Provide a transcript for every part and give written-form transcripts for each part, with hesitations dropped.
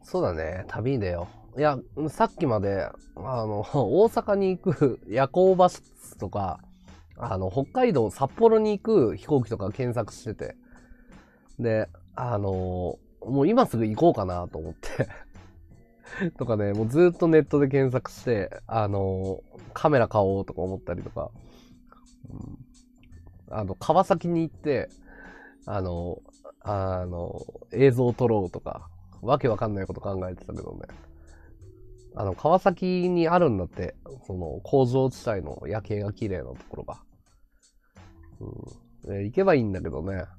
そうだね、旅でよ。いや、さっきまで、大阪に行く夜行バスとか、北海道、札幌に行く飛行機とか検索してて。で、もう今すぐ行こうかなと思ってとかね、もうずっとネットで検索して、カメラ買おうとか思ったりとか、川崎に行って、あの、映像を撮ろうとか、わけわかんないこと考えてたけどね。川崎にあるんだって、その工場地帯の夜景が綺麗なところが。行けばいいんだけどね。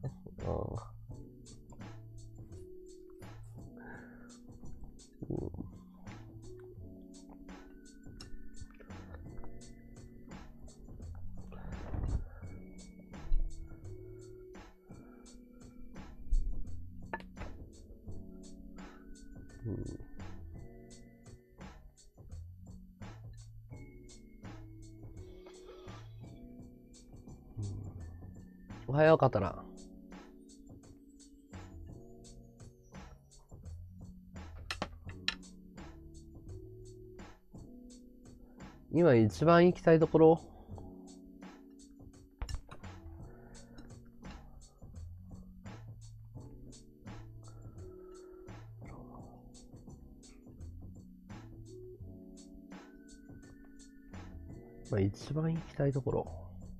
おはよう、カタラン。今一番行きたいところ、一番行きたいところ。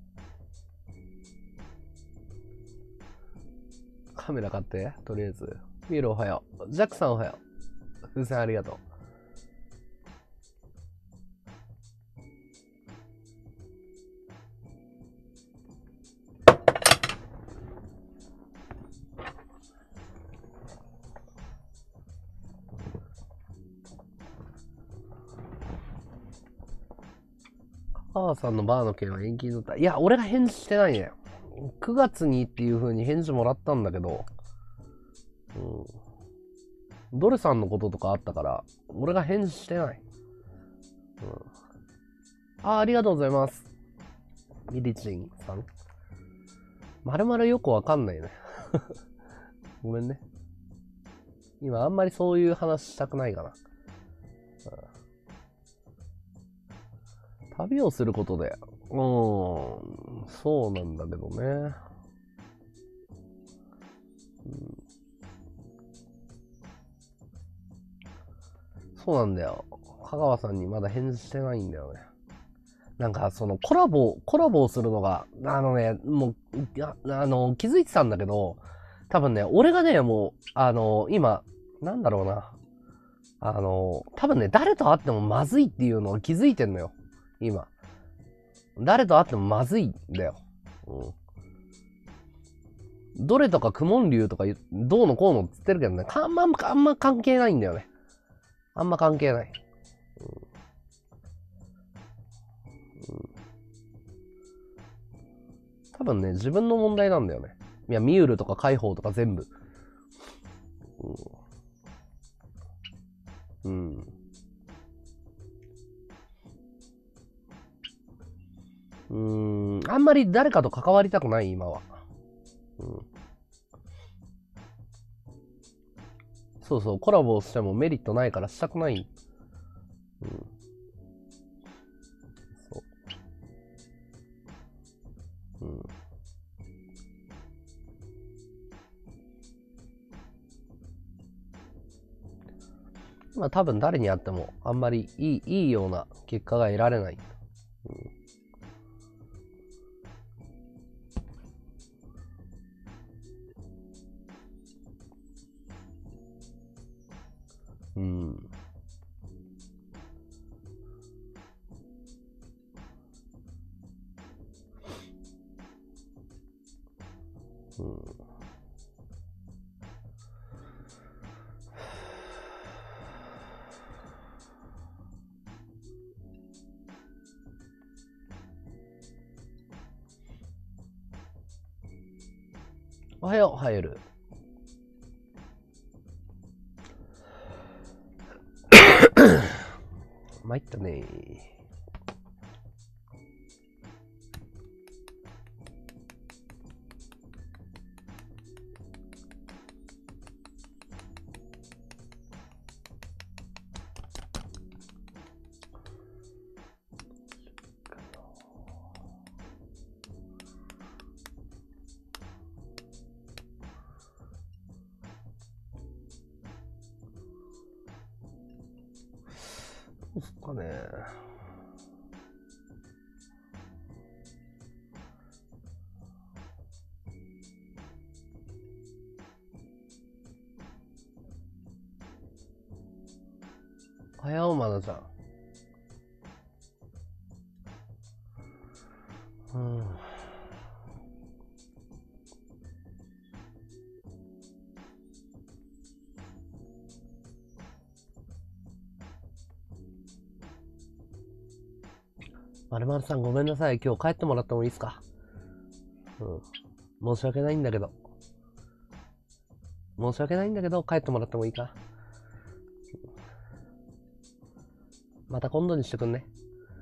カメラ買って、とりあえず。ミールおはよう。ジャックさんおはよう。風船ありがとう。母さんのバーの件は延期になった。いや、俺が返事してないね。9月にっていう風に返事もらったんだけど、ドルさんのこととかあったから、俺が返事してない。ありがとうございます。ミリチンさん。まるまるよくわかんないね。ごめんね。今あんまりそういう話したくないかな。旅をすることで。そうなんだけどね。そうなんだよ。香川さんにまだ返事してないんだよね。なんか、そのコラボをするのが、もう、気づいてたんだけど、多分ね、俺がね、もう、今、なんだろうな。多分ね、誰と会ってもまずいっていうのを気づいてんのよ。今。誰と会ってもまずいんだよ。どれとかクモン流とかどうのこうのって言ってるけどね、あんま関係ないんだよね。あんま関係ない。多分ね、自分の問題なんだよね。いや、ミュールとか解放とか全部。うん。あんまり誰かと関わりたくない、今は。そうそう、コラボしてもメリットないからしたくない。そう。まあ多分誰に会ってもあんまりいいような結果が得られない。うん。おはよう、入る。参ったね。 うすっかね。おはよう、まなちゃん。うん。まるまるさんごめんなさい。今日帰ってもらってもいいですか？申し訳ないんだけど。申し訳ないんだけど、帰ってもらってもいいか？また今度にしてくんね。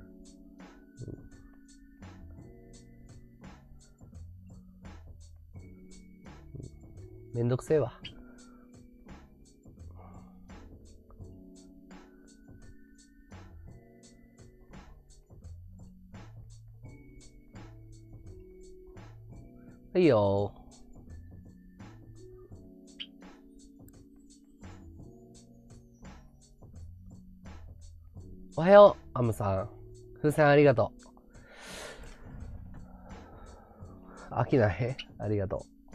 めんどくせえわ。いいよ。おはよう、アムさん。風船ありがとう。飽きないありがとう。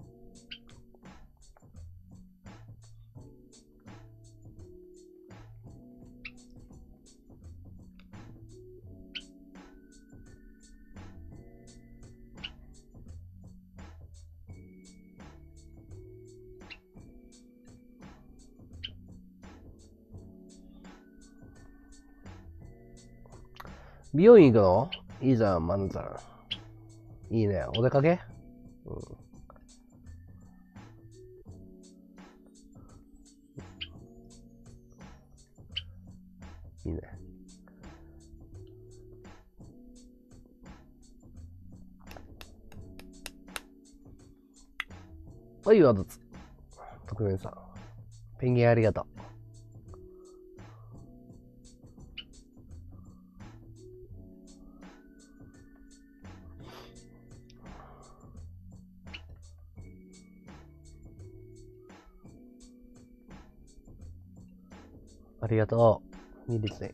美容院行くの？いいじゃん、まぬちゃん。いいね。お出かけ？いいね。はい、わずつ。特命さん。ペンギンありがとう。ありがとう。いいですね。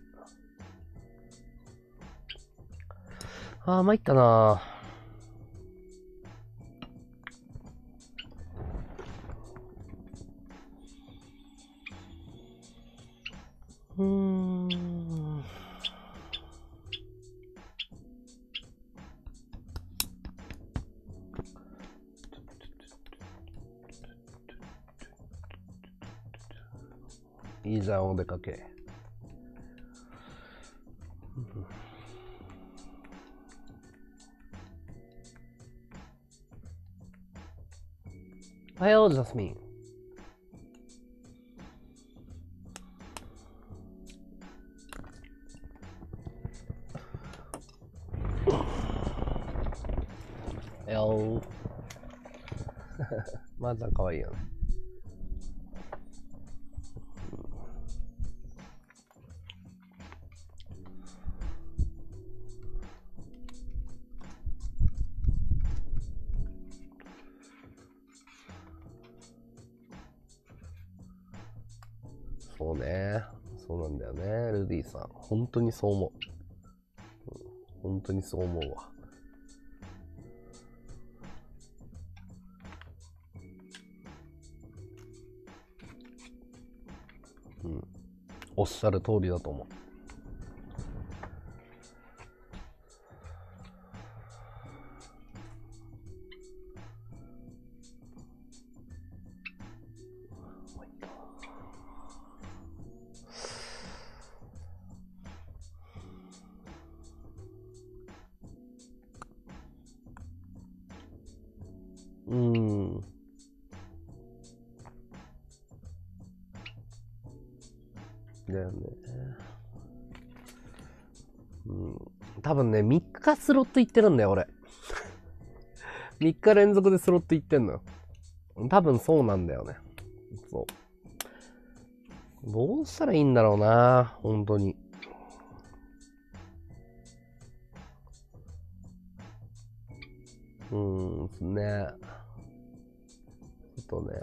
参ったないいじゃん、お出かけ。おはよう、ジャスミン。おはよう。まーちゃんかわいいよね。そうね。そうなんだよね、ルディさん。本当にそう思う。本当にそう思うわ。おっしゃる通りだと思う。だよね。多分ね、3日スロット行ってるんだよ、俺。3日連続でスロット行ってんのよ。多分そうなんだよね。そう。どうしたらいいんだろうな、本当に。ね。ちょっとね。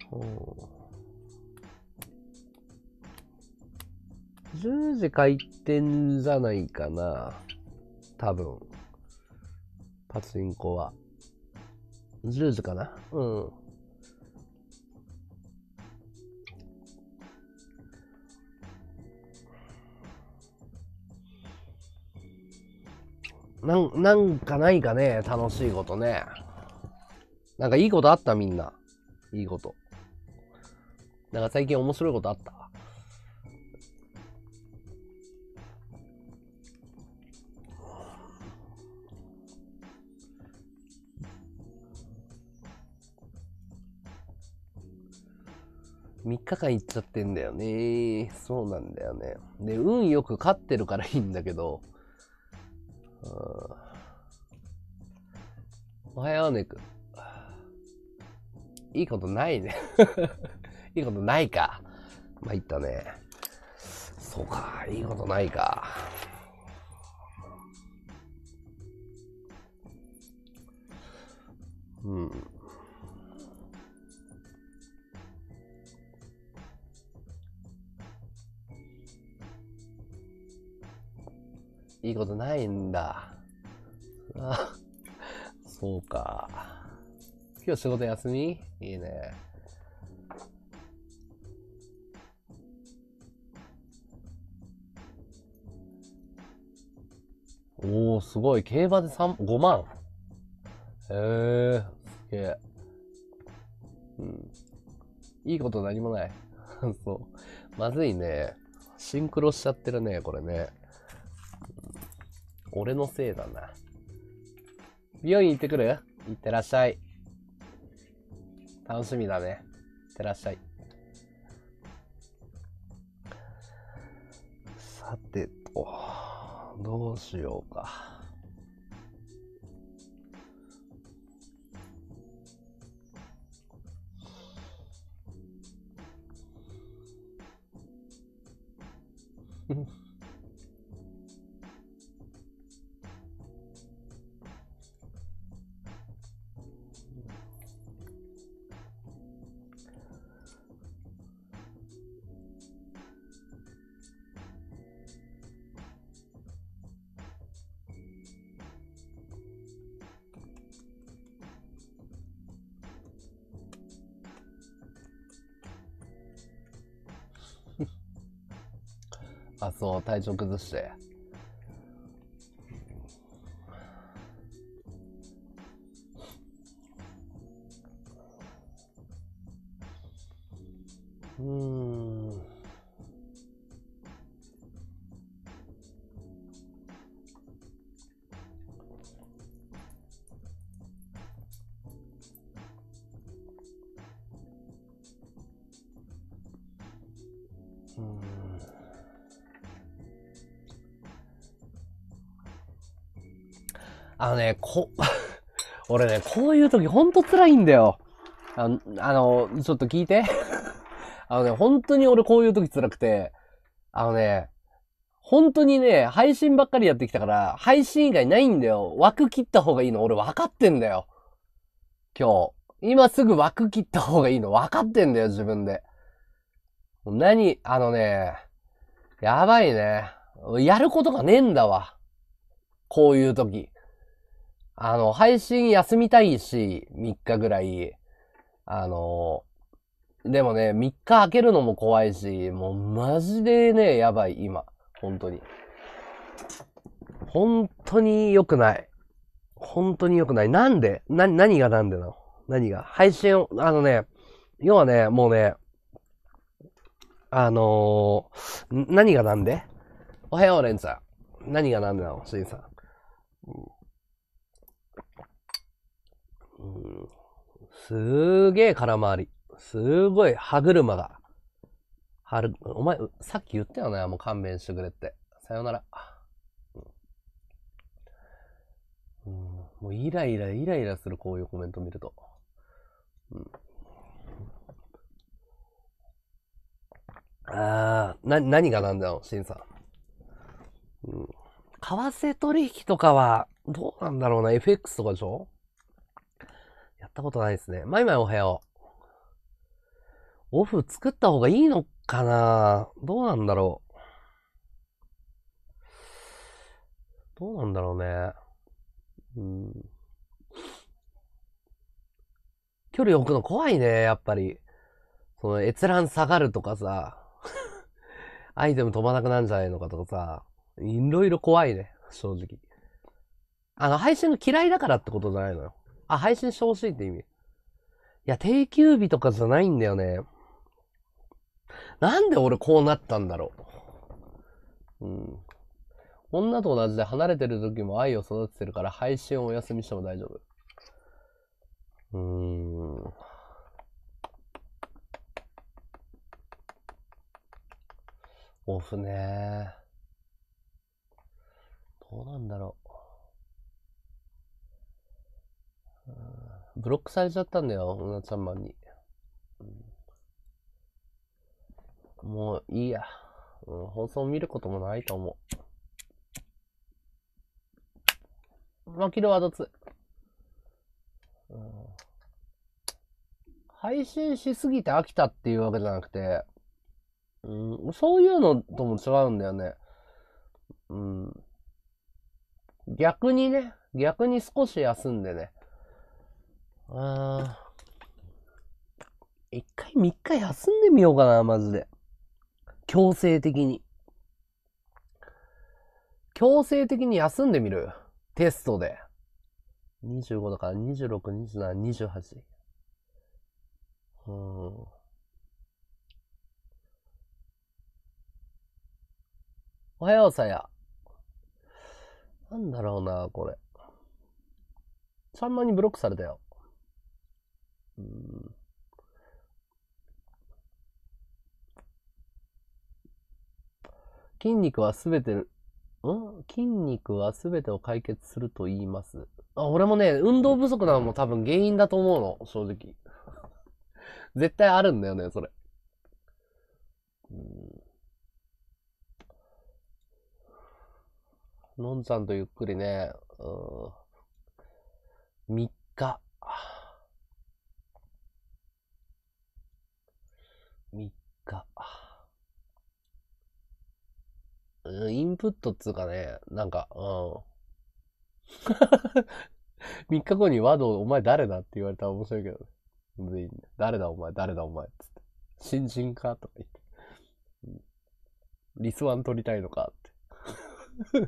10時開店じゃないかな。多分。パチンコは。10時かな。うん。なんかないかね、楽しいことね。なんかいいことあったみんな。いいこと。なんか最近面白いことあった？3日間行っちゃってんだよね。そうなんだよね。で、運よく勝ってるからいいんだけど。おはようねく。いいことないね。いいことないか。まあ、言ったね。そうか、いいことないか。うん。いいことないんだ。あ、そうか。今日仕事休み？いいね。おー、すごい。競馬で5万。へえ、すげえ。うん。いいこと何もない。そう。まずいね。シンクロしちゃってるね、これね。俺のせいだな。美容院行ってくる？行ってらっしゃい。楽しみだね。行ってらっしゃい。さてと、どうしようか。あ、そう、体調崩して。うーん。俺ね、こういう時ほんと辛いんだよ。ちょっと聞いて。本当に俺こういう時辛くて、あのね、本当にね、配信ばっかりやってきたから、配信以外ないんだよ。枠切った方がいいの俺分かってんだよ。今日。今すぐ枠切った方がいいの分かってんだよ、自分で。やばいね。やることがねえんだわ。こういう時。配信休みたいし、3日ぐらい。でもね、3日開けるのも怖いし、もうマジでね、やばい、今。本当に。本当に良くない。本当に良くない。なんで何がなんでなの？何が配信、要はね、もうね、何がなんで？おはよう、レンさん。何がなんでなの？シンさん。すげえ空回り。すごい歯車が。お前、さっき言ったよね。もう勘弁してくれって。さよなら。もうイライラする、こういうコメント見ると。何がなんだよ、シンさん。為替取引とかは、どうなんだろうな。FX とかでしょ？やったことないですね。マイマイおはよオフ作った方がいいのかな？どうなんだろう。どうなんだろうね。うん。距離置くの怖いね、やっぱり。その閲覧下がるとかさ、アイテム飛ばなくなるんじゃないのかとかさ、いろいろ怖いね、正直。配信が嫌いだからってことじゃないのよ。あ、配信してほしいって意味。いや、定休日とかじゃないんだよね。なんで俺こうなったんだろう。うん。女と同じで離れてる時も愛を育ててるから配信をお休みしても大丈夫。オフね。どうなんだろう。ブロックされちゃったんだよ、うなちゃんマンに。もういいや。放送見ることもないと思う。まあ、キルワード2。配信しすぎて飽きたっていうわけじゃなくて、そういうのとも違うんだよね。うん。逆に少し休んでね。一回3日休んでみようかな、マジで。強制的に。強制的に休んでみる。テストで。25だから26、27、28。おはようさや。なんだろうな、これ。3万にブロックされたよ。筋肉はすべて、筋肉はすべてを解決すると言います。俺もね、運動不足なのも多分原因だと思うの、正直。絶対あるんだよね、それ。のんちゃんとゆっくりね、3日。3日。インプットっつうかね、なんか、3日後にワド、お前誰だって言われたら面白いけどね。誰だお前、誰だお前、つって。新人かとか言って。リスワン取りたいのかって。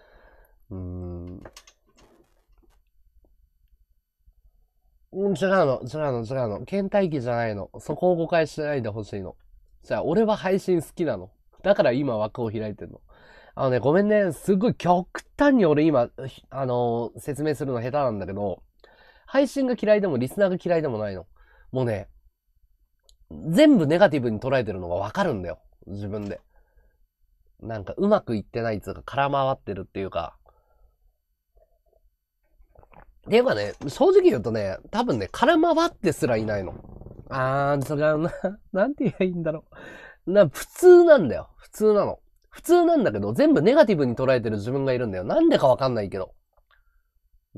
違うの、違うの、違うの。倦怠期じゃないの。そこを誤解しないでほしいの。じゃあ、俺は配信好きなの。だから今枠を開いてんの。ごめんね。すっごい極端に俺今、説明するの下手なんだけど、配信が嫌いでもリスナーが嫌いでもないの。もうね、全部ネガティブに捉えてるのがわかるんだよ。自分で。なんかうまくいってないっつうか空回ってるっていうか。っていうかね、正直言うとね、多分ね、空回ってすらいないの。違うな。なんて言えばいいんだろう。普通なんだよ。普通なの。普通なんだけど、全部ネガティブに捉えてる自分がいるんだよ。なんでかわかんないけど。うん。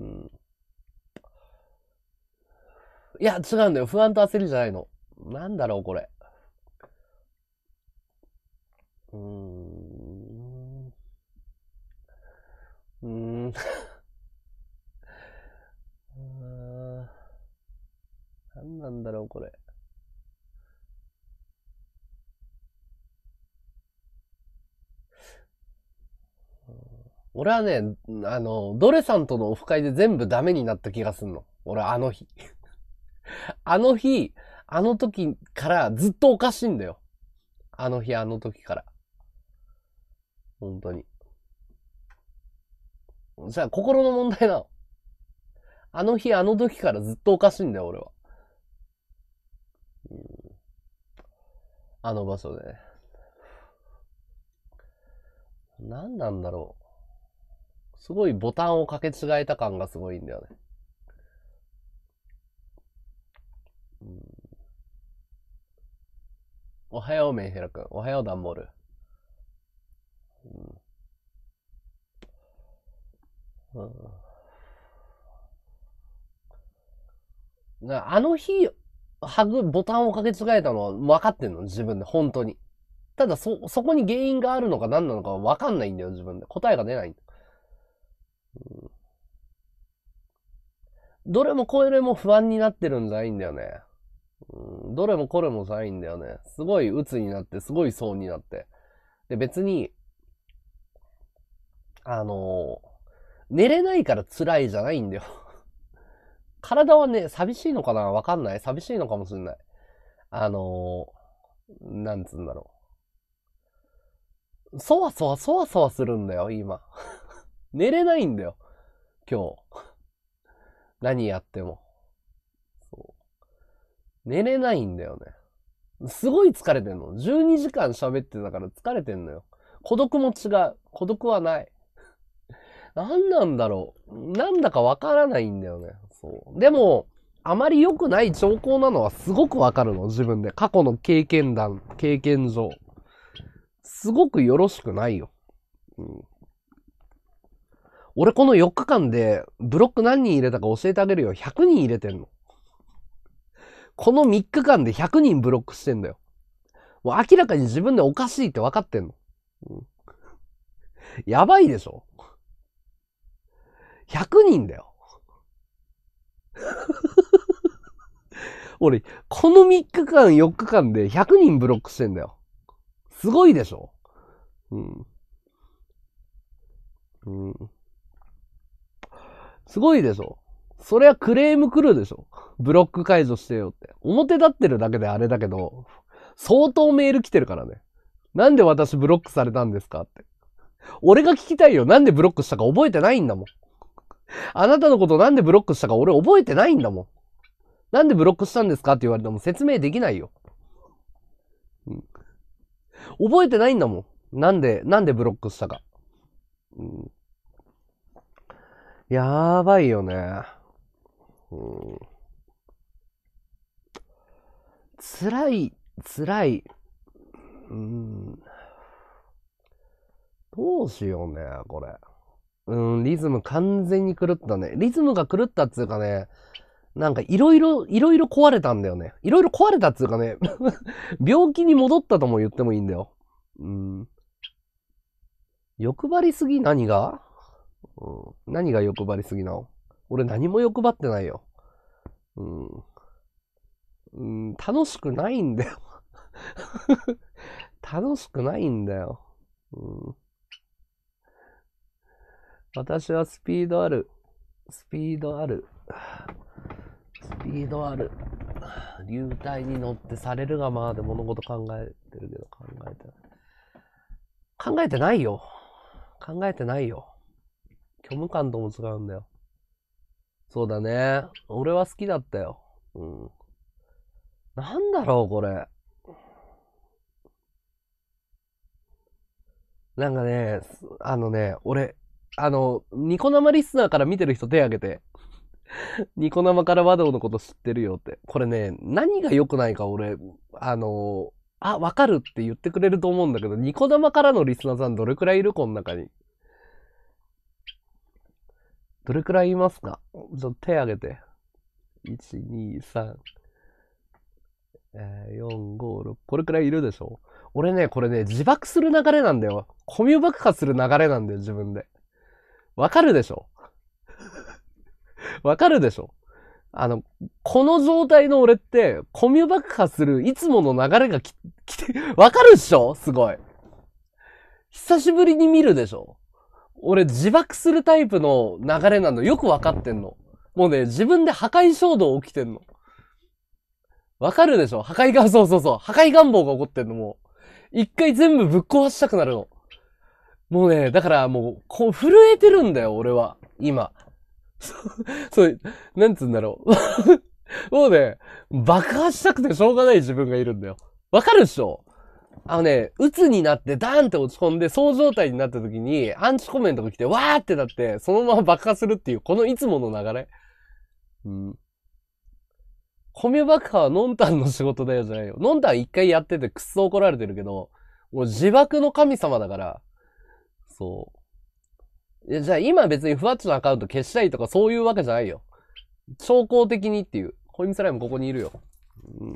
いや、違うんだよ。不安と焦りじゃないの。なんだろう、これ。うーん。うーん。なんなんだろう、これ。俺はね、ドレさんとのオフ会で全部ダメになった気がすんの。俺、あの日。あの日、あの時からずっとおかしいんだよ。あの日、あの時から。本当に。じゃあ、心の問題なの。あの日、あの時からずっとおかしいんだよ、俺は。あの場所でね。何なんだろう。すごいボタンを掛け違えた感がすごいんだよね。おはよう、メンヘラ君。おはよう、ダンボール。あの日、 ボタンをかけ違えたのは分かってんの、自分で、本当に。ただそこに原因があるのか何なのか分かんないんだよ、自分で。答えが出ないんだ。どれもこれも不安になってるんじゃないんだよね。どれもこれもじゃないんだよね。すごい鬱になって、すごいそうになって。で、別に、寝れないから辛いじゃないんだよ。体はね、寂しいのかなわかんない。寂しいのかもしれない。なんつうんだろう。そわそわするんだよ、今。寝れないんだよ、今日。何やっても。寝れないんだよね。すごい疲れてんの。12時間喋ってたから疲れてんのよ。孤独も違う。孤独はない。何なんだろう。なんだかわからないんだよね。そう。でも、あまり良くない兆候なのはすごくわかるの。自分で。過去の経験上。すごくよろしくないよ。俺この4日間でブロック何人入れたか教えてあげるよ。100人入れてんの。この3日間で100人ブロックしてんだよ。もう明らかに自分でおかしいって分かってんの。やばいでしょ ?100 人だよ。俺、この3日間、4日間で100人ブロックしてんだよ。すごいでしょすごいでしょ。それはクレーム来るでしょ。ブロック解除してよって。表立ってるだけであれだけど、相当メール来てるからね。なんで私ブロックされたんですかって。俺が聞きたいよ。なんでブロックしたか覚えてないんだもん。あなたのことなんでブロックしたか俺覚えてないんだもん。なんでブロックしたんですかって言われても説明できないよ。覚えてないんだもん。なんでブロックしたか。やばいよね。辛い。どうしようね、これ。リズム完全に狂ったね。リズムが狂ったっつうかね、なんかいろいろ壊れたんだよね。いろいろ壊れたっつうかね、病気に戻ったとも言ってもいいんだよ。欲張りすぎ何が何が欲張りすぎなの？俺何も欲張ってないよ。楽しくないんだよ。楽しくないんだよ。私はスピードある。流体に乗ってされるがままで物事考えてるけど考えてないよ。虚無感とも違うんだよ。そうだね。俺は好きだったよ。なんだろう、これ。なんかね、俺、ニコ生リスナーから見てる人手挙げて。ニコ生から和道のこと知ってるよって。これね、何が良くないか俺、わかるって言ってくれると思うんだけど、ニコ生からのリスナーさんどれくらいいるこの中に。どれくらいいますか？ちょっと手挙げて。1、2、3、4、5、6。これくらいいるでしょ？俺ね、これね、自爆する流れなんだよ。コミュ爆破する流れなんだよ、自分で。わかるでしょ？この状態の俺って、コミュ爆破するいつもの流れが来て、わかるっしょ？すごい。久しぶりに見るでしょ？俺自爆するタイプの流れなのよくわかってんの。もうね、自分で破壊衝動起きてんの。わかるでしょ？破壊願望が起こってんのもう。一回全部ぶっ壊したくなるの。もうね、だからもう、震えてるんだよ、俺は。今。そう、なんつうんだろう。もうね、爆破したくてしょうがない自分がいるんだよ。わかるっしょ？鬱になってダーンって落ち込んで、そう状態になった時に、アンチコメントが来て、わーってなって、そのまま爆破するっていう、このいつもの流れ。コミュ爆破はノンタンの仕事だよじゃないよ。ノンタン一回やっててくっそ怒られてるけど、もう自爆の神様だから、そう。じゃあ今別にふわっちのアカウント消したいとかそういうわけじゃないよ。兆候的にっていう。コインスライムここにいるよ。 うん、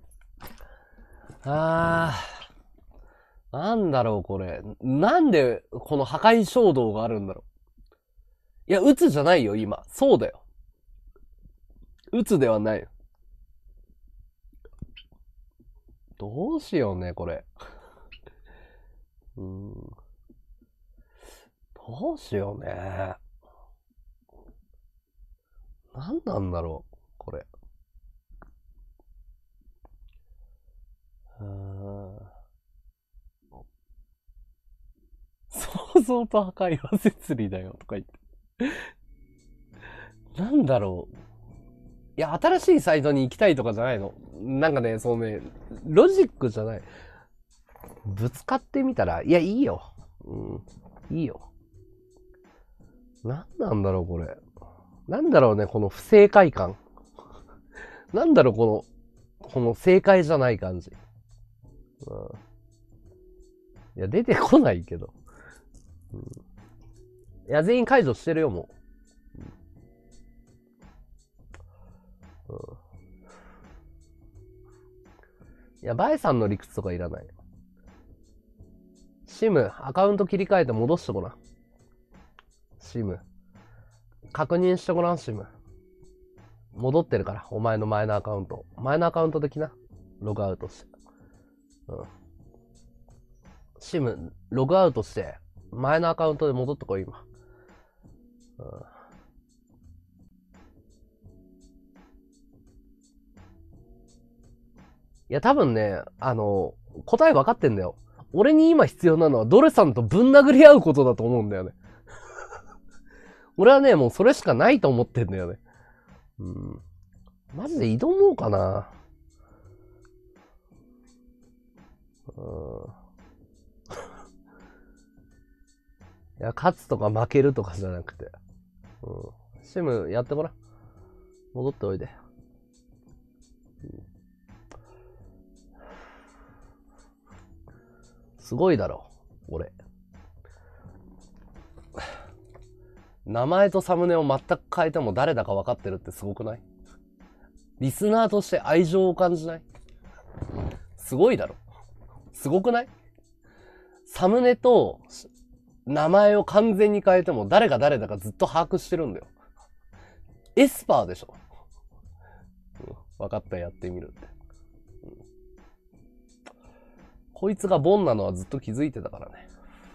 なんだろうこれ。なんでこの破壊衝動があるんだろう。いや、鬱じゃないよ、今。そうだよ。鬱ではないよ。どうしようね、これ。どうしようね。なんなんだろう、これ。想像と破壊は摂理だよ、とか言って。なんだろう。いや、新しいサイトに行きたいとかじゃないの。なんかね、そうね、ロジックじゃない。ぶつかってみたら、いや、いいよ。いいよ。なんなんだろう、これ。なんだろうね、この不正解感。なんだろう、この正解じゃない感じ。いや、出てこないけど。いや、全員解除してるよ、もう。いや、バエさんの理屈とかいらない。シム、アカウント切り替えて戻してごらん。シム。確認してごらん、シム。戻ってるから、お前の前のアカウント。前のアカウントできな。ログアウトして。シム、ログアウトして、前のアカウントで戻ってこい、今。いや、多分ね、答え分かってんだよ。俺に今必要なのはドレさんとぶん殴り合うことだと思うんだよね。俺はね、もうそれしかないと思ってんだよね。マジで挑もうかな。いや、勝つとか負けるとかじゃなくて。シムやってごらん。戻っておいで。すごいだろ、俺。名前とサムネを全く変えても誰だか分かってるってすごくない？リスナーとして愛情を感じない？すごいだろ。すごくない？サムネと名前を完全に変えても誰が誰だかずっと把握してるんだよ。エスパーでしょ。分かった、やってみるって。こいつがボンなのはずっと気づいてたからね。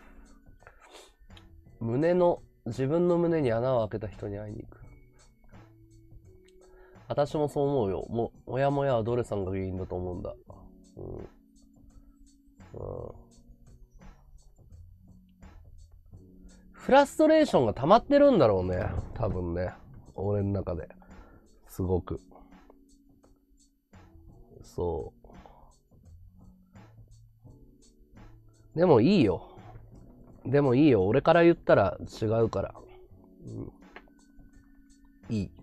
自分の胸に穴を開けた人に会いに行く。私もそう思うよ。もやもやはドレさんが原因だと思うんだ。フラストレーションが溜まってるんだろうね。多分ね。俺の中で。すごく。そう。でもいいよ。俺から言ったら違うから。いい。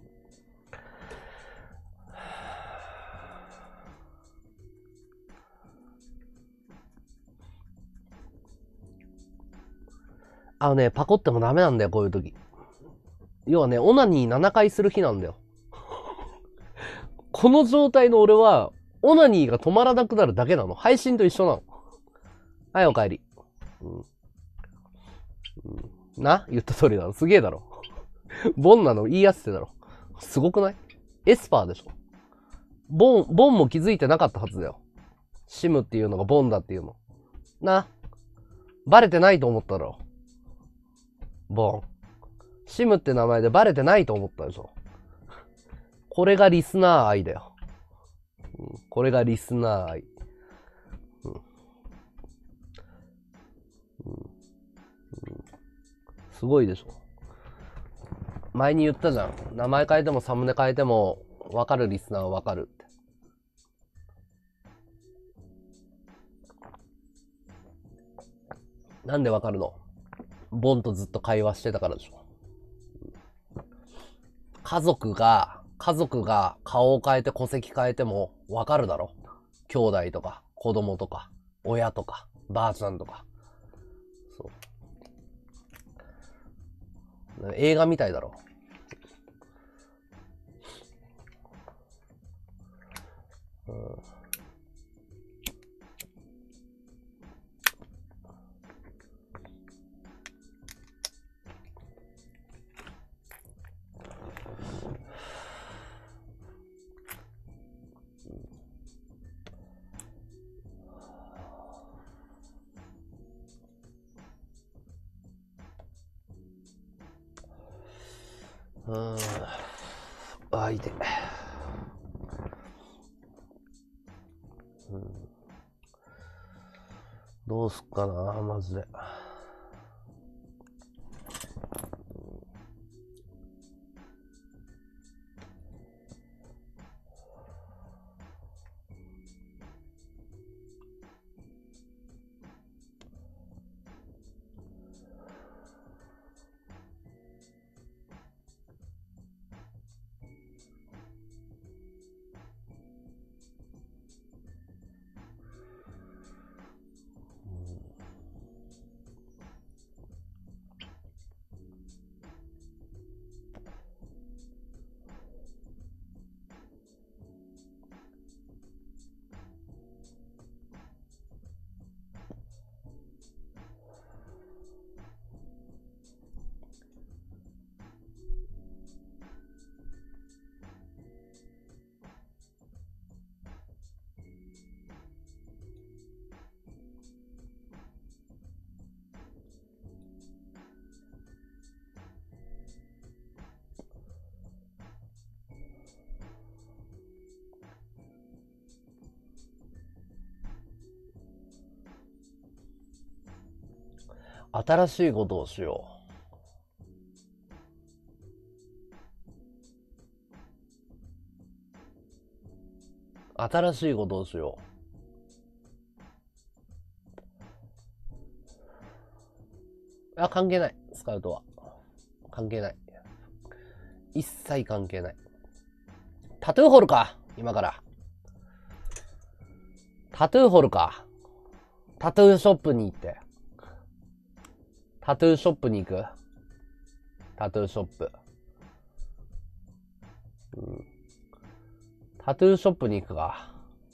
パコってもダメなんだよ、こういう時。要はね、オナニー7回する日なんだよ。この状態の俺は、オナニーが止まらなくなるだけなの。配信と一緒なの。はい、お帰り。な？言った通りだろ。すげえだろ。ボンなの言いやすせだろ。すごくない？エスパーでしょ。ボンも気づいてなかったはずだよ。シムっていうのがボンだっていうの。な。バレてないと思ったろ。ボン。シムって名前でバレてないと思ったでしょ。これがリスナー愛だよ。これがリスナー愛。すごいでしょ。前に言ったじゃん。名前変えてもサムネ変えても分かるリスナーは分かるって。なんで分かるの？ボンとずっと会話してたからでしょ。家族が顔を変えて戸籍変えても分かるだろ。兄弟とか子供とか親とかばあちゃんとか。そう。映画みたいだろ。 あ、いて。どうすっかな、マジで。新しいことをしよう。新しいことをしよう。あ、関係ない。スカウトは。関係ない。一切関係ない。タトゥー掘るか今から。タトゥー掘るか。タトゥーショップに行って。タトゥーショップに行く。タトゥーショップ。タトゥーショップに行くか。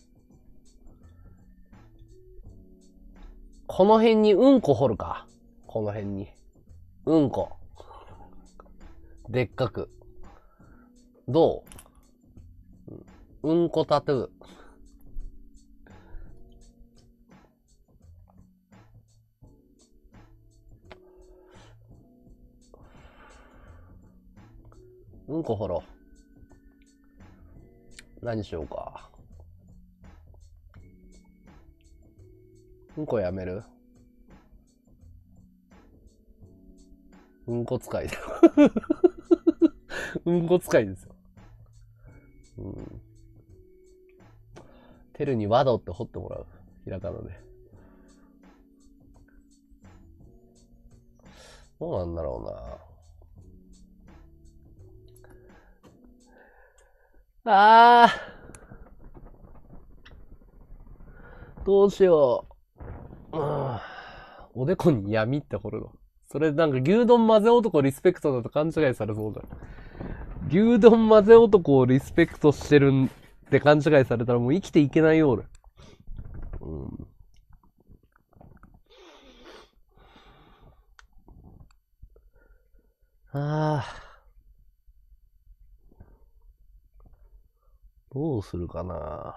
この辺にうんこ掘るか。この辺に。うんこ。でっかく。どう？うんこタトゥー。うんこ掘ろう。何しようか。うんこやめる？うんこ使いだよ。うんこ使いですよ。テルにワドって掘ってもらう。ひらがなで。どうなんだろうな。どうしよう。おでこに闇って掘るの。それなんか牛丼混ぜ男リスペクトだと勘違いされそうだ。牛丼混ぜ男をリスペクトしてるって勘違いされたらもう生きていけないよ、俺。どうするかな。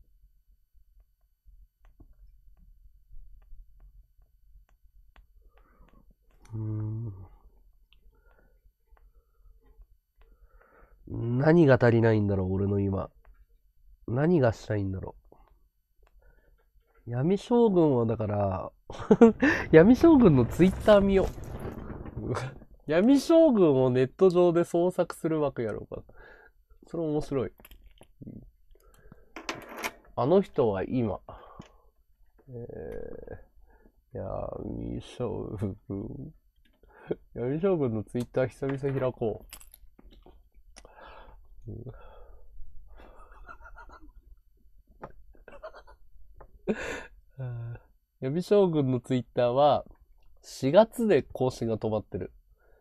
何が足りないんだろう、俺の今。何がしたいんだろう。闇将軍はだから、闇将軍のツイッター見よう。闇将軍をネット上で捜索する枠やろうか。それ面白い。あの人は今、闇将軍。闇将軍のツイッター久々開こう。闇将軍のツイッターは4月で更新が止まってる。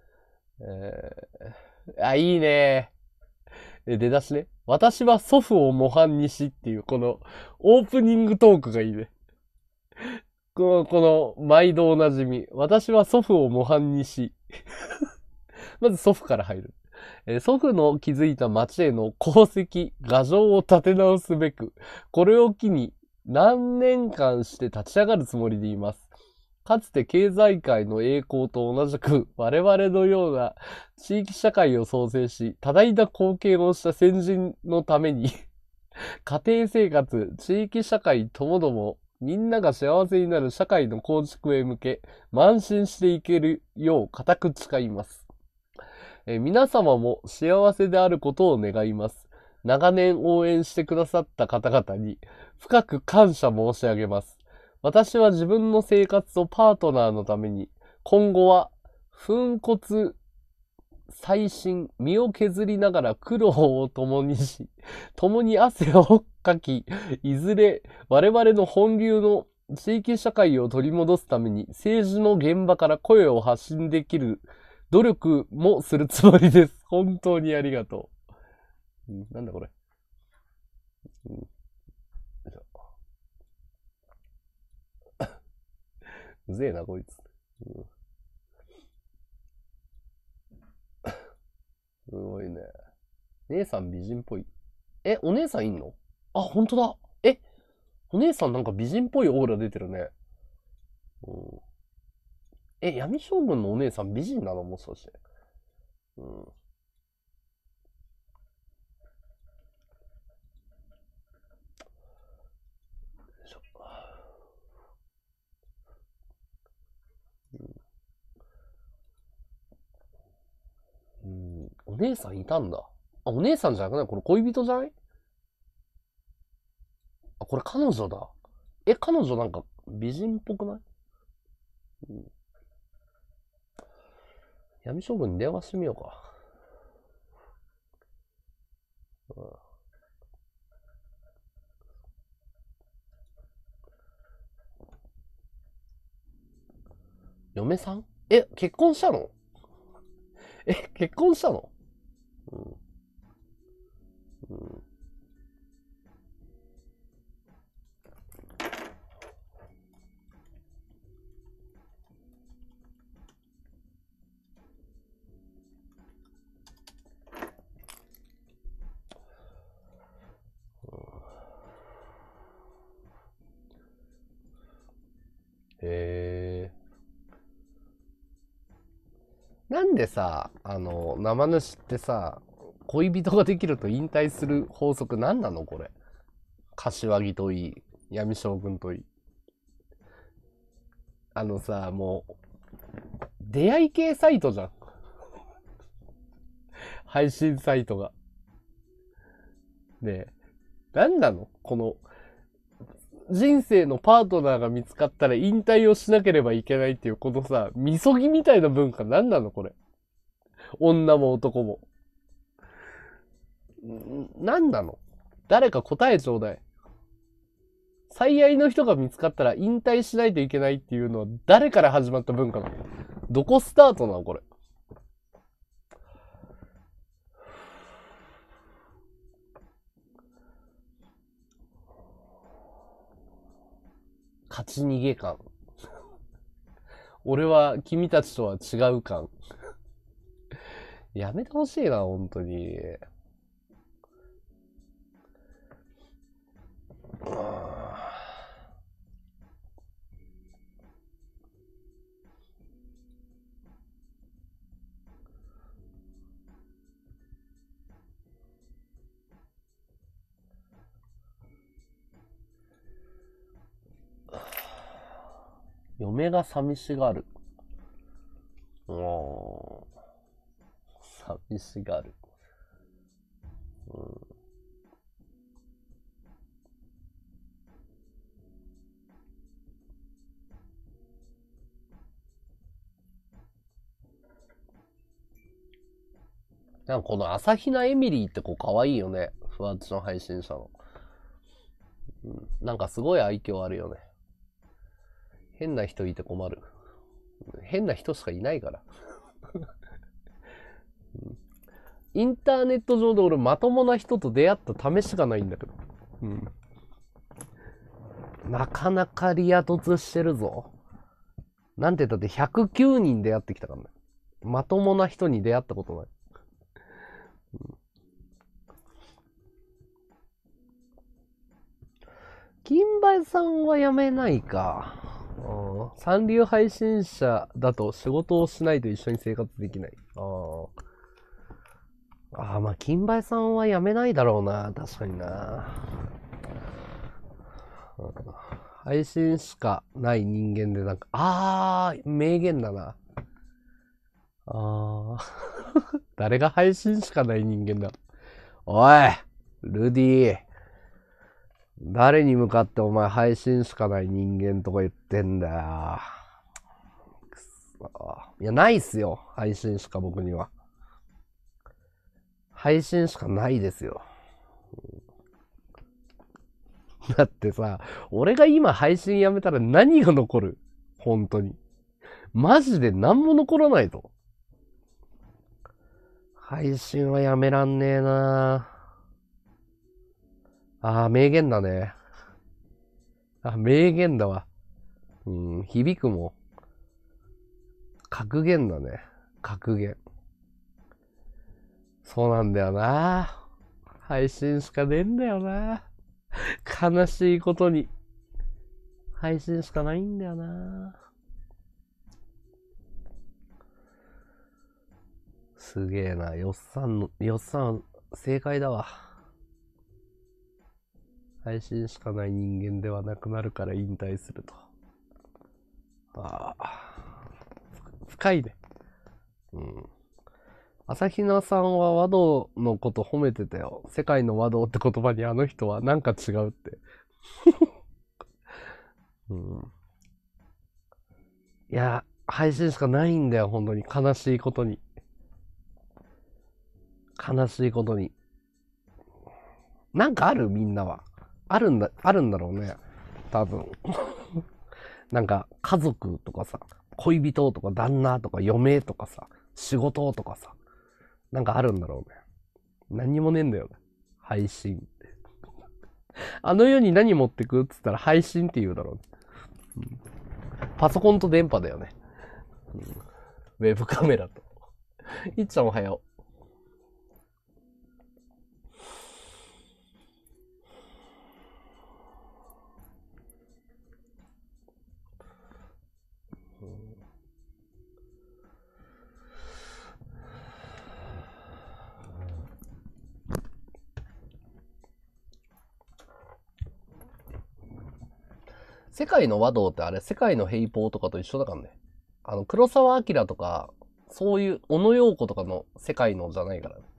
いいね。出だしね。私は祖父を模範にしっていうこのオープニングトークがいいね。この毎度おなじみ。私は祖父を模範にし。まず祖父から入る。祖父の築いた町への功績、牙城を立て直すべく、これを機に何年間して立ち上がるつもりでいます。 かつて経済界の栄光と同じく我々のような地域社会を創生し、多大な貢献をした先人のために家庭生活、地域社会ともどもみんなが幸せになる社会の構築へ向け、慢心していけるよう固く誓います。皆様も幸せであることを願います。長年応援してくださった方々に深く感謝申し上げます。私は自分の生活とパートナーのために、今後は粉骨細心、身を削りながら苦労を共にし、共に汗をかき、いずれ我々の本流の地域社会を取り戻すために政治の現場から声を発信できる努力もするつもりです。本当にありがとう。なんだこれ。うぜえな、こいつ。すごいね。姉さん美人っぽい。お姉さんいんの？あ、ほんとだ。お姉さんなんか美人っぽいオーラ出てるね。闇将軍のお姉さん美人なの？もしかして。お姉さんいたんだ。あ、お姉さんじゃなくない？これ恋人じゃない？あ、これ彼女だ。彼女なんか美人っぽくない？闇将軍に電話してみようか。嫁さん？結婚したの？結婚したの？へえ。なんでさ、生主ってさ、恋人ができると引退する法則何なのこれ。柏木といい、闇将軍といい。もう、出会い系サイトじゃん。配信サイトが。ねえ、何なのこの、人生のパートナーが見つかったら引退をしなければいけないっていう、このさ、みそぎみたいな文化何なのこれ。女も男も。何なの？誰か答えちょうだい。最愛の人が見つかったら引退しないといけないっていうのは誰から始まった文化なの？どこスタートなのこれ。勝ち逃げ感。俺は君たちとは違う感。やめてほしいな、本当に。嫁が寂しがる。寂しがる。なんかこの朝比奈エミリーって子可愛いよね。ふわっちの配信者の。なんかすごい愛嬌あるよね。変な人いて困る。変な人しかいないから。インターネット上で俺まともな人と出会った試しがないんだけど。なかなかリア突してるぞ。なんて言ったって109人出会ってきたからね。まともな人に出会ったことない。金梅さんはやめないか。 三流配信者だと仕事をしないと一緒に生活できない。まあ、金梅さんは辞めないだろうな。確かにな。配信しかない人間で名言だな。誰が配信しかない人間だ。おいルディ誰に向かってお前配信しかない人間とか言ってんだよ。くそ。いや、ないっすよ。配信しか僕には。配信しかないですよ。だってさ、俺が今配信やめたら何が残る？本当に。マジで何も残らないぞ。配信はやめらんねえな。名言だね。名言だわ。響くもん。格言だね。格言。そうなんだよな。配信しかねえんだよな。悲しいことに。配信しかないんだよな。すげえな。よっさん、正解だわ。配信しかない人間ではなくなるから引退すると。深いね。朝比奈さんは和道のこと褒めてたよ。世界の和道って言葉にあの人はなんか違うって。いや、配信しかないんだよ、本当に。悲しいことに。悲しいことに。なんかあるみんなは。あるんだろうね。多分。なんか、家族とかさ、恋人とか旦那とか嫁とかさ、仕事とかさ、なんかあるんだろうね。何にもねえんだよね。配信。あの世に何持ってくっつったら配信って言うだろうね。パソコンと電波だよね。ウェブカメラと。いっちゃんおはよう。世界の和道ってあれ、世界の平方とかと一緒だからね。黒澤明とか、そういう、小野洋子とかの世界のじゃないからね。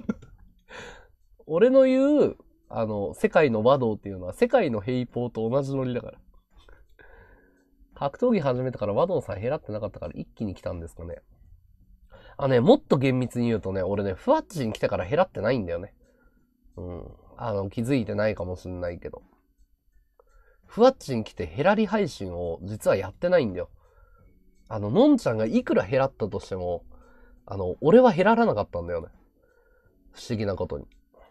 俺の言う、世界の和道っていうのは、世界の平方と同じノリだから。格闘技始めてから和道さん減らってなかったから一気に来たんですかね。もっと厳密に言うとね、俺ね、ふわっちに来てから減らってないんだよね。気づいてないかもしんないけど。ふわっちに来てヘラリ配信を実はやってないんだよ。のんちゃんがいくら減らったとしても、俺は減ららなかったんだよね。不思議なことに。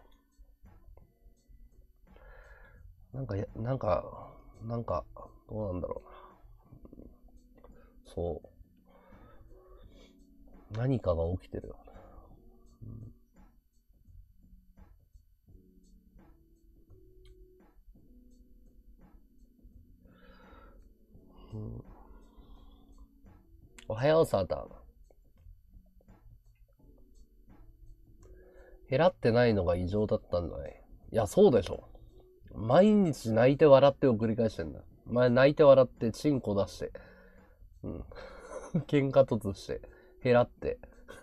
なんか、どうなんだろうな。そう。何かが起きてるよね。おはよう、サーター。減らってないのが異常だったんじゃない？いや、そうでしょ。毎日泣いて笑ってを繰り返してんだ。前泣いて笑って、チンコ出して、喧嘩突して、減らって、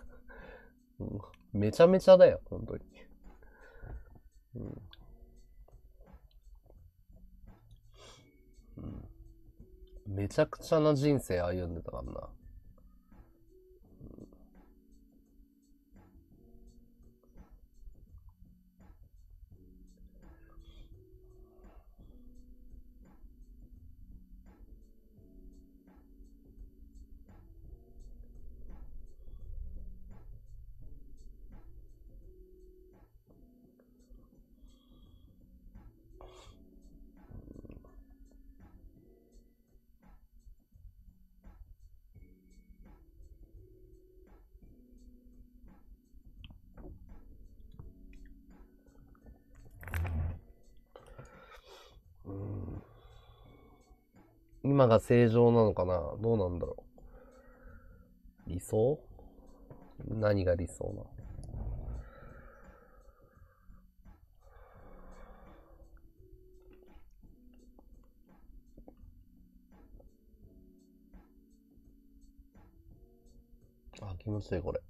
めちゃめちゃだよ、本当に。めちゃくちゃな人生歩んでたからな。 今が正常なのかな？どうなんだろう。理想？何が理想なの？あ、気持ちいいこれ。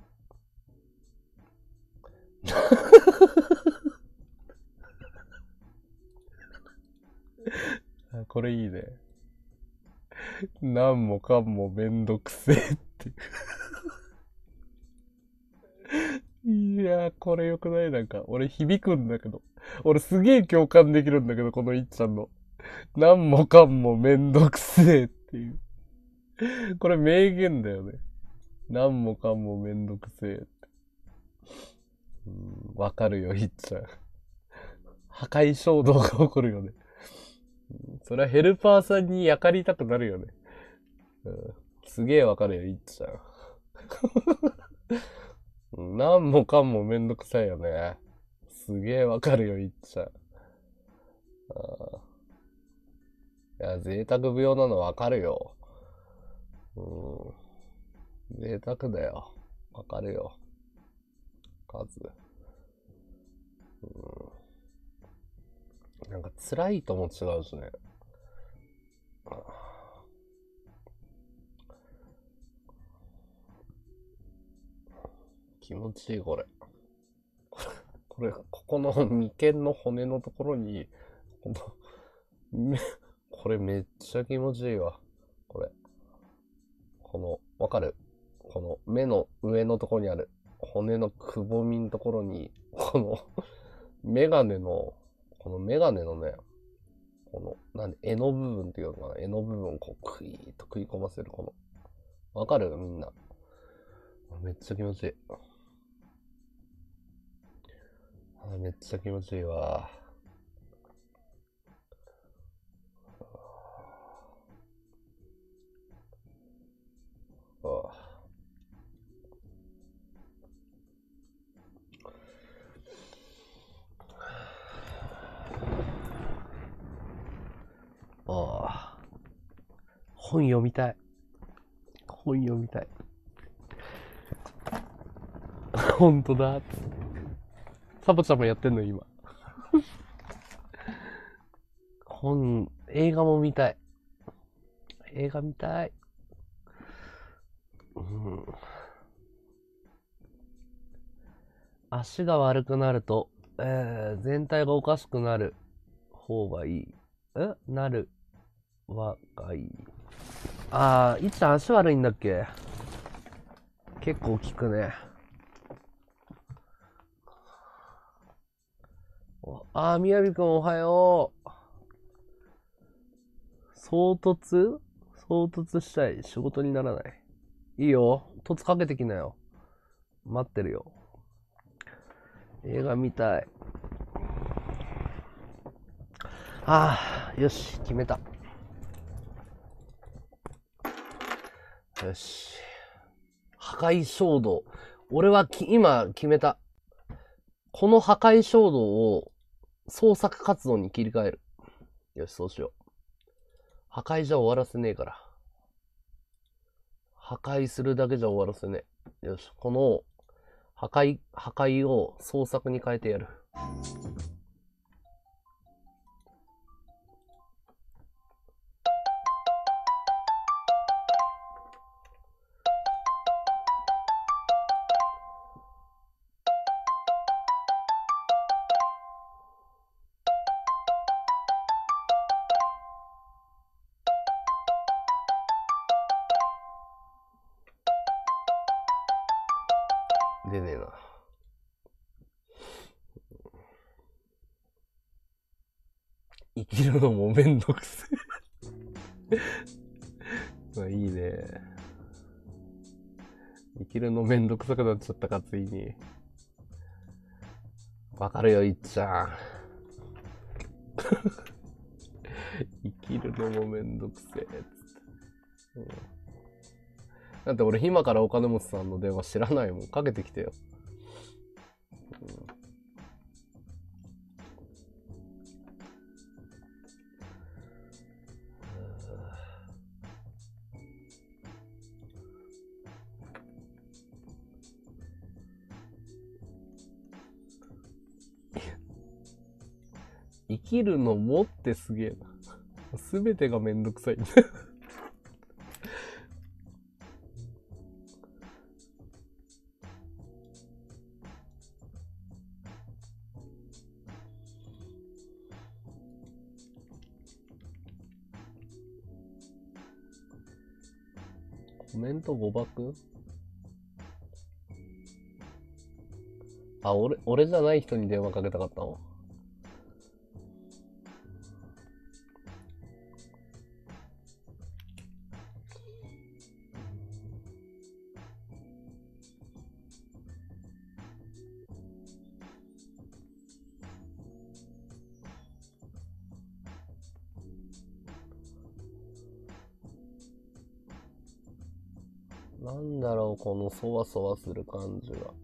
あ、これいいね。何もかもめんどくせえっていやー、これよくない？なんか、俺響くんだけど。俺すげえ共感できるんだけど、このいっちゃんの。何もかんもめんどくせえっていう。これ名言だよね。何もかんもめんどくせえって。わかるよ、いっちゃん。破壊衝動が起こるよね。それはヘルパーさんに焼かりたくなるよね。すげえわかるよ、いっちゃん。何もかんもめんどくさいよね。すげえわかるよ、いっちゃん。いや、贅沢病なのわかるよ。贅沢だよ。わかるよ。数。なんか辛いとも違うしね。気持ちいい、これ。これ、ここの眉間の骨のところに、これめっちゃ気持ちいいわ。これ。この、わかる？この目の上のところにある骨のくぼみのところに、このメガネの、このメガネのね、この、柄の部分っていうのかな、柄の部分をこう、クイーッと食い込ませる、この。わかる？みんな。めっちゃ気持ちいい。めっちゃ気持ちいいわ。本読みたい。本読みたい。ほんとだ。サボちゃんもやってんの今。映画も見たい。映画見たい。足が悪くなると、全体がおかしくなる方がいい。なるはがいい。いっちゃん足悪いんだっけ？結構効くね。みやびくんおはよう。衝突したい。仕事にならない。いいよ。突かけてきなよ。待ってるよ。映画見たい。よし、決めた。よし。破壊衝動。俺は今決めた。この破壊衝動を創作活動に切り替える。よし、そうしよう。破壊じゃ終わらせねえから。破壊するだけじゃ終わらせねえ。よし、この破壊を創作に変えてやる。出ねえな。生きるのもめんどくせえ。いいね。生きるのめんどくさくなっちゃったか、ついに。わかるよ、いっちゃん。生きるのもめんどくせえ。つって。だって俺今からお金持ちさんの電話知らないもん。かけてきてよ。 生きるのもってすげえな。すべてがめんどくさい。コメント誤爆？あ、俺じゃない人に電話かけたかったの。なんだろう、このそわそわする感じは。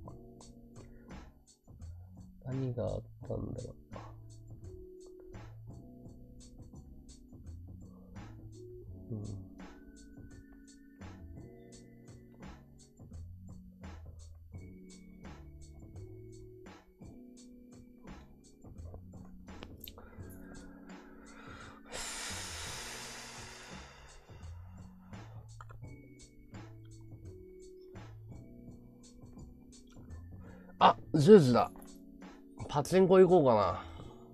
何があったんだろう。うん。あ、10時だ。パチンコ行こうかな。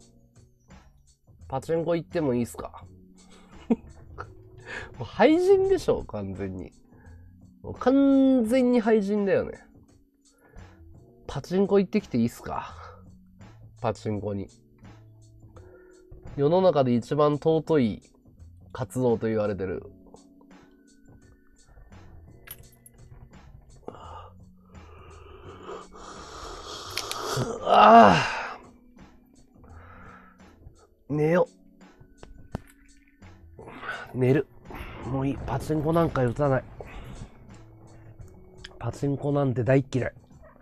パチンコ行ってもいいっすか？もう廃人でしょ、完全に。もう完全に廃人だよね。パチンコ行ってきていいっすか？パチンコに。世の中で一番尊い活動と言われてる。ああ。寝よ。寝る。もういい。パチンコなんか打たない。パチンコなんて大嫌い。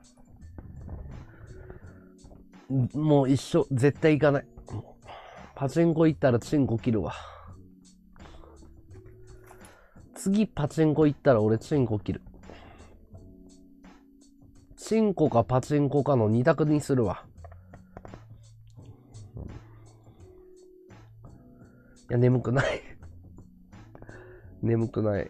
もう一生絶対行かない。パチンコ行ったらチンコ切るわ。次パチンコ行ったら俺チンコ切る。チンコかパチンコかの二択にするわ。いや、眠くない。眠くない。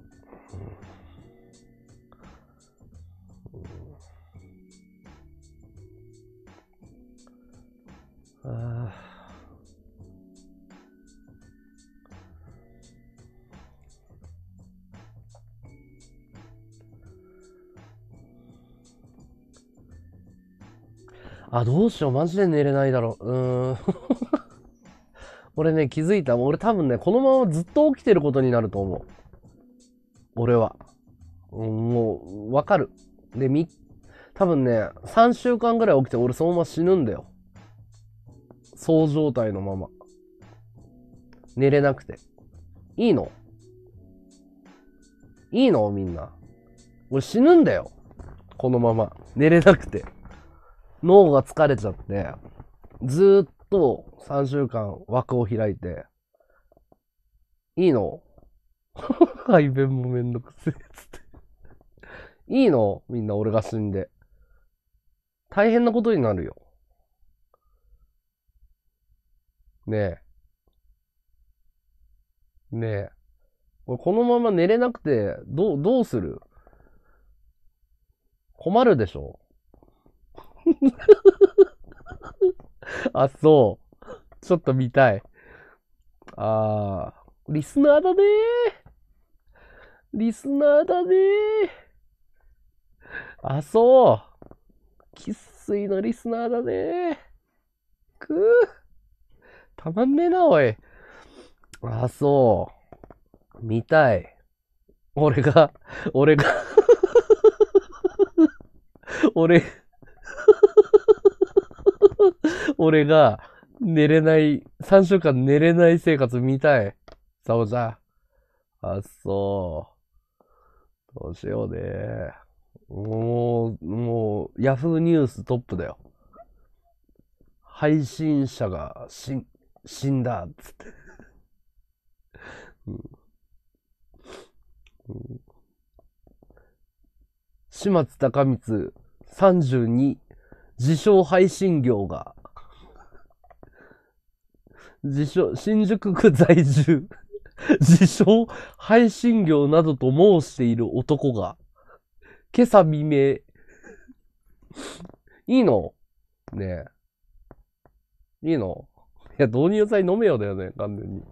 ああ、どうしよう。マジで寝れないだろう。俺ね、気づいた。俺多分ね、このままずっと起きてることになると思う。俺は。もう、わかる。で、多分ね、3週間ぐらい起きて俺そのまま死ぬんだよ。そう状態のまま。寝れなくて。いいの？いいの？みんな。俺死ぬんだよ。このまま。寝れなくて。脳が疲れちゃって、ずーっと3週間枠を開いて、いいの？排便もめんどくせえっつって。いいの？みんな俺が死んで。大変なことになるよ。ねえ。ねえ。俺このまま寝れなくて、どうする？困るでしょ？あ、そう。ちょっと見たい。あー、リスナーだねー。リスナーだねー。あ、そう。生粋のリスナーだねー。くー。たまんねえな、おい。あ、そう。見たい。俺が、俺が俺、俺が寝れない、3週間寝れない生活見たい。さおちゃん。あ、そう。どうしようね。もう、ヤフーニューストップだよ。配信者が死んだ、つって。うんうん、島津隆光32、自称配信業が自称、新宿区在住。自称、配信業などと申している男が、今朝未明、いいのねえ。いいのいや、導入剤飲めよだよね、完全に。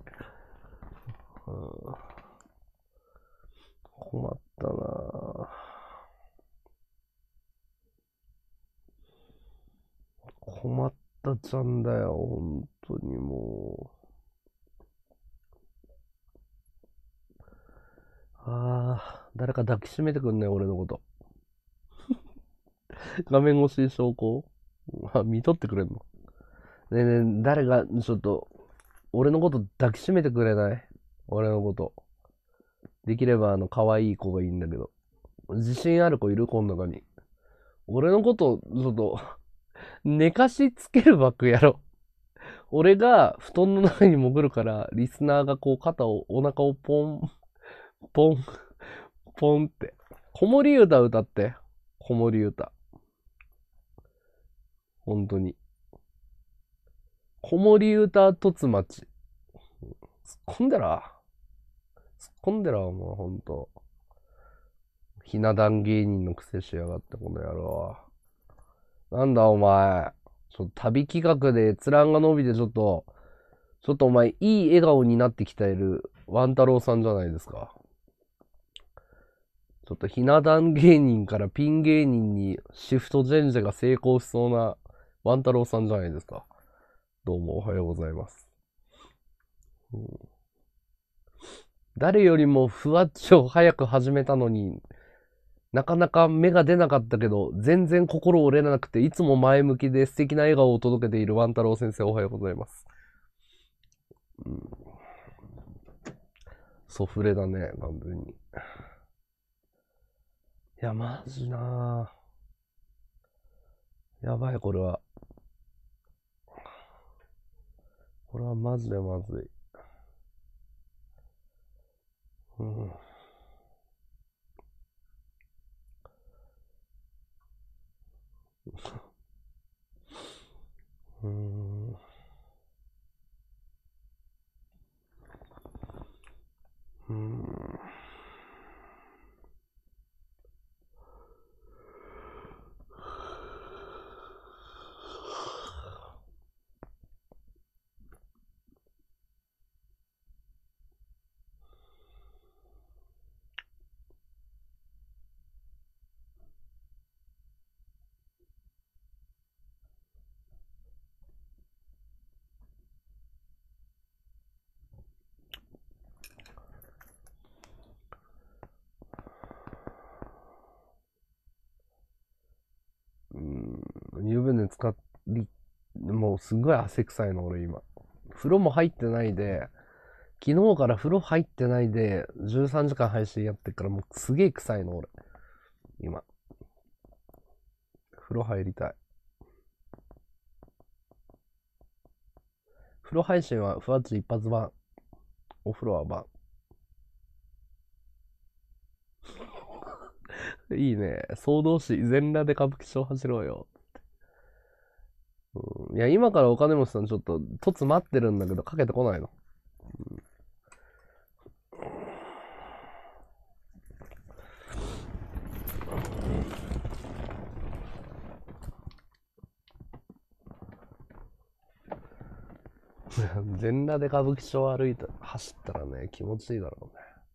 困ったなぁ。困ったちゃんだよ、本当にもう。誰か抱きしめてくんね俺のこと。画面越し証拠見とってくれんのねえねえ、誰が、ちょっと、俺のこと抱きしめてくれない？俺のこと。できれば、可愛い子がいいんだけど。自信ある子いるこの中に。俺のこと、ちょっと、寝かしつけるバックやろ。俺が布団の中に潜るから、リスナーがこうお腹をポン、ポン、ポンって。子守歌歌って。子守歌。本当に。子守歌とつまち。突っ込んでら。突っ込んでら、もうほんと。ひな壇芸人のくせしやがって、この野郎。なんだお前。ちょっと旅企画で閲覧が伸びてちょっとお前いい笑顔になってきているワン太郎さんじゃないですか。ちょっとひな壇芸人からピン芸人にシフトチェンジが成功しそうなワン太郎さんじゃないですか。どうもおはようございます。誰よりもふわっちを早く始めたのに、なかなか芽が出なかったけど、全然心折れなくて、いつも前向きで素敵な笑顔を届けているワン太郎先生、おはようございます。ソフレだね、完全に。いや、マジなぁ。やばい、これは。これはマジでまずい。うん。うん。うん。湯船使り、もうすごい汗臭いの、俺今。風呂も入ってないで、昨日から風呂入ってないで、13時間配信やってっからもうすげえ臭いの、俺。今。風呂入りたい。風呂配信はふわっち一発版。お風呂は版。いいね。総動詞全裸で歌舞伎町走ろうよ。いや、今からお金持ちさんちょっと、凸待ってるんだけど、かけてこないの。全裸で歌舞伎町歩いた、走ったらね、気持ちいいだろうね。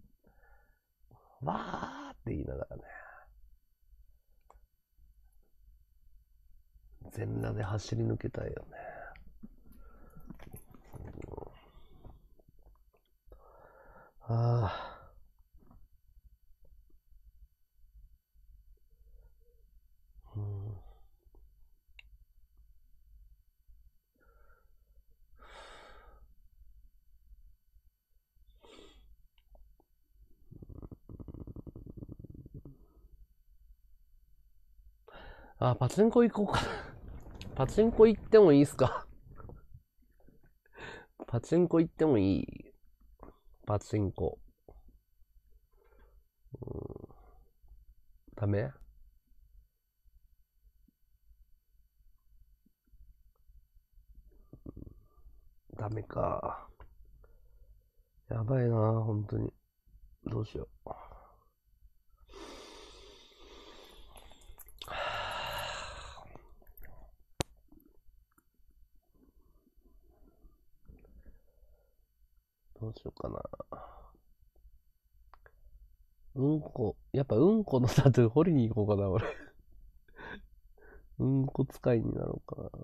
わーって言いながらね。全裸で走り抜けたいよね。ああ。うん。パチンコ行こうか。パチンコ行ってもいいっすか？パチンコ行ってもいい？パチンコ。ダメ？ ダメか。やばいな、本当に。どうしよう。どうしようかな。やっぱうんこのタトゥー掘りに行こうかな、俺。うんこ使いになろうかな。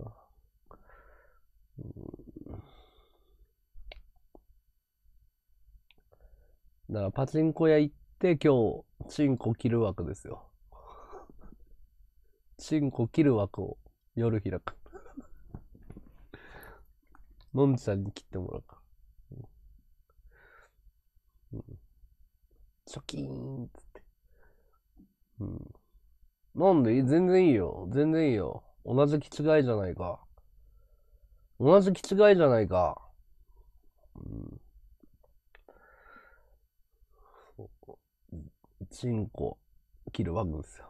だからパチンコ屋行って今日、チンコ切る枠ですよ。チンコ切る枠を夜開く。のんちゃんに切ってもらうか。チョキーンっつって。うん。なんで全然いいよ。全然いいよ。同じ気違いじゃないか。同じ気違いじゃないか。うん。そう。チンコ切る枠ですよ。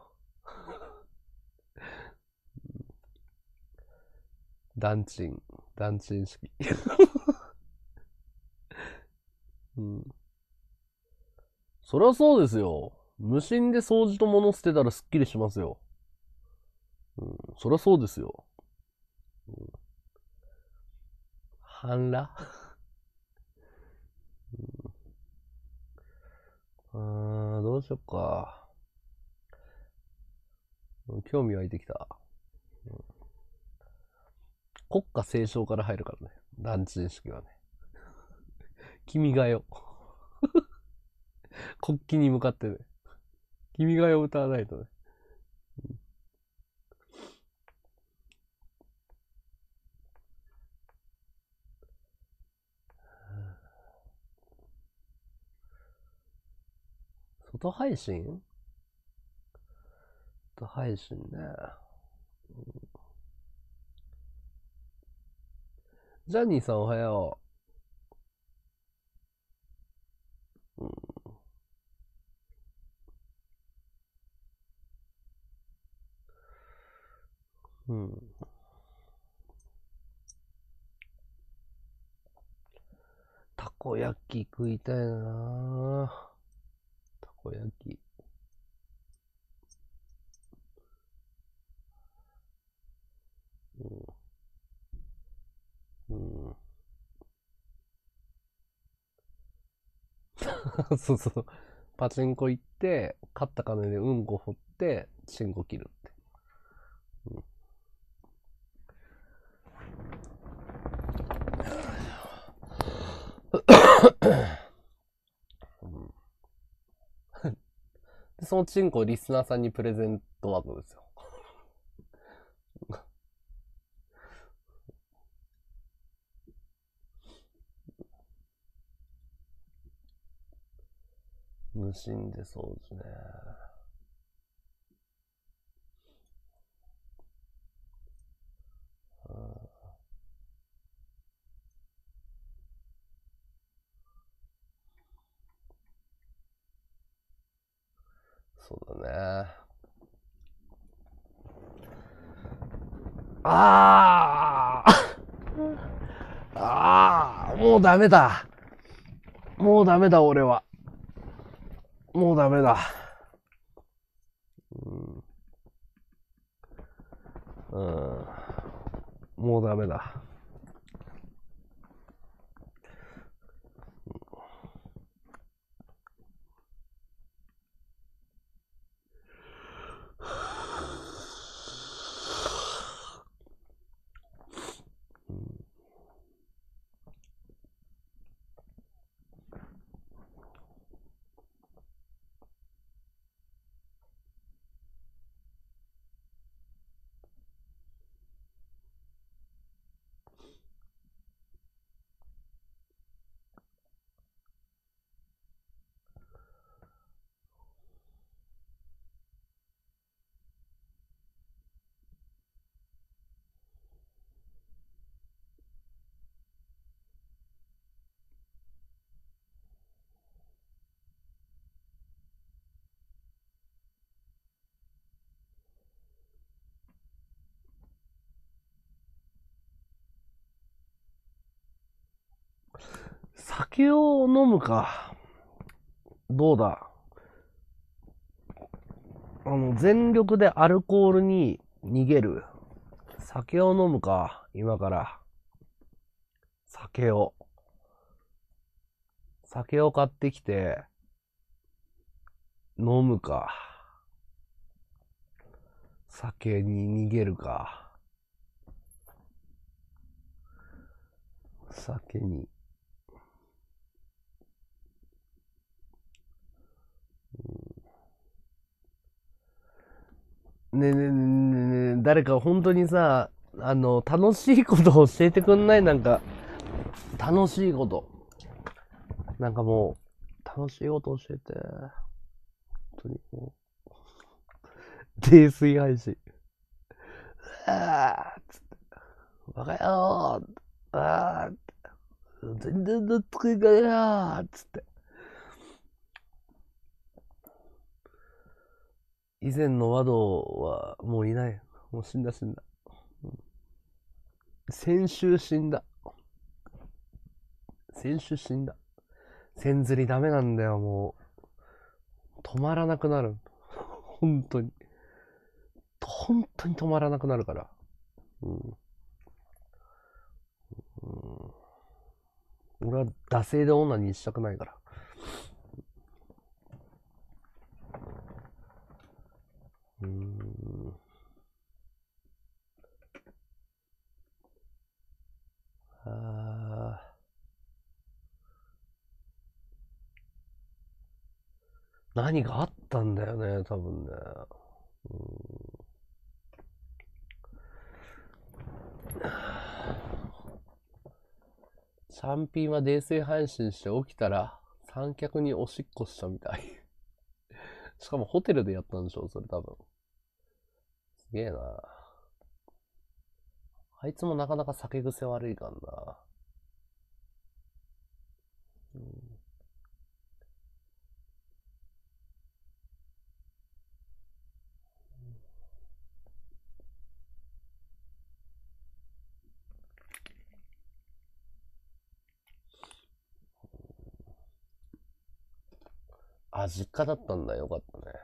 団チン。団チン式。うん。そりゃそうですよ。無心で掃除と物捨てたらスッキリしますよ。うん。そりゃそうですよ。うん、半裸どうしよっか。興味湧いてきた。国歌斉唱から入るからね。団地式はね。君が代。国旗に向かってね。君が代を歌わないとね。外配信外配信ね。ジャニーさんおはよう。うん。うん。たこ焼き食いたいなたこ焼き。うん。うん。そうそう。パチンコ行って、勝った金でうんこ掘って、チンコ切るって。で、そのチンコをリスナーさんにプレゼント枠ですよ。無心で掃除ね。そうだね。あーあーもうダメだ。もうダメだ、俺は。もうダメだ。うん。うん。もうダメだ。うん、 酒を飲むか。どうだ。全力でアルコールに逃げる。酒を飲むか。今から。酒を買ってきて、飲むか。酒に逃げるか。酒に。ねえねえねえねえ、誰か本当にさ、楽しいことを教えてくんない？なんか、楽しいこと。なんかもう、楽しいこと教えて。本当にもう、泥酔配信。あーっつって、バカ野郎あー全然納得いかねえなーっつって。以前の和道はもういない。もう死んだ。先週死んだ。千釣りダメなんだよ、もう。止まらなくなる。本当に。本当に止まらなくなるから。うん。うん、俺は惰性で女にしたくないから。うーん。あ何があったんだよね、多分ね。うん、チャンピンは泥酔配信して起きたら三脚におしっこしたみたい。しかもホテルでやったんでしょ、それ多分。すげえな。あいつもなかなか酒癖悪いからな。うん、あ、実家だったんだ。よかったね。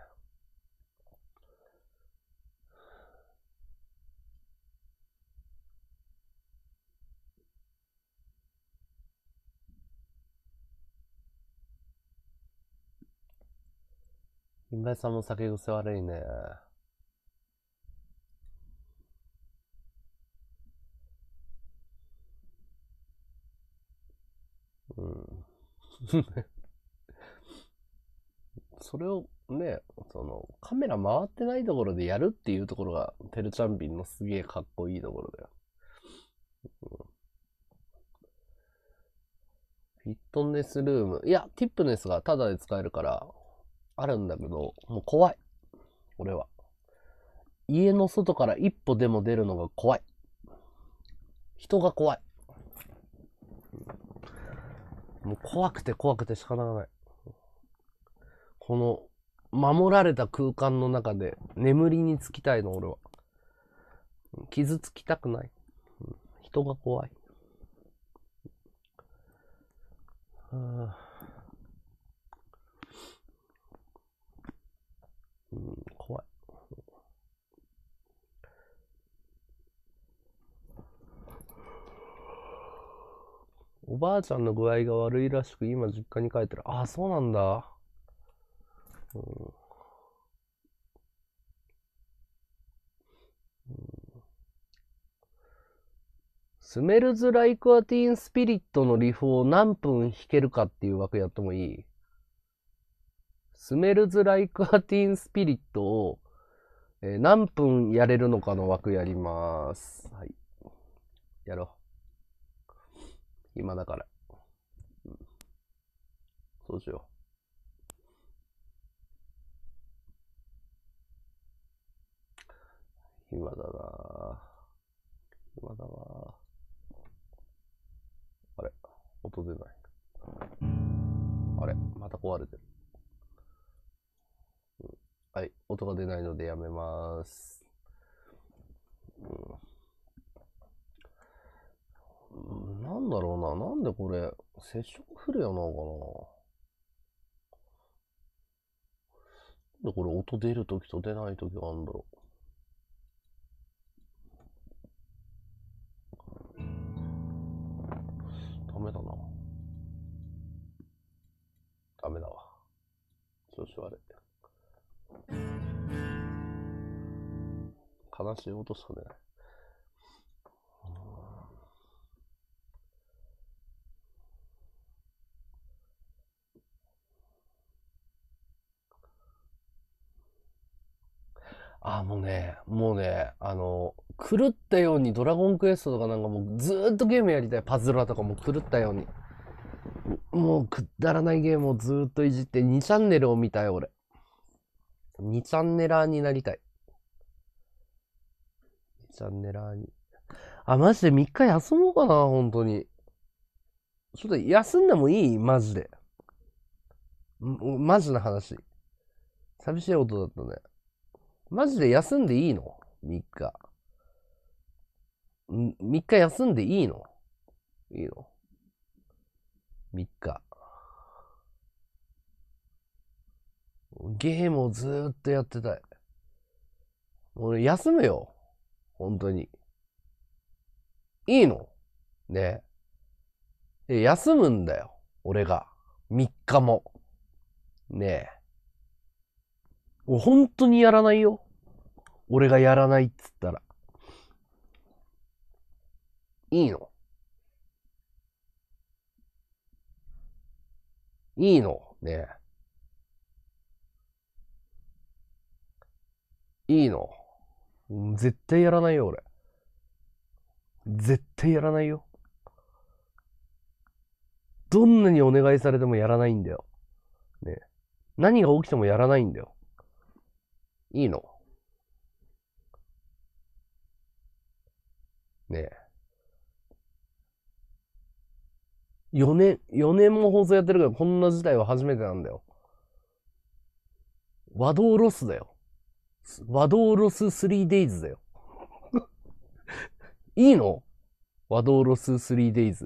金林さんも酒癖悪いね。うん。それをね、カメラ回ってないところでやるっていうところが、てるちゃんびんのすげえかっこいいところだよ。フィットネスルーム。いや、ティップネスがタダで使えるから、あるんだけど、もう怖い。俺は。家の外から一歩でも出るのが怖い。人が怖い。もう怖くて仕方がない。この、守られた空間の中で眠りにつきたいの、俺は。傷つきたくない。人が怖い。うん、怖い。おばあちゃんの具合が悪いらしく今実家に帰ってる。ああ、そうなんだ。うん、スメルズ・ライク・ア・ティーン・スピリットのリフを何分弾けるかっていう枠やってもいい？スメルズ・ライク・ア・ティーン・スピリットを、何分やれるのかの枠やります。はい。やろう。今だから。うん、そうしよう。暇だな暇だなあれ音出ない。あれまた壊れてる。はい。音が出ないのでやめます。うん、 なんだろうな。なんでこれ、接触不良なのかな。なんでこれ音出るときと出ないときがあるんだろう。ダメだな。ダメだわ。調子悪い。悲しい音しか出ない。もうね、狂ったようにドラゴンクエストとかなんかもうずーっとゲームやりたい。パズドラとかも狂ったように。もうくだらないゲームをずーっといじって2チャンネルを見たい俺。2チャンネラーになりたい。2チャンネラーに。マジで3日休もうかな、本当に。ちょっと休んでもいいマジで。マジな話。寂しい音だったね。マジで休んでいいの ?3 日。3日休んでいいのいいの ?3 日。ゲームをずーっとやってたい。俺休むよ。本当に。いいのねえ。休むんだよ。俺が。3日も。ねえ。俺本当にやらないよ。俺がやらないっつったら。いいのいいのねえ。いいの絶対やらないよ、俺。絶対やらないよ。どんなにお願いされてもやらないんだよ。ねえ。何が起きてもやらないんだよ。いいのねえ。4年も放送やってるからこんな事態は初めてなんだよ。和道ロスだよ。和道ロス 3days だよ。いいの和道ロス 3days。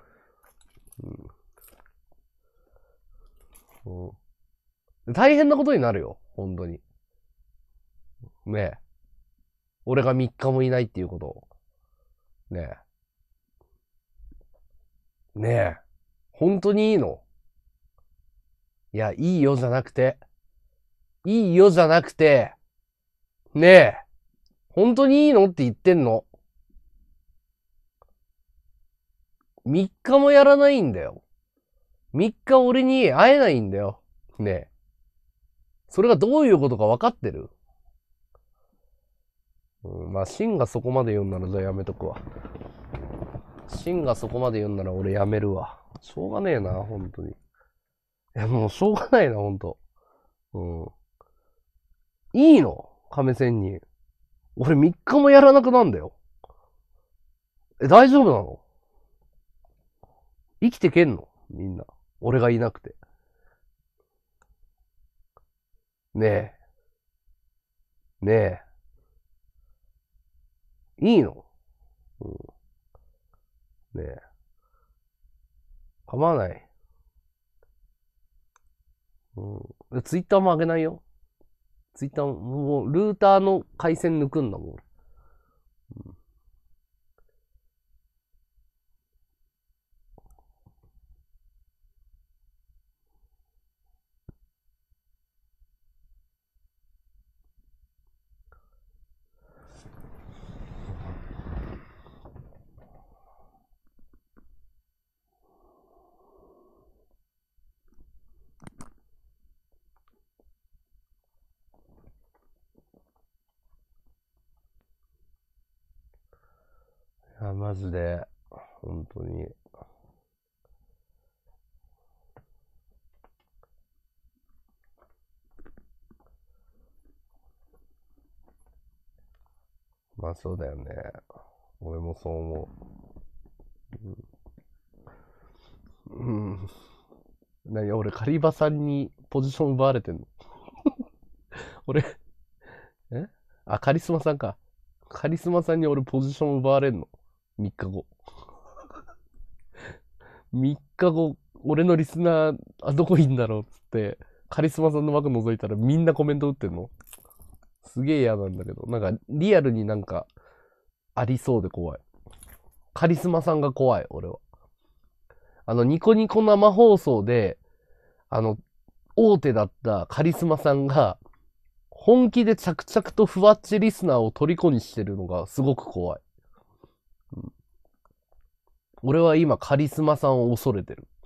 大変なことになるよ。本当に。ねえ。俺が3日もいないっていうことを。ねえ。ねえ。本当にいいのいや、いいよじゃなくて。いいよじゃなくて。ねえ。本当にいいのって言ってんの。3日もやらないんだよ。3日俺に会えないんだよ。ねえ。それがどういうことか分かってるまあ、シンがそこまで言うんならじゃあやめとくわ。シンがそこまで言うんなら俺やめるわ。しょうがねえな、本当に。いや、もうしょうがないな、本当。いいの亀仙人。俺3日もやらなくなんだよ。大丈夫なの生きてけんのみんな。俺がいなくて。ねえ。ねえ。いいのねえ。構わない。ツイッターも上げないよ。ツイッターもうルーターの回線抜くんだもん。いや、マジで、本当に。まあそうだよね。俺もそう思う。何俺、カリバさんにポジション奪われてんの俺、えカリスマさんか。カリスマさんに俺ポジション奪われんの ?3 日後。 3日後、俺のリスナー、どこいんだろうっつって、カリスマさんの枠覗いたらみんなコメント打ってんの。すげえ嫌なんだけど、なんかリアルになんかありそうで怖い。カリスマさんが怖い、俺は。ニコニコ生放送で、大手だったカリスマさんが、本気で着々とふわっちリスナーを虜にしてるのがすごく怖い。うん、俺は今カリスマさんを恐れてる。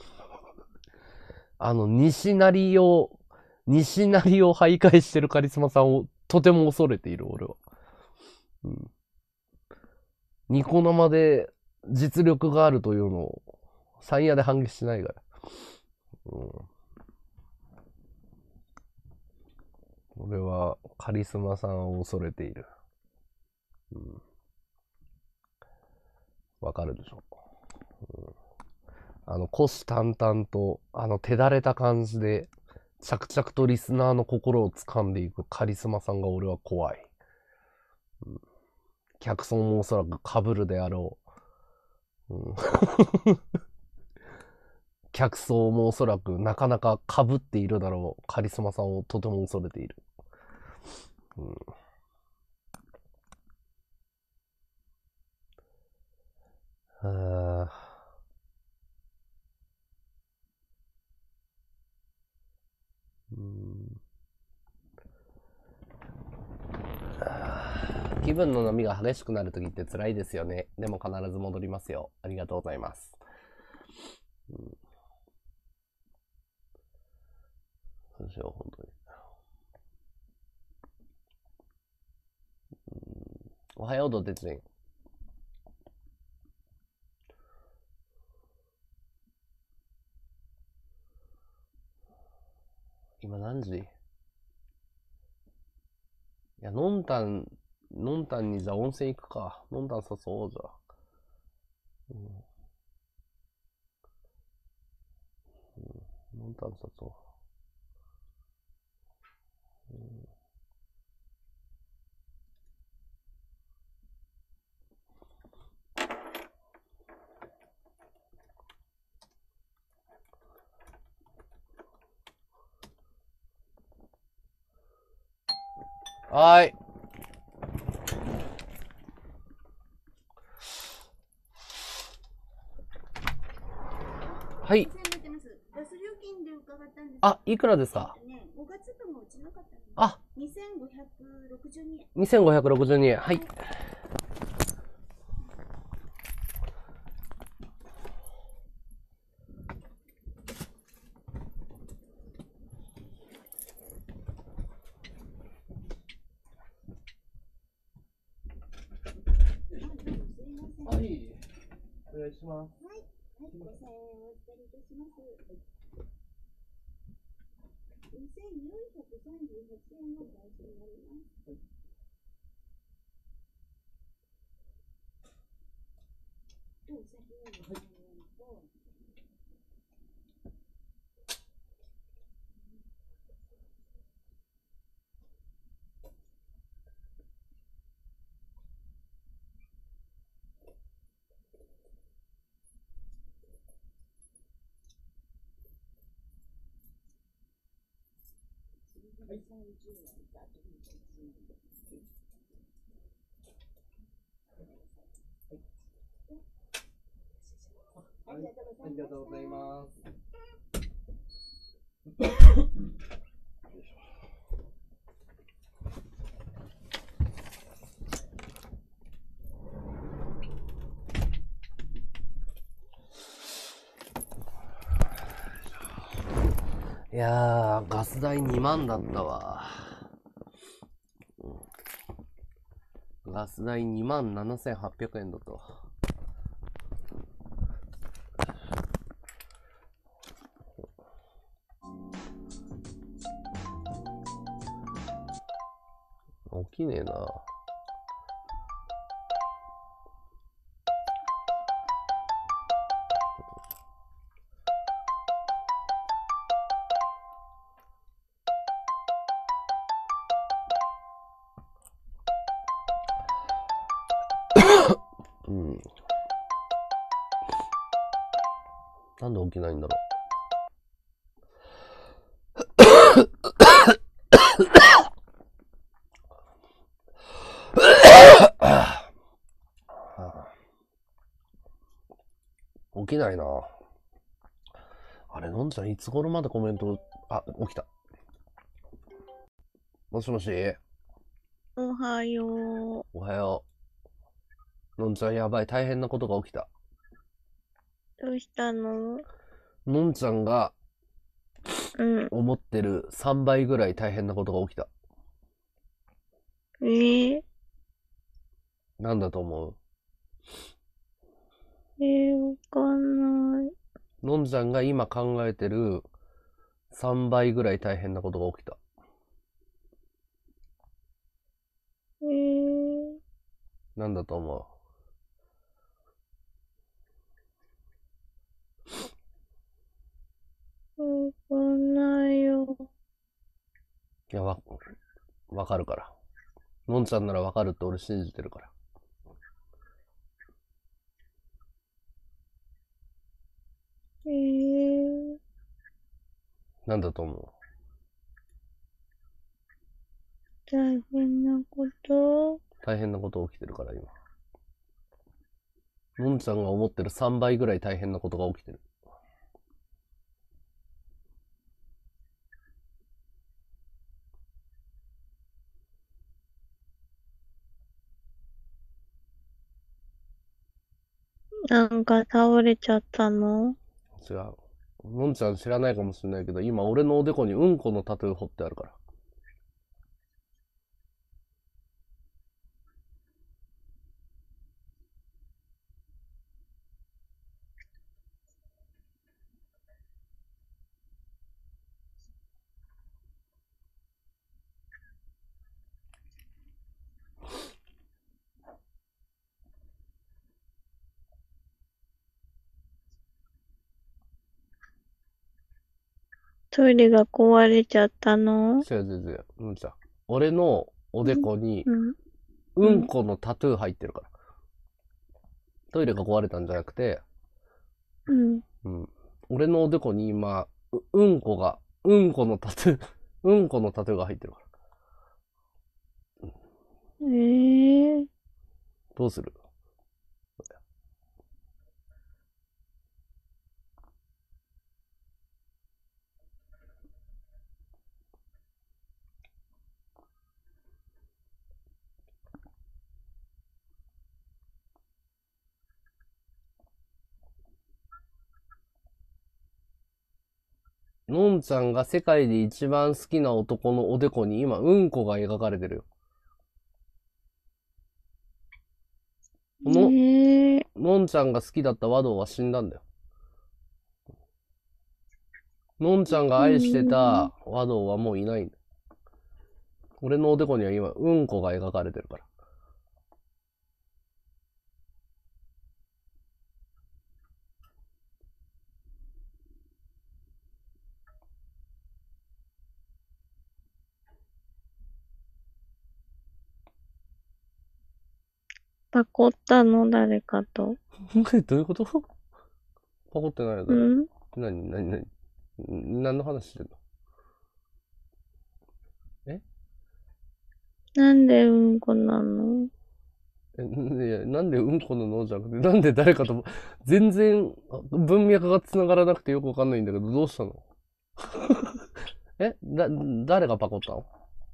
西成を徘徊してるカリスマさんをとても恐れている、俺は。うん、ニコ生で実力があるというのを、サイヤで反撃しないから。うん、俺はカリスマさんを恐れている。うん、わかるでしょ。虎視眈々と、手だれた感じで、着々とリスナーの心を掴んでいくカリスマさんが俺は怖い。うん、客層もおそらく被るであろう。うん、客層もおそらくなかなか被っているだろうカリスマさんをとても恐れている。うん、気分の波が激しくなるときって辛いですよね。でも必ず戻りますよ。ありがとうございます。うん、そうしよう、本当に。おはよう、ドテツイン。今何時？いや、のんたんにじゃあ温泉行くか。のんたん誘おうじゃあ。うん。のんたん誘おう。うん、はい。はい。あ、いくらですか？あ、2562円。はい。はい。お願いします。はい。5000円お預かりいたします。2438円の代金になります。はい。お先にお願いします。はい。ありがとうございます。いやー、ガス代2万だったわ。ガス代27,800円だと。起きねえな。うん。 なんで起きないんだろう。起きないな。あれ、のんちゃんいつ頃までコメント、起きた。もしもし。 おはよう。 おはよう。のんちゃんやばい、大変なことが起きた。 どうしたの？ のんちゃんが思ってる3倍ぐらい大変なことが起きた。なんだと思う？ わかんない。 のんちゃんが今考えてる3倍ぐらい大変なことが起きた。なんだと思う？わかんないよ。 いや、わかるから。のんちゃんならわかるって俺信じてるから。なんだと思う？ 大変なこと？ 大変なこと起きてるから今。のんちゃんが思ってる3倍ぐらい大変なことが起きてる。 なんか倒れちゃったの？ 違う。のんちゃん知らないかもしれないけど、今俺のおでこにうんこのタトゥー彫ってあるから。 トイレが壊れちゃったの？ 違う違う違う。のんちゃん。俺のおでこにうんこのタトゥー入ってるから。トイレが壊れたんじゃなくて、俺のおでこに今、うんこのタトゥー、うんこのタトゥーが入ってるから。どうする？のんちゃんが世界で一番好きな男のおでこに今、うんこが描かれてるよ。のんちゃんが好きだった和道は死んだんだよ。のんちゃんが愛してた和道はもういないんだよ。俺のおでこには今、うんこが描かれてるから。 パコったの？誰かと。 どういうこと？パコってないよ、誰か。何の話してんの？ なんでうんこなの？ なんでうんこの脳じゃなくて、なんで誰かと、全然文脈が繋がらなくてよくわかんないんだけど、どうしたの？誰がパコったの？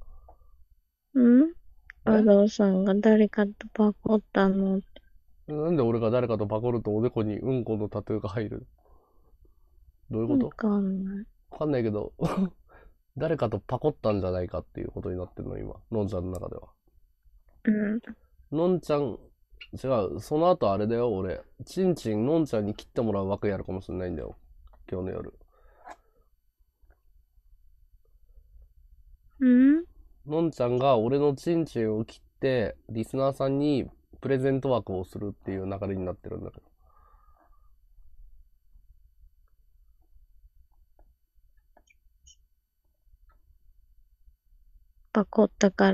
和道さんが誰かとパコったの？ なんで俺が誰かとパコるとおでこにうんこのタトゥーが入る？どういうこと？ わかんない。 わかんないけど、誰かとパコったんじゃないかっていうことになってるの、今。のんちゃんの中では。のんちゃん、違う、その後あれだよ、俺。ちんちんのんちゃんに切ってもらう枠やるかもしれないんだよ。今日の夜。のんちゃんが俺のちんちんを切って、リスナーさんにプレゼント枠をするっていう流れになってるんだけど。 パコったから？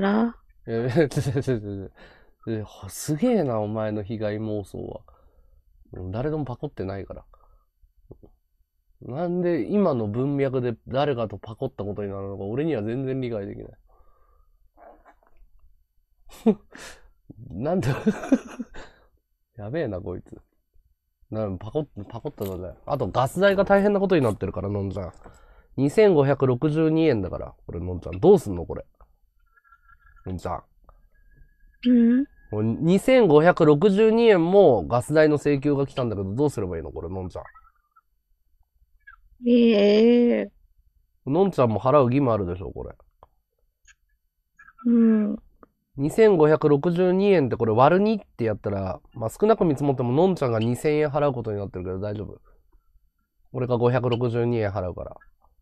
すげえな、お前の被害妄想は。誰でもパコってないから。 なんで今の文脈で誰かとパコったことになるのか俺には全然理解できない。なんでやべえな、こいつ。パコったのね。あとガス代が大変なことになってるから、のんちゃん。2562円だから。これ、のんちゃん。どうすんのこれ。のんちゃん。2562円もガス代の請求が来たんだけど、どうすればいいのこれ、のんちゃん。のんちゃんも払う義務あるでしょ、これ。2562円ってこれ割る2ってやったら、まあ、少なく見積もってものんちゃんが2000円払うことになってるけど大丈夫？俺が562円払うから。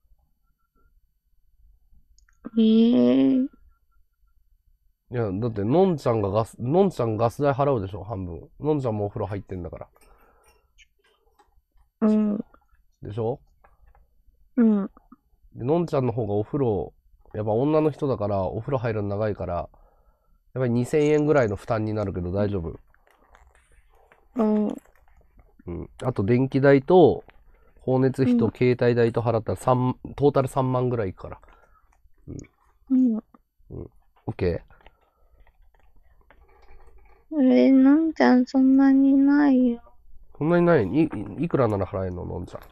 いや、だってのんちゃんガス代払うでしょ、半分。のんちゃんもお風呂入ってんだから。でしょ？で、のんちゃんの方がお風呂、やっぱ女の人だからお風呂入るの長いから、やっぱり2000円ぐらいの負担になるけど大丈夫？あと電気代と、光熱費と携帯代と払ったらトータル3万ぐらいいくから。OK？ のんちゃんそんなにないよ。 そんなにない？いくらなら払えんののんちゃん。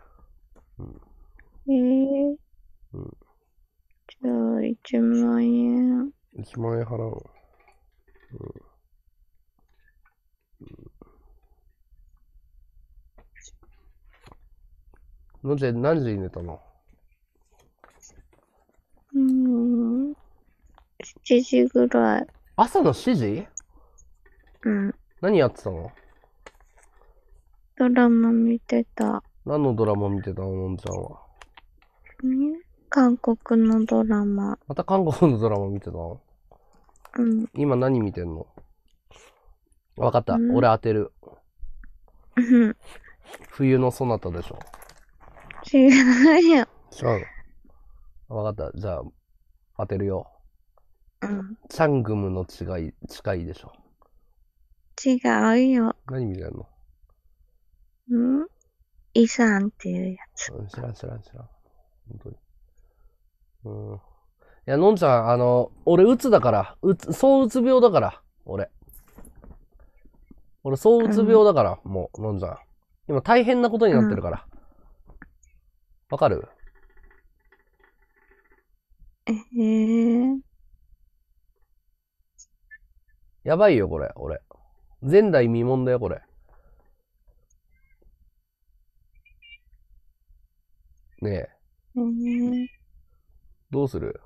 じゃあ、1万円。 1万円払う。のんちゃん何時に寝たの ？7時ぐらい。 朝の7時？何やってたの？ ドラマ見てた。 何のドラマ見てたののんちゃんは。 韓国のドラマ。 また韓国のドラマ見てたの？今何見てんの？わかった。俺当てる。冬のソナタでしょ。 違うよ。 違うの？わかった。じゃあ、当てるよ。チャングムの近いでしょ。 違うよ。 何見てんの？ イさんっていうやつ。 知らん。本当に。いや、のんちゃん、俺、うつだから。そううつ病だから。俺、そううつ病だから、もう、のんちゃん。今、大変なことになってるから。わかる？やばいよ、これ、俺。前代未聞だよ、これ。ねえ。どうする？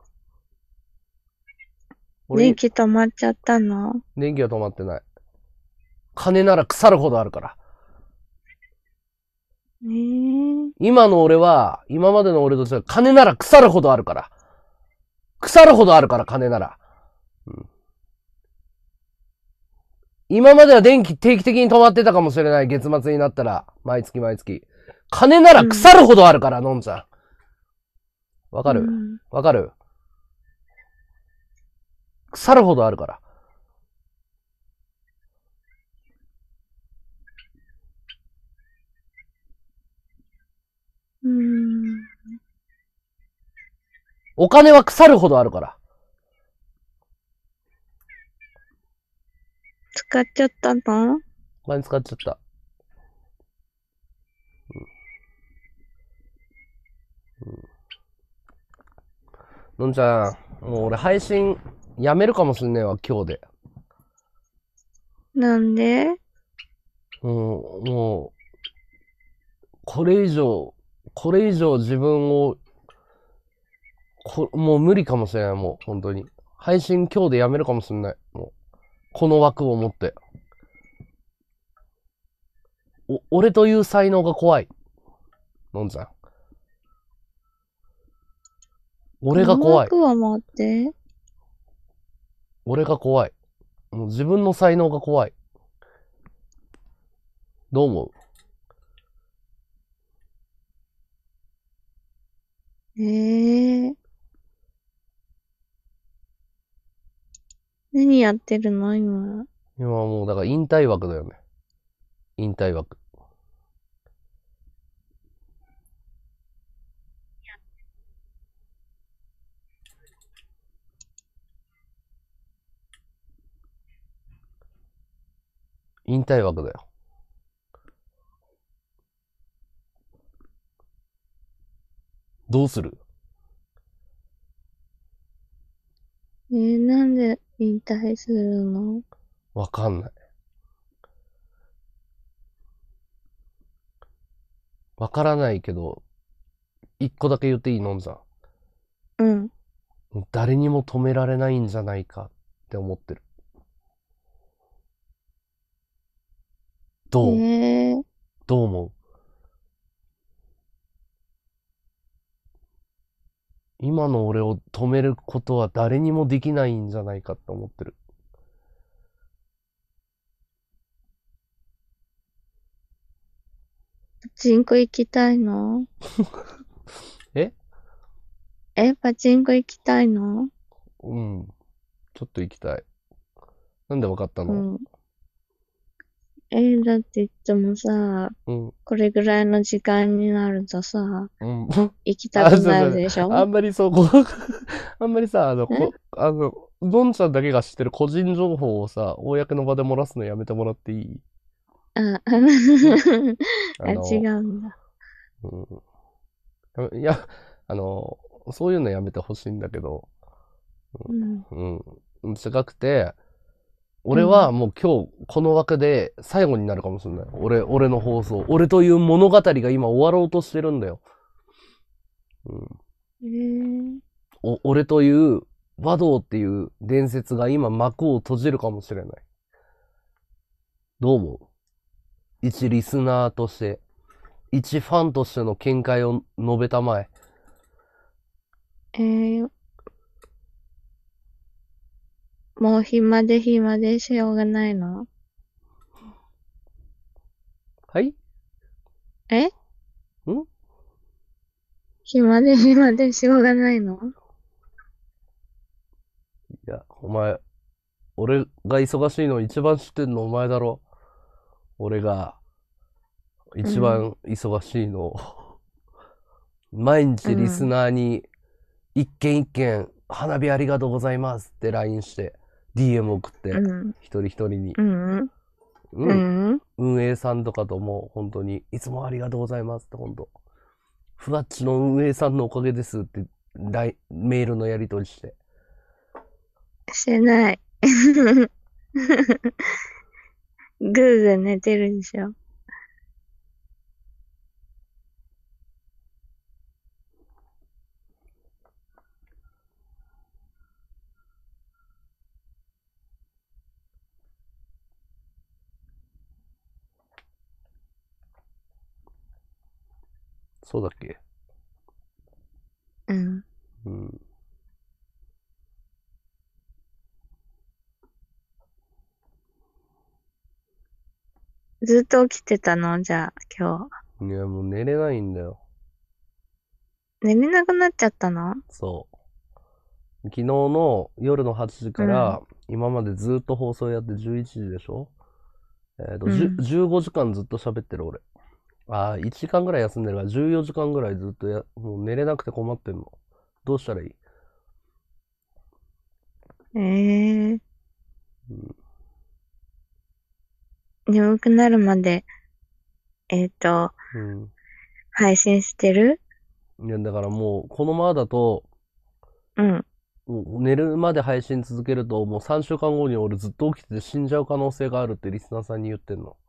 電気止まっちゃったの？ 電気は止まってない。金なら腐るほどあるから。今の俺は、今までの俺としては金なら腐るほどあるから。腐るほどあるから、金なら。今までは電気定期的に止まってたかもしれない。月末になったら。毎月。金なら腐るほどあるから、のんちゃん。わかる？腐るほどあるから。お金は腐るほどあるから。 使っちゃったの？ お金使っちゃった。のんちゃん、もう俺配信やめるかもしんねえわ、今日で。 なんで？ もう、これ以上自分を、もう無理かもしれない、もう、本当に。配信今日でやめるかもしんない。もう、この枠を持って。俺という才能が怖い。のんちゃん。俺が怖い。 枠を持って。 俺が怖い。もう自分の才能が怖い。どう思う？ 何やってるの今？ 今はもうだから引退枠だよね。引退枠。 引退枠だよ。どうする？ なんで引退するの？ わかんない。わからないけど、一個だけ言っていいのじゃん。 うん。 誰にも止められないんじゃないかって思ってる。 えどうー、 どう思う？今の俺を止めることは誰にもできないんじゃないかって思ってる。 パチンコ行きたいの？ えパチンコ行きたいの？ うん。ちょっと行きたい。なんでわかったの？ うん。だっていつもさ、 うん。 これぐらいの時間になるとさ、 うん。 行きたあ、 くなるそうそう。 でしょ？ あんまりそう、あんまりさ、どんちゃんだけが知ってる個人情報をさ、公の場で漏らすのやめてもらっていい？ あ、 あ違の、 うんだ。 いや、あの、そういうのやめてほしいんだけど、 うん。 うん。違くて、俺はうん。 もう今日この枠で最後になるかもしれない。俺の放送。俺という物語が今終わろうとしてるんだよ。うん、 えー、 俺という和道っていう伝説が今幕を閉じるかもしれない。どう思う？一リスナーとして、一ファンとしての見解を述べたまえ。 えー、もう暇で暇でしょうがないの？ はい？ えん？ 暇で暇でしょうがないの？ いや、お前、俺が忙しいの一番知ってんのお前だろ。俺が一うん。 番忙しいの。毎日リスうん。 ナーに一件一件花火ありがとうございますって LINE して DM 送ってうん。 一人一人に。 うん。ううん。 ん。 運営さんとかとも本当にいつもありがとうございますって本当。ふわっちの運営さんのおかげですってメールのやり取りして。 してない。グーグー寝てるでしょ。 そうだっけ？ うん。 うん。 ずっと起きてたの？じゃあ、今いや、もう寝れないんだよ。 日。寝れなくなっちゃったの？ そう。昨日の夜の8時うん。 から今までずっと放送やって11時でしょ？ うん。 15時間ずっと喋ってる俺。1時間ぐらい休んでるから14時間ぐらいずっともう寝れなくて困ってんの。どうしたらいい？ ええうん。 眠くなるまで、えっと、 うん。 配信してる？ いや、だからもう、このままだと、 うん。 もう寝るまで配信続けると、もう3週間後に俺ずっと起きてて死んじゃう可能性があるってリスナーさんに言ってんの。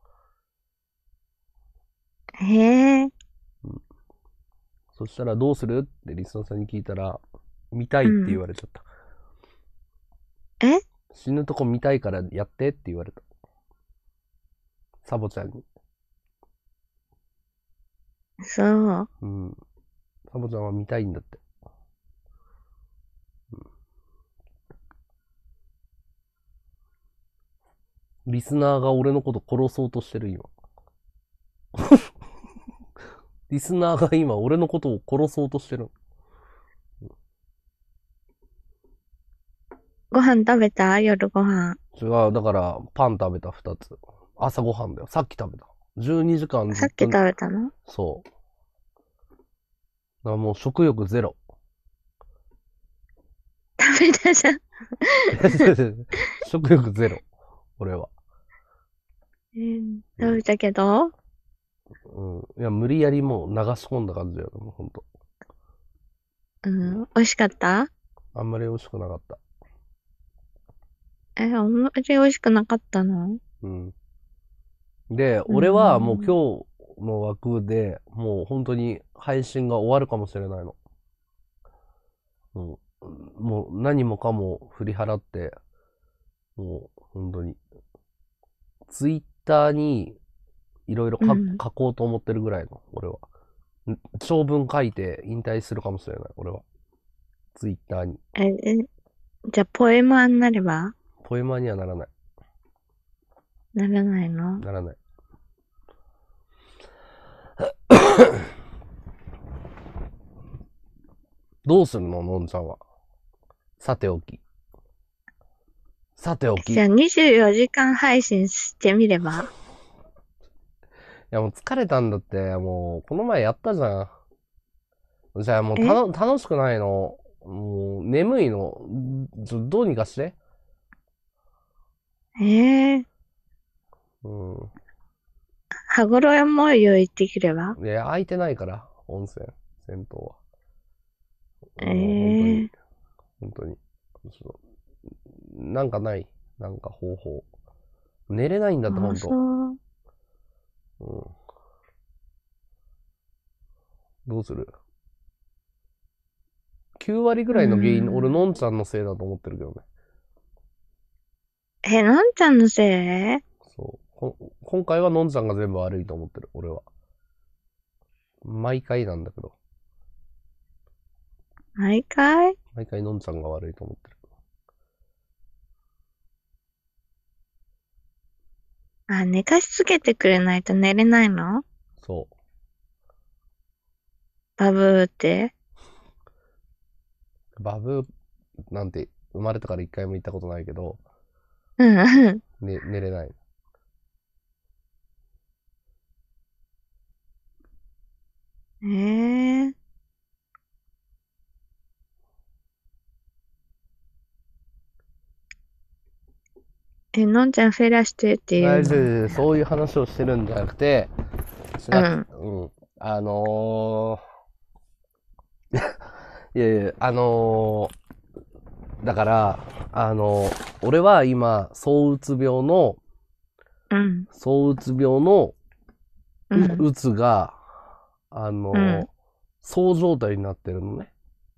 へえ、 うん。そしたらどうするってリスナーさんに聞いたら、見たいって言うん。 われちゃった。 え死ぬとこ見たいからやってって言われた。サボちゃんに。 そう。 うん。サボちゃんは見たいんだって。リスナーが俺のこと殺そうとしてる今。リスナーが今俺のことを殺そうとしてる。 ご飯食べた？夜ご飯。 違う、だからパン食べた2つ。朝ごはんだよ。さっき食べた。12時間ずさっき食っと、 べたの？ そう。だからもう食欲ゼロ。 食べたじゃん。 食欲ゼロ。俺は。 食べたけど、 いや、無理やりもう流し込んだ感じだよ、もうほんと。 美味しかった？ あんまり美味しくなかった。 あんまり美味しくなかったの？ で、俺はもう今日の枠で、もう本当に配信が終わるかもしれないの。もう何もかも振り払って、もう本当に、ツイッターにいろいろ書こうと思ってるぐらいの、俺は。長文書いて引退するかもしれない、俺は。ツイッターに。 じゃあ、ポエマーになれば？ ポエマーにはならない。 ならないの？ ならない。どうするの、のんちゃんは。さておき。さておき。 じゃあ、24時間配信してみれば？ いや、もう疲れたんだって。もう、この前やったじゃん。じゃあもう楽しくないの。もう、眠いの。どうにかして。 羽衣も湯行ってくれば？ いや、空いてないから、温泉、銭湯は。本当に。なんかない。なんか方法。寝れないんだって、ほんと。どうする？ 9 割ぐらいの原因、俺、のんちゃんのせいだと思ってるけどね。 のんちゃんのせい？ そう。今回はのんちゃんが全部悪いと思ってる、俺は。毎回なんだけど。 毎回のんちゃんが悪いと思ってる。 寝かしつけてくれないと寝れないの？ そう。 バブーって。 バブなんて生まれてから一回も行ったことないけど、寝れない。 のんちゃんフェラしてっていうの？ そういう話をしてるんじゃなくて、いやいや、だから、俺は今、躁うつ病の、うつが、そう状態になってるのね。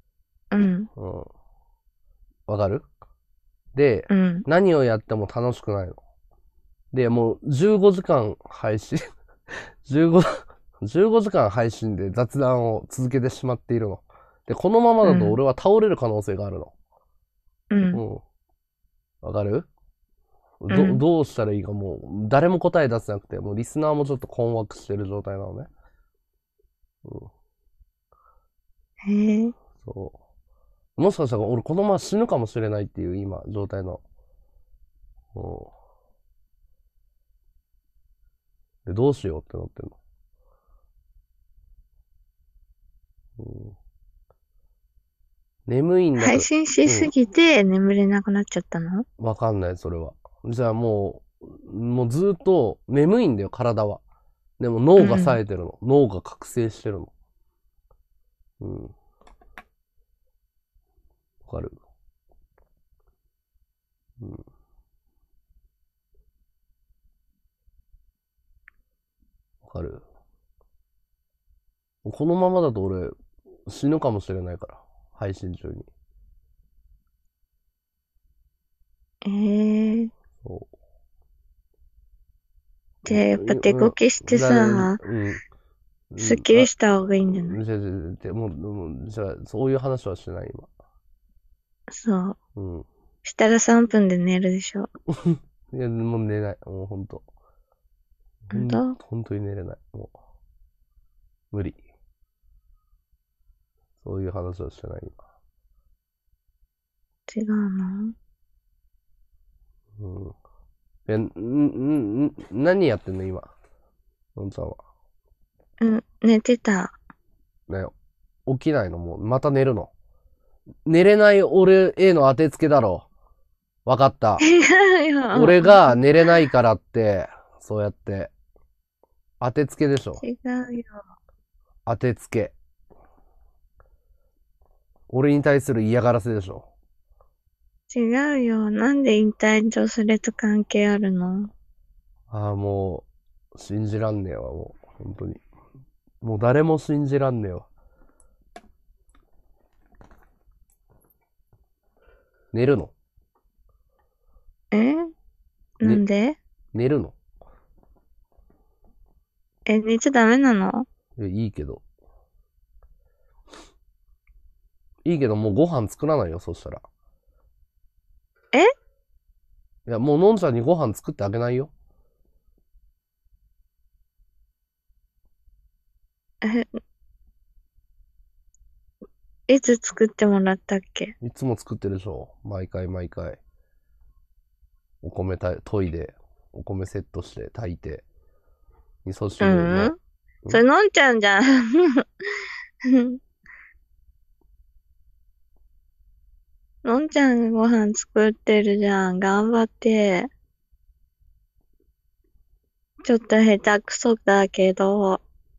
わかる？で、何をやっても楽しくないの。で、もう15時間配信15時間配信で雑談を続けてしまっているの。で、このままだと俺は倒れる可能性があるの。わかる？どうしたらいいかもう、誰も答え出せなくて、もうリスナーもちょっと困惑してる状態なのね。そう。もしかしたら俺このまま死ぬかもしれないっていう今、状態の。で、どうしようってなってんの。眠いんだけど。 配信しすぎて眠れなくなっちゃったの？ わかんない、それは。じゃあもうずっと眠いんだよ、体は。でも脳が冴えてるの。脳が覚醒してるの。わかる？わかる？このままだと俺、死ぬかもしれないから。配信中に。そう。 じゃあやっぱデコ消してさ、すっきりした方がいいんじゃない？ じゃあ、そういう話はしてない、今。 そう。したら3分で寝るでしょ。 いや、もう寝ない。もうほんと。本当に寝れない。もう。無理。そういう話はしてない、 今。違うの？ 何やってんの、今。のんちゃんは。 寝てた。 ね、起きないの？もう、また寝るの？寝れない俺への当てつけだろ。わかった。俺が寝れないからって、 そうやって。当てつけでしょ。 違うよ。 当てつけ。俺に対する嫌がらせでしょ。 違うよ。なんで引退とそれと関係あるの？ ああ、もう、信じらんねえわ、もう。本当に。もう誰も信じらんねえわ。寝るの？ なんで？ 寝るの？ 寝ちゃダメなの？ いいけど。いいけど、もうご飯作らないよ、そしたら。いや、もうのんちゃんにご飯作ってあげないよ。 いつ作ってもらったっけ？ いつも作ってるでしょ。毎回毎回。お米研いで、お米セットして炊いて、味噌汁の。 それのんちゃんじゃん。のんちゃんがご飯作ってるじゃん。頑張って。ちょっと下手くそだけど。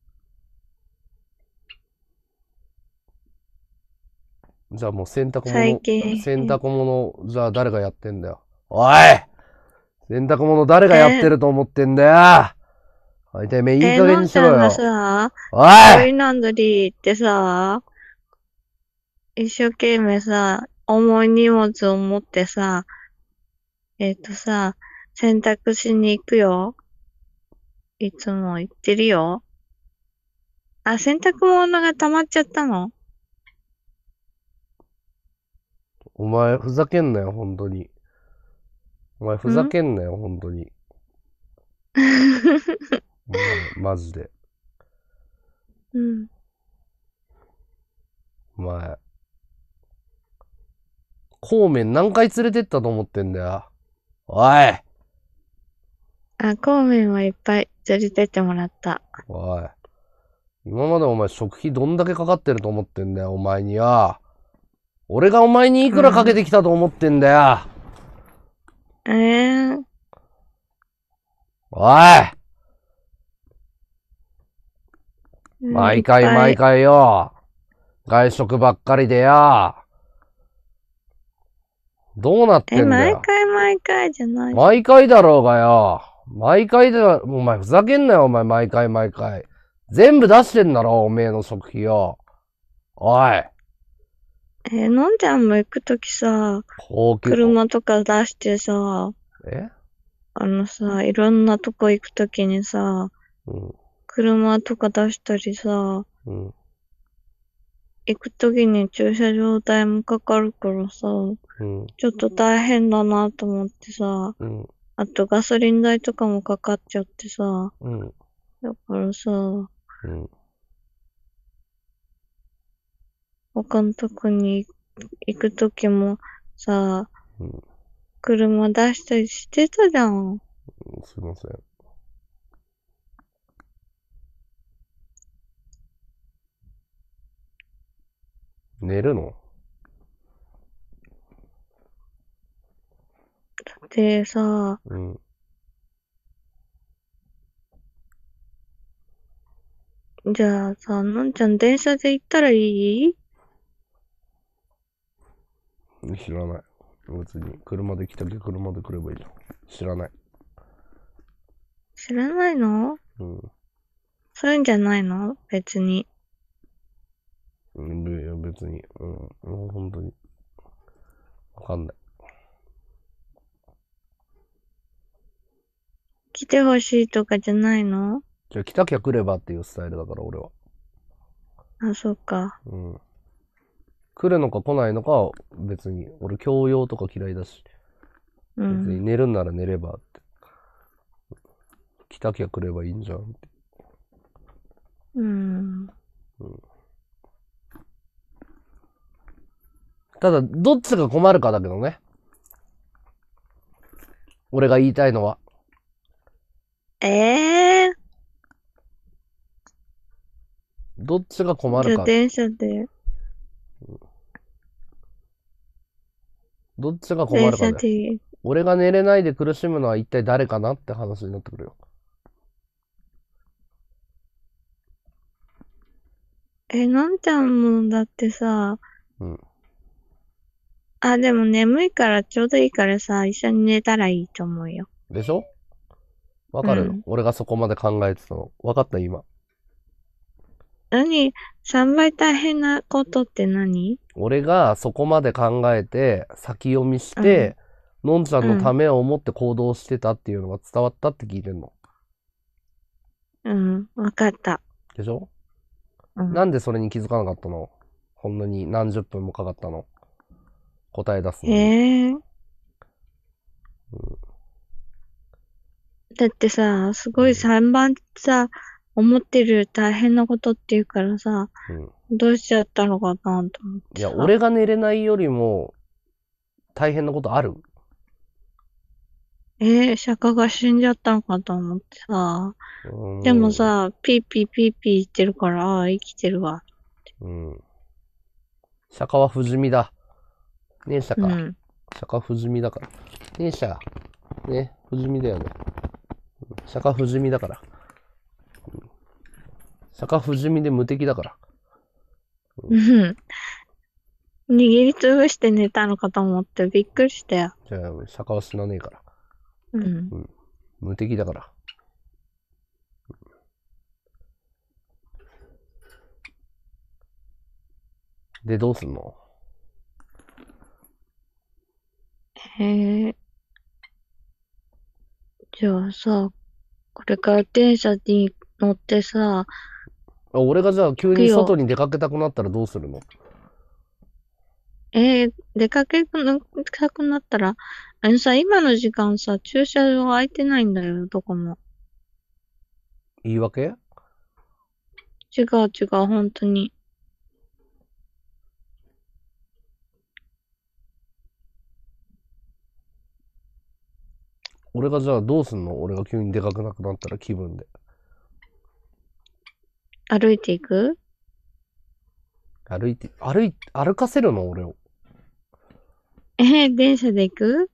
じゃあもう洗濯最物、 近。 洗濯物、じゃあ誰がやってんだよ。おい、洗濯物誰がやってると思ってんだよ。おい、てめえいい加減にしろよ。 のんちゃんがさ、 おコイいンランドリー行ってさ、一生懸命さ、重い荷物を持ってさ、洗濯しに行くよ。いつも行ってるよ。あ、洗濯物が溜まっちゃったの？ お前ふざけんなよ、本当に。お前ふざけんなよ、本当に。お前、マジで。 うん。 お前、孔明何回連れてったと思ってんだよ。おいあ、孔明はいっぱい連れてってもらった。 おい。今までお前食費どんだけかかってると思ってんだよ、お前によ。俺がお前にいくらかけてきたと思ってんだよ。おい毎回毎回よ。外食ばっかりでよ。どうなってんだよ。 毎回毎回じゃない。 毎回だろうがよ。毎回だ、お前ふざけんなよ、お前毎回毎回。全部出してんだろ、おめえの食費よ。おい。 のんちゃんも行くときさ、車とか出してさ、いろんなとこ行くときにさ、車とか出したりさ、行くときに駐車場代もかかるからさ、ちょっと大変だなと思ってさ、あとガソリン代とかもかかっちゃってさ、だからさ、他のとこに行くときもさ、車出したりしてたじゃん。 すいません。寝るの？ でさ、じゃあさ、のんちゃん電車で行ったらいい？ 知らない。別に。車で来たけ車で来ればいいじゃん。知らない。 知らないの？そういうんじゃないの？別に。 いや、別に。本当に。わかんない。 来てほしいとかじゃないの？ じゃあ来たきゃ来ればっていうスタイルだから、俺は。 あ、そうか。 来るのか来ないのかは別に。俺、教養とか嫌いだし。別に寝るんなら寝ればって。来たきゃ来ればいいんじゃんって。ただ、どっちが困るかだけどね。俺が言いたいのは。どっちが困るか。 じゃあ電車で。 どっちが困るかね。俺が寝れないで苦しむのは一体誰かなって話になってくるよ。 のんちゃんもだってさ、 うん。 でも眠いからちょうどいいからさ、一緒に寝たらいいと思うよ。 でしょ？わかるよ。俺がそこまで考えてたの。わかった今。 3倍大変なことって何？ 俺がそこまで考えて、先読みして、のんちゃんのためを思って行動してたっていうのが伝わったって聞いてんの。 わかった。 でしょ？なんでそれに気づかなかったの？こんなに何十分もかかったの？答え出すのに。 だってさ、すごい3番さ、思ってる大変なことっていうからさ、どうしちゃったのかなと思ってさ。 いや、俺が寝れないよりも大変なことある？ 釈迦が死んじゃったのかと思ってさ。でもさ、ピーピーピーピー言ってるから、生きてるわ。 釈迦は不死身だ。ねえ、釈迦。釈迦不死身だから。ねえ、釈迦。ね、不死身だよね。釈迦不死身だから。釈迦不死身で無敵だから。 握りつぶして寝たのかと思ってびっくりしたよ。 じゃあ、釈迦は死なねえから。無敵だから。で、どうすんの？ じゃあさ、これから電車に乗ってさ、 俺がじゃあ急に外に出かけたくなったらどうするの？ 出かけたくなったら、今の時間さ、駐車場空いてないんだよ、どこも。 言い訳？ 違う、本当に。 俺がじゃあどうすんの？俺が急に出かけなくなったら気分で。 歩いていく？ 歩かせるの？俺を。 電車で行く？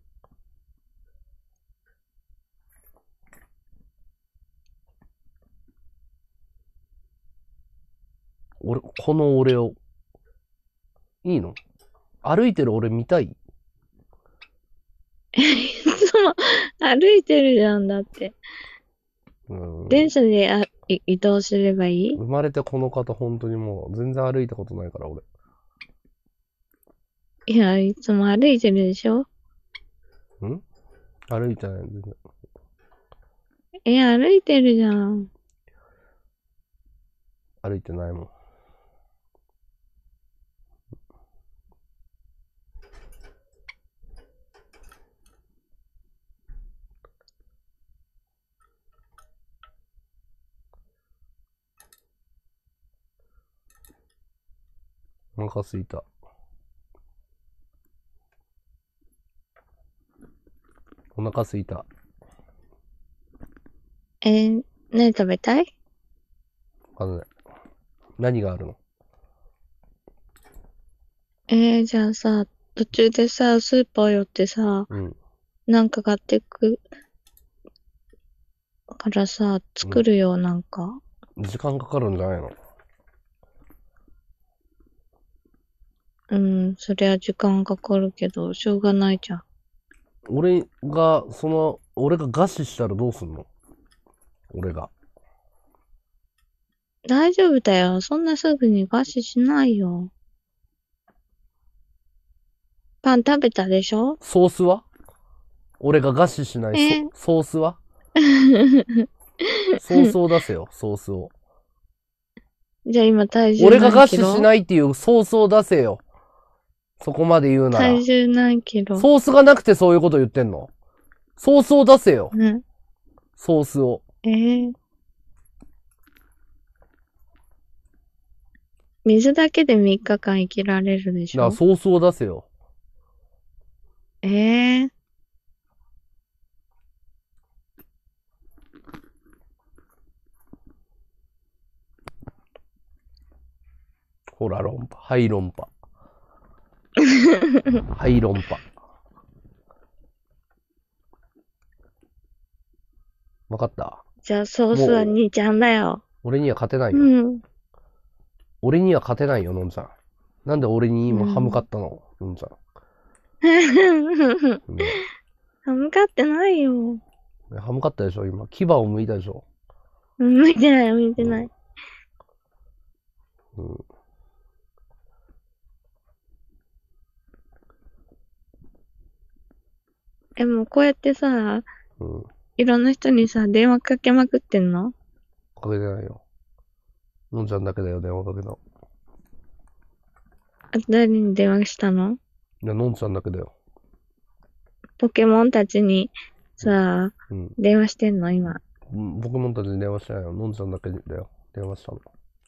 この俺を。いいの？歩いてる俺見たい？ いつも歩いてるじゃん、だって。電車で移動すればいい？ 生まれてこの方本当にもう全然歩いたことないから俺。 いや、いつも歩いてるでしょ？ 歩いてない。全然。 歩いてるじゃん。 歩いてないもん。お腹すいた。お腹すいた。 何食べたい？ わかんない。何があるの？ じゃあさ、途中でさ、スーパー寄ってさ、なんか買ってくからさ、作るよ、なんか。 時間かかるんじゃないの？ そりゃ時間かかるけど、しょうがないじゃん。 俺が餓死したらどうすんの？俺が。 大丈夫だよ。そんなすぐに餓死しないよ。パン食べたでしょ？ ソースは？俺が餓死しないソースは？ソースを出せよ、ソースを。 じゃあ今体重俺が餓死しないっていうソースを出せよ。そこまで言うなら。 体重何キロ？ ソースがなくてそういうこと言ってんの？ソースを出せよ。ソースを。 水だけで3日間生きられるでしょ？ ソースを出せよ。ほら、論破。はい、論破。はい、論破。わかった？ じゃあソースは兄ちゃんだよ。 俺には勝てないよ。 俺には勝てないよ、のんちゃん。なんで俺に今歯向かったの、のんちゃん。 歯向かってないよ。 歯向かったでしょ、今。牙を剥いたでしょ。 向いてない、向いてない。でもこうやってさ、いろんな人にさ、電話かけまくってんの？ かけてないよ。のんちゃんだけだよ、電話かけたの。 誰に電話したの？ いや、のんちゃんだけだよ。 ポケモンたちにさ、電話してんの今。 ポケモンたちに電話してないよ。のんちゃんだけだよ。電話したの。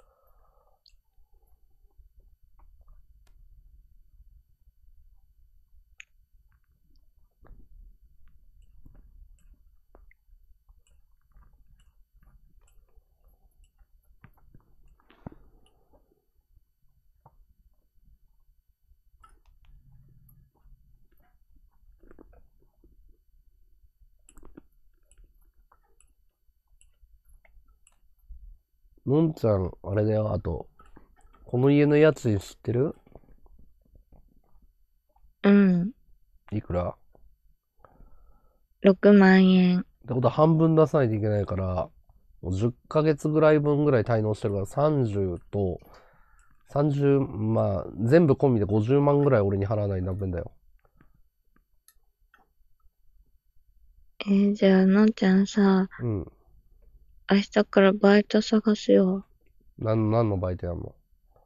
のんちゃん、あれだよ、あと、この家の家賃知ってる？ うん。 いくら ？6万円。 ってことは半分出さないといけないから、もう10ヶ月ぐらい分ぐらい滞納してるから、30と、30、まあ、全部込みで50万ぐらい俺に払わないとダメだよ。 じゃあ、のんちゃんさ、明日からバイト探すよ。 何のバイトやんの？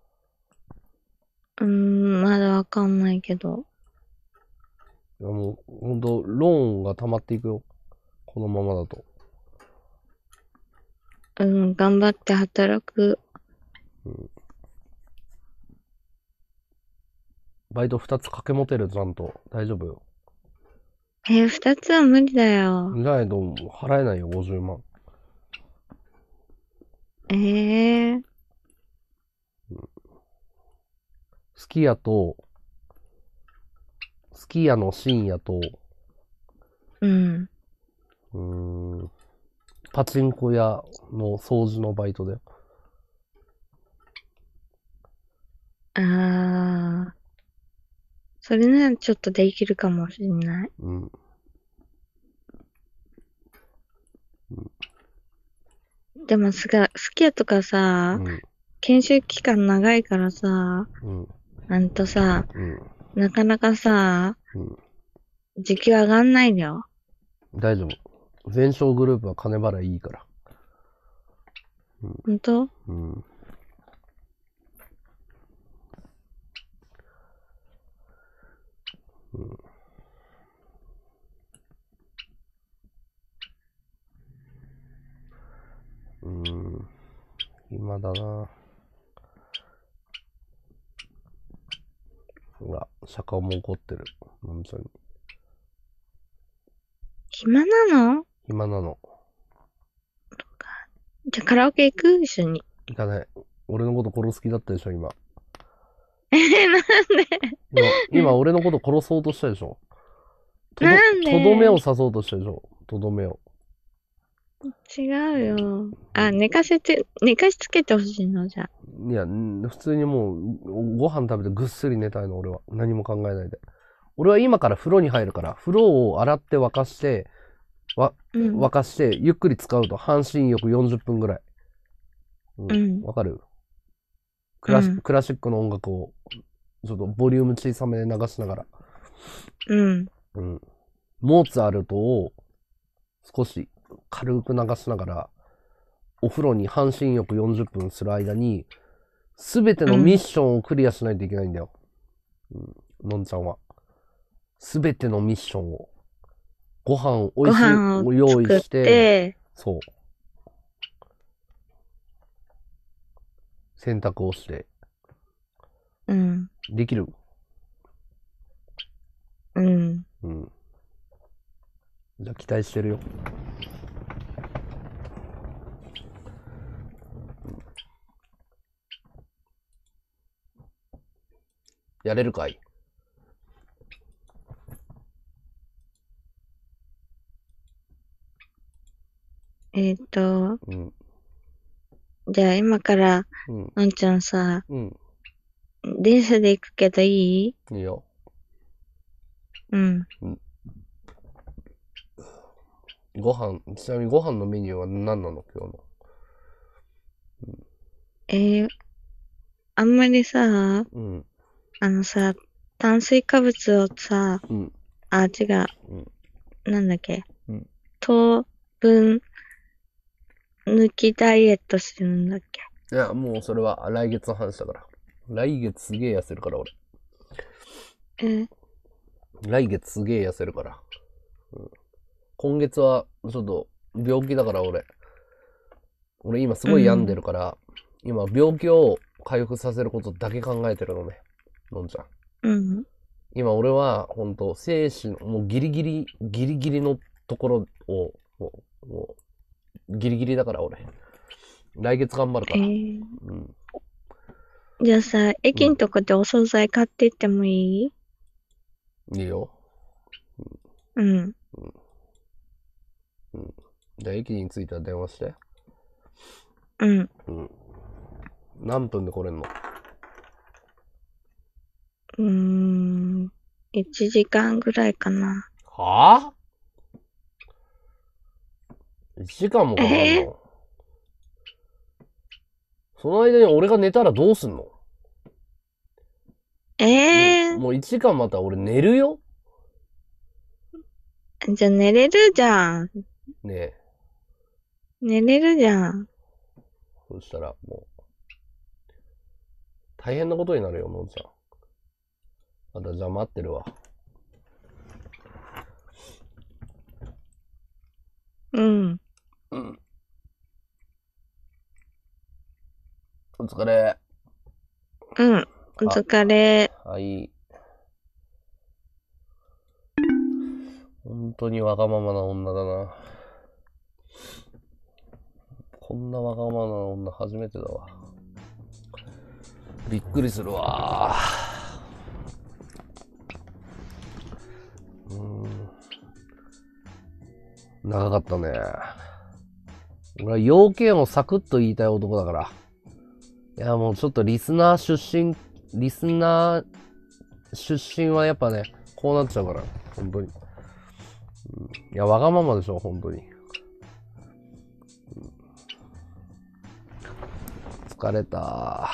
まだわかんないけど。 いやもう、ほんと、ローンが溜まっていくよ。このままだと。 頑張って働く。 バイト2つ掛け持てる、ちゃんと。大丈夫よ。 2つは無理だよ。 じゃないと払えないよ、50万。すき家の深夜と、パチンコ屋の掃除のバイトだよ。 それならちょっとできるかもしれない。でもすき家とかさ、研修期間長いからさ、なかなかさ、時給上がんないんだよ。 大丈夫。全商グループは金払いいいから。 ほんと？ 暇だな。ほら、釈迦も怒ってる。本当に。 暇なの？ 暇なの。 じゃあカラオケ行く？一緒に。 行かない。俺のこと殺す気だったでしょ、今。 なんで？ 今俺のこと殺そうとしたでしょ。 なんで？ とどめを刺そうとしたでしょ。とどめを。 違うよ。寝かしつけてほしいの、じゃあ。 いや、普通にもう、ご飯食べてぐっすり寝たいの、俺は。何も考えないで。俺は今から風呂に入るから、風呂を洗って沸かして、ゆっくり使うと半身浴40分ぐらい。わかる？クラシックの音楽を、ちょっとボリューム小さめで流しながら。モーツァルトを少し軽く流しながら、お風呂に半身浴40分する間に、すべてのミッションをクリアしないといけないんだよ。のんちゃんは。すべてのミッションを。ご飯美味しいを用意して、そう。洗濯をして。できる？じゃあ期待してるよ。やれるかい？ じゃあ今から、のんちゃんさ、電車で行くけどいい？ いいよ。 うん。 ちなみにご飯のメニューは何なの今日の。 あんまりさ、炭水化物をさ、違う。なんだっけ。糖分抜きダイエットするんだっけ。 いや、もうそれは来月の話だから。来月すげえ痩せるから、俺。来月すげえ痩せるから。今月は、ちょっと、病気だから、俺今すごい病んでるから、今、病気を回復させることだけ考えてるのね。のんちゃん。今、俺は、ほんと、精神、もうギリギリのところを、もう、ギリギリだから、俺。来月頑張るから。 じゃあさ、駅んとこでお惣菜買っていってもいい？ いいよ。じゃあ、駅に着いたら電話して。何分で来れんの ？1時間ぐらいかな。 はぁ ?1 時間もかかんの？その間に俺が寝たらどうすんの？もう1時間待ったら俺寝るよ。 じゃあ寝れるじゃん。 ねえ。 寝れるじゃん。 そしたらもう、大変なことになるよ、のんちゃん。またじゃあ待ってるわ。お疲れ。 お疲れ。 はい。本当にわがままな女だな。こんなわがままな女初めてだわ。びっくりするわ。長かったね。俺は要件をサクッと言いたい男だから。いや、もうちょっとリスナー出身はやっぱね、こうなっちゃうから。本当に。いや、わがままでしょ、本当に。疲れた。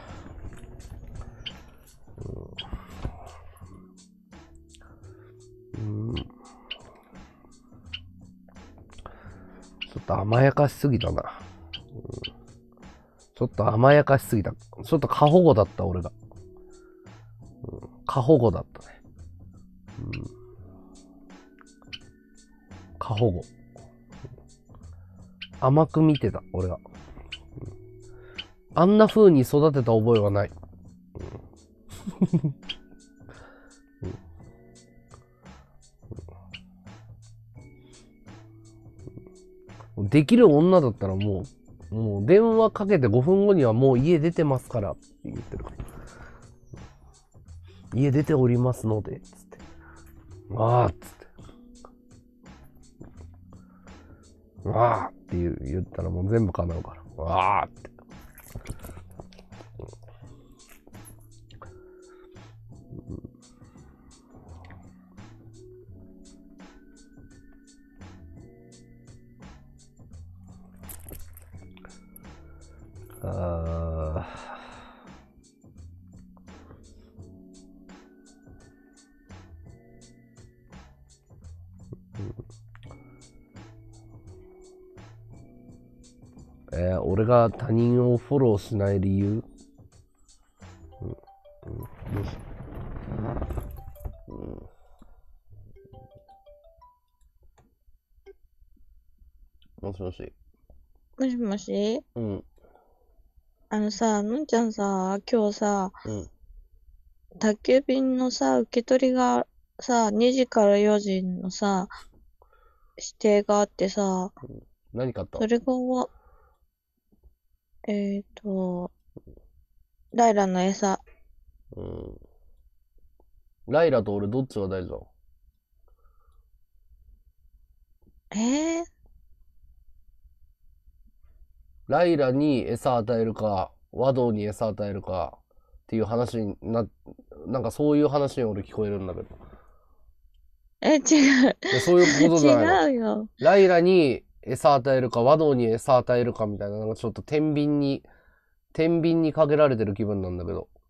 ちょっと甘やかしすぎたな。ちょっと甘やかしすぎた。ちょっと過保護だった、俺が。過保護だったね。過保護。甘く見てた、俺が。あんな風に育てた覚えはない。できる女だったらもう電話かけて5分後にはもう家出てますからって言ってるから。家出ておりますので、つって。ああ、つって。ああって言ったらもう全部叶うから。ああって。俺が他人をフォローしない理由、もしもし。 もしもし。のんちゃんさ、今日さ、宅急便のさ、受け取りがさ、2時から4時のさ、指定があってさ、 何買ったそれがライラの餌。 ライラと俺どっちが大事だ？ ライラに餌与えるか、和道に餌与えるかっていう話になんかそういう話に俺聞こえるんだけど。 違う。 そういうことじゃないの。 違うよ。 ライラに餌与えるか、和道に餌与えるかみたいな、なんかちょっと天秤にかけられてる気分なんだけど。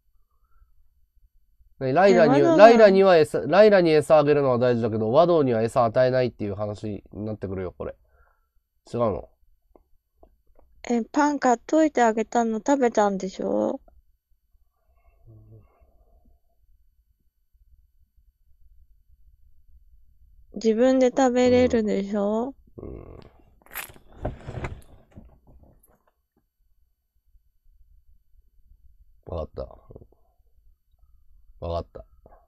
ライラにはライラに餌あげるのは大事だけど、和道には餌与えないっていう話になってくるよ、これ。違うの？ パン買っといてあげたの食べたんでしょ？自分で食べれるでしょ？ わかった。わかった。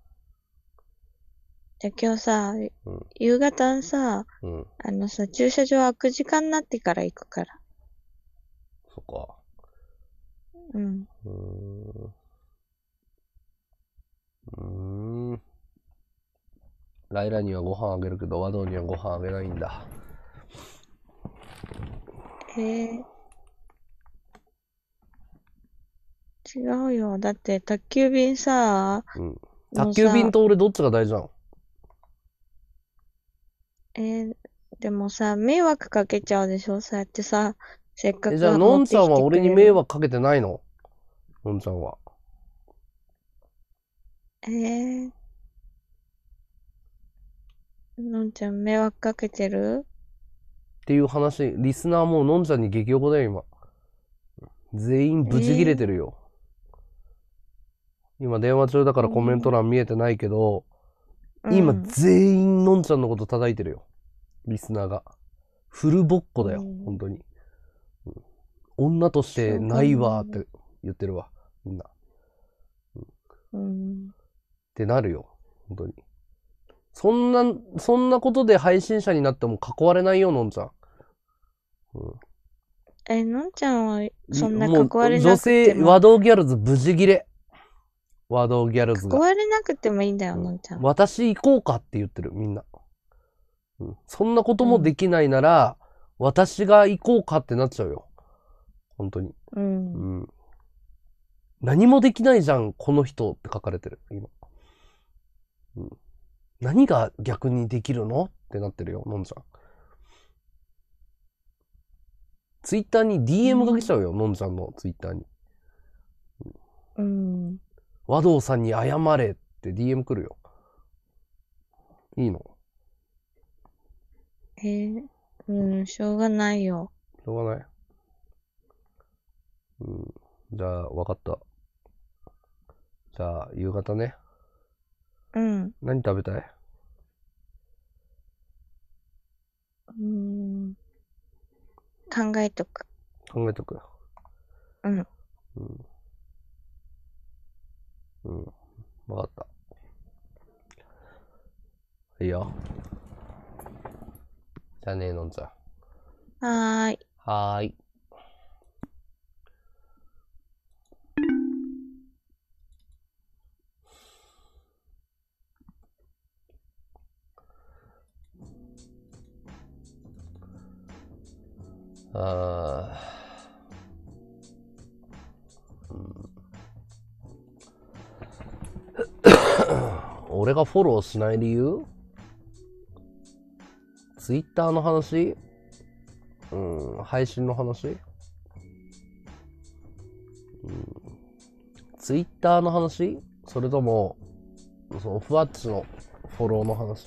じゃあ今日さ、夕方にさ、駐車場開く時間になってから行くから。 そっか。ライラにはご飯あげるけど、和道にはご飯あげないんだ。 違うよ。だって宅急便さ、 宅急便と俺どっちが大事なの？ でもさ、迷惑かけちゃうでしょ？そうやってさ、せっかくじゃあ、のんちゃんは俺に迷惑かけてないの？のんちゃんは。 のんちゃん迷惑かけてる？ っていう話、リスナーものんちゃんに激横だよ、今。全員ブチ切れてるよ。今電話中だからコメント欄見えてないけど、今全員のんちゃんのこと叩いてるよ。リスナーが。フルボッコだよ、本当に。女としてないわーって言ってるわ、みんな。ってなるよ、本当に。そんなことで配信者になっても囲われないよ、のんちゃん。 のんちゃんはそんな囲われなくても。 女性、和道ギャルズ無事切れ。和道ギャルズが。 囲われなくてもいいんだよ、のんちゃん。 私行こうかって言ってる、みんな。そんなこともできないなら、私が行こうかってなっちゃうよ。本当に。何もできないじゃん、この人って書かれてる、今。何が逆にできるのってなってるよ、のんちゃん。ツイッターに DM かけちゃうよ、のんちゃんのツイッターに。和道さんに謝れって DM 来るよ。いいの？ しょうがないよ。 しょうがない。じゃあ、わかった。じゃあ、夕方ね。何食べたい？ 考えとく。 考えとく。わかった。いいよ。じゃあね、のんちゃん。 はーい。 はーい。俺がフォローしない理由？ツイッターの話？配信の話？ツイッターの話？それとも、そのふわっちのフォローの話？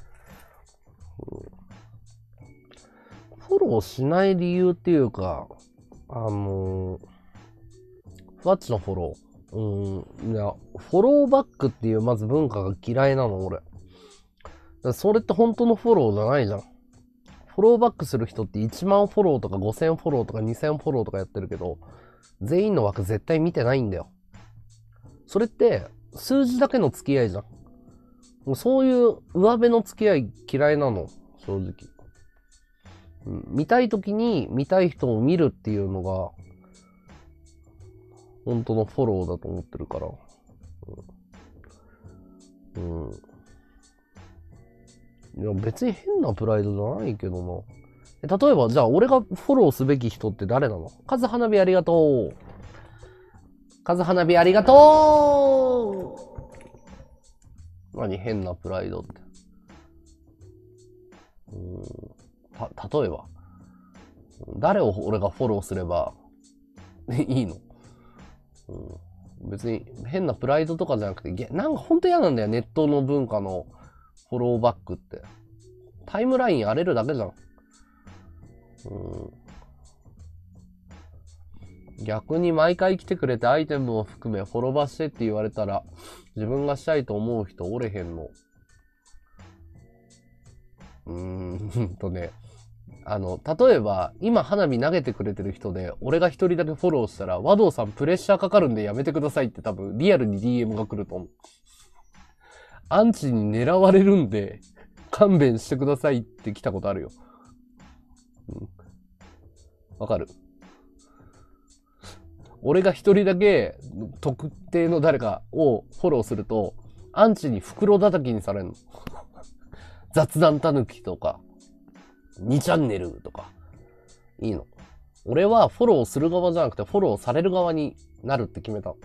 フォローしない理由っていうか、ふわっちのフォロー。いや、フォローバックっていうまず文化が嫌いなの、俺。それって本当のフォローじゃないじゃん。フォローバックする人って1万フォローとか5000フォローとか2000フォローとかやってるけど、全員の枠絶対見てないんだよ。それって数字だけの付き合いじゃん。もうそういう上辺の付き合い嫌いなの、正直。見たい時に見たい人を見るっていうのが、本当のフォローだと思ってるから。いや別に変なプライドじゃないけどな。 例えば、じゃあ俺がフォローすべき人って誰なの？カズ花火ありがとう。カズ花火ありがとう。何変なプライドって。例えば。誰を俺がフォローすればいいの？別に変なプライドとかじゃなくて、なんかほんと嫌なんだよ、ネットの文化のフォローバックって。タイムライン荒れるだけじゃん。逆に毎回来てくれてアイテムを含めフォロバしてって言われたら、自分がしたいと思う人おれへんの。例えば、今花火投げてくれてる人で、俺が一人だけフォローしたら、和道さんプレッシャーかかるんでやめてくださいって多分、リアルに DM が来ると思う。アンチに狙われるんで、勘弁してくださいって来たことあるよ。わかる？俺が一人だけ特定の誰かをフォローすると、アンチに袋叩きにされるの。雑談たぬきとか、2チャンネルとか。いいの。俺はフォローする側じゃなくてフォローされる側になるって決めたの。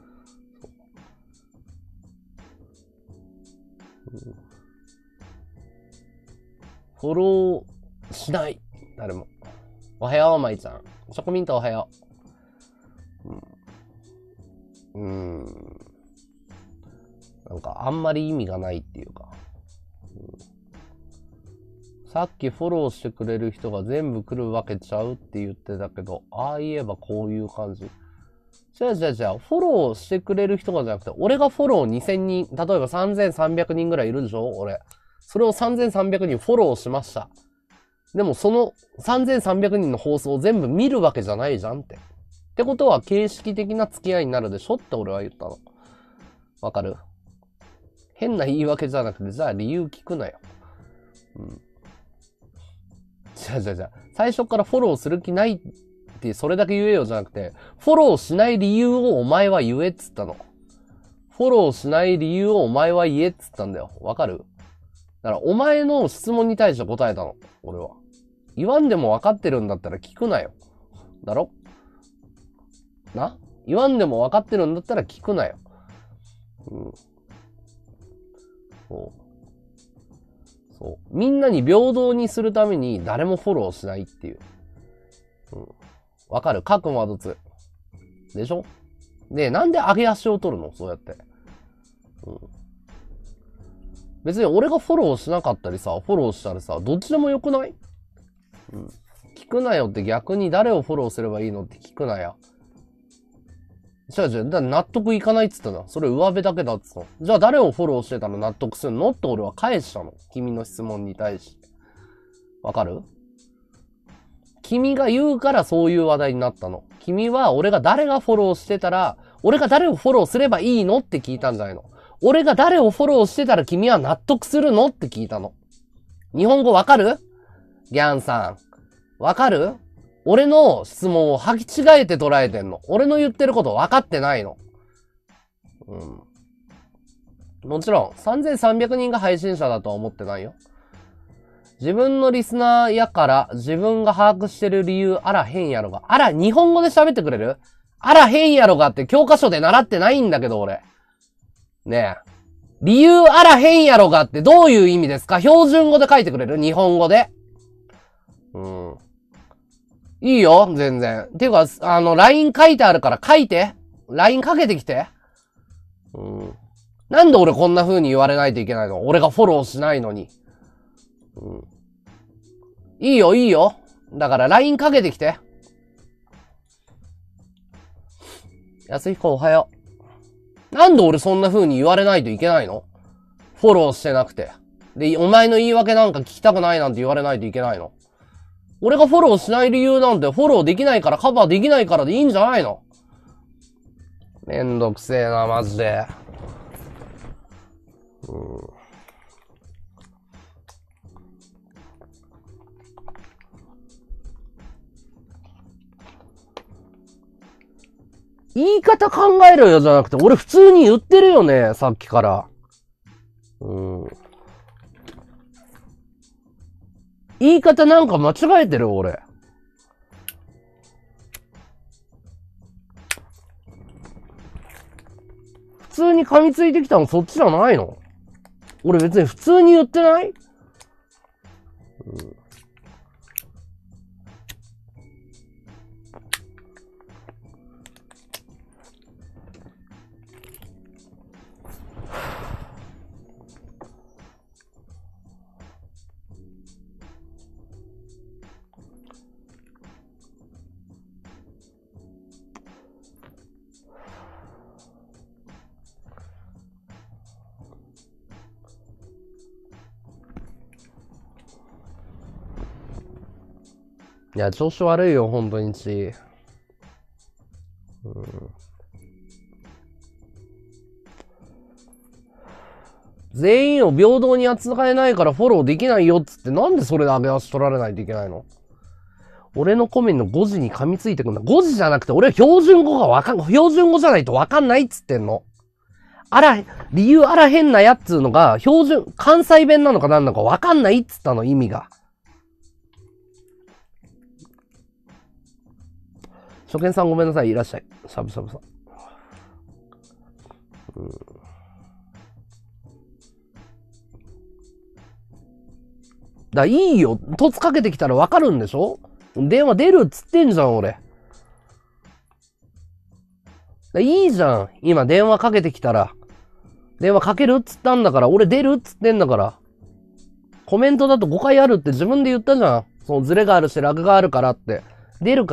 フォローしない。誰も。おはよう、まいちゃん。チョコミントおはよう。なんかあんまり意味がないっていうか。さっきフォローしてくれる人が全部来るわけちゃうって言ってたけど、ああ言えばこういう感じ。違う。フォローしてくれる人がじゃなくて、俺がフォロー2000人、例えば3300人ぐらいいるでしょ俺。それを3300人フォローしました。でもその3300人の放送を全部見るわけじゃないじゃんって。ってことは形式的な付き合いになるでしょって俺は言ったの。わかる？変な言い訳じゃなくて、じゃあ理由聞くなよ。最初からフォローする気ないってそれだけ言えよじゃなくて、フォローしない理由をお前は言えっつったの。フォローしない理由をお前は言えっつったんだよ。わかる？だからお前の質問に対して答えたの。俺は。言わんでも分かってるんだったら聞くなよ。だろ？な？言わんでも分かってるんだったら聞くなよ。そう。みんなに平等にするために誰もフォローしないっていう。わかる？各魔物。でしょ？で、なんで上げ足を取るの？そうやって。別に俺がフォローしなかったりさ、フォローしたらさ、どっちでもよくない？聞くなよって逆に誰をフォローすればいいのって聞くなよ。だから納得いかないっつったの。それ上辺だけだっつったの。じゃあ誰をフォローしてたら納得するのって俺は返したの。君の質問に対して。わかる？君が言うからそういう話題になったの。君は俺が誰がフォローしてたら、俺が誰をフォローすればいいのって聞いたんじゃないの。俺が誰をフォローしてたら君は納得するのって聞いたの。日本語わかる？ギャンさん。わかる？俺の質問を履き違えて捉えてんの。俺の言ってること分かってないの。もちろん、3300人が配信者だとは思ってないよ。自分のリスナーやから自分が把握してる理由あら変やろが。あら、日本語で喋ってくれる？あら変やろがって教科書で習ってないんだけど俺。ねえ。理由あら変やろがってどういう意味ですか？標準語で書いてくれる？日本語で。いいよ、全然。ていうか、LINE 書いてあるから書いて。LINE かけてきて。なんで俺こんな風に言われないといけないの？俺がフォローしないのに。いいよ、いいよ。だから LINE かけてきて。安彦おはよう。なんで俺そんな風に言われないといけないの？フォローしてなくて。で、お前の言い訳なんか聞きたくないなんて言われないといけないの？俺がフォローしない理由なんてフォローできないからカバーできないからでいいんじゃないの？めんどくせえな、マジで。言い方考えろよじゃなくて、俺普通に言ってるよね、さっきから。 言い方なんか間違えてる俺。普通に噛みついてきたのそっちじゃないの？俺別に普通に言ってない？いや、調子悪いよ、本当にち。全員を平等に扱えないからフォローできないよっつって、なんでそれで上げ足取られないといけないの？俺のコメント5時に噛みついてくんだ。5時じゃなくて、俺は標準語じゃないとわかんないっつってんの。理由あらへんなやっつうのが、関西弁なのかなんなのかわかんないっつったの、意味が。初見さんごめんなさい、いらっしゃい。しゃぶしゃぶさん。いいよ。凸かけてきたらわかるんでしょ？電話出るっつってんじゃん、俺。いいじゃん。今電話かけてきたら。電話かけるっつったんだから、俺出るっつってんだから。コメントだと誤解あるって自分で言ったじゃん。そのズレがあるし、ラグがあるからって。出るから。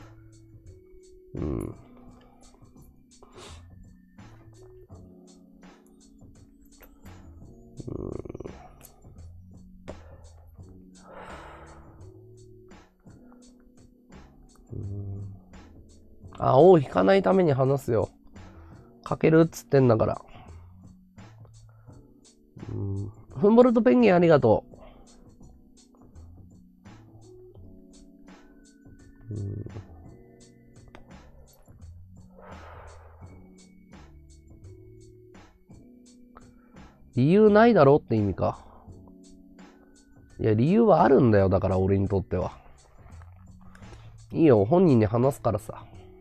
青を引かないために話すよ。かけるっつってんだから。フンボルトペンギンありがとう。理由ないだろって意味か。いや、理由はあるんだよ。だから俺にとっては。いいよ。本人に話すからさ。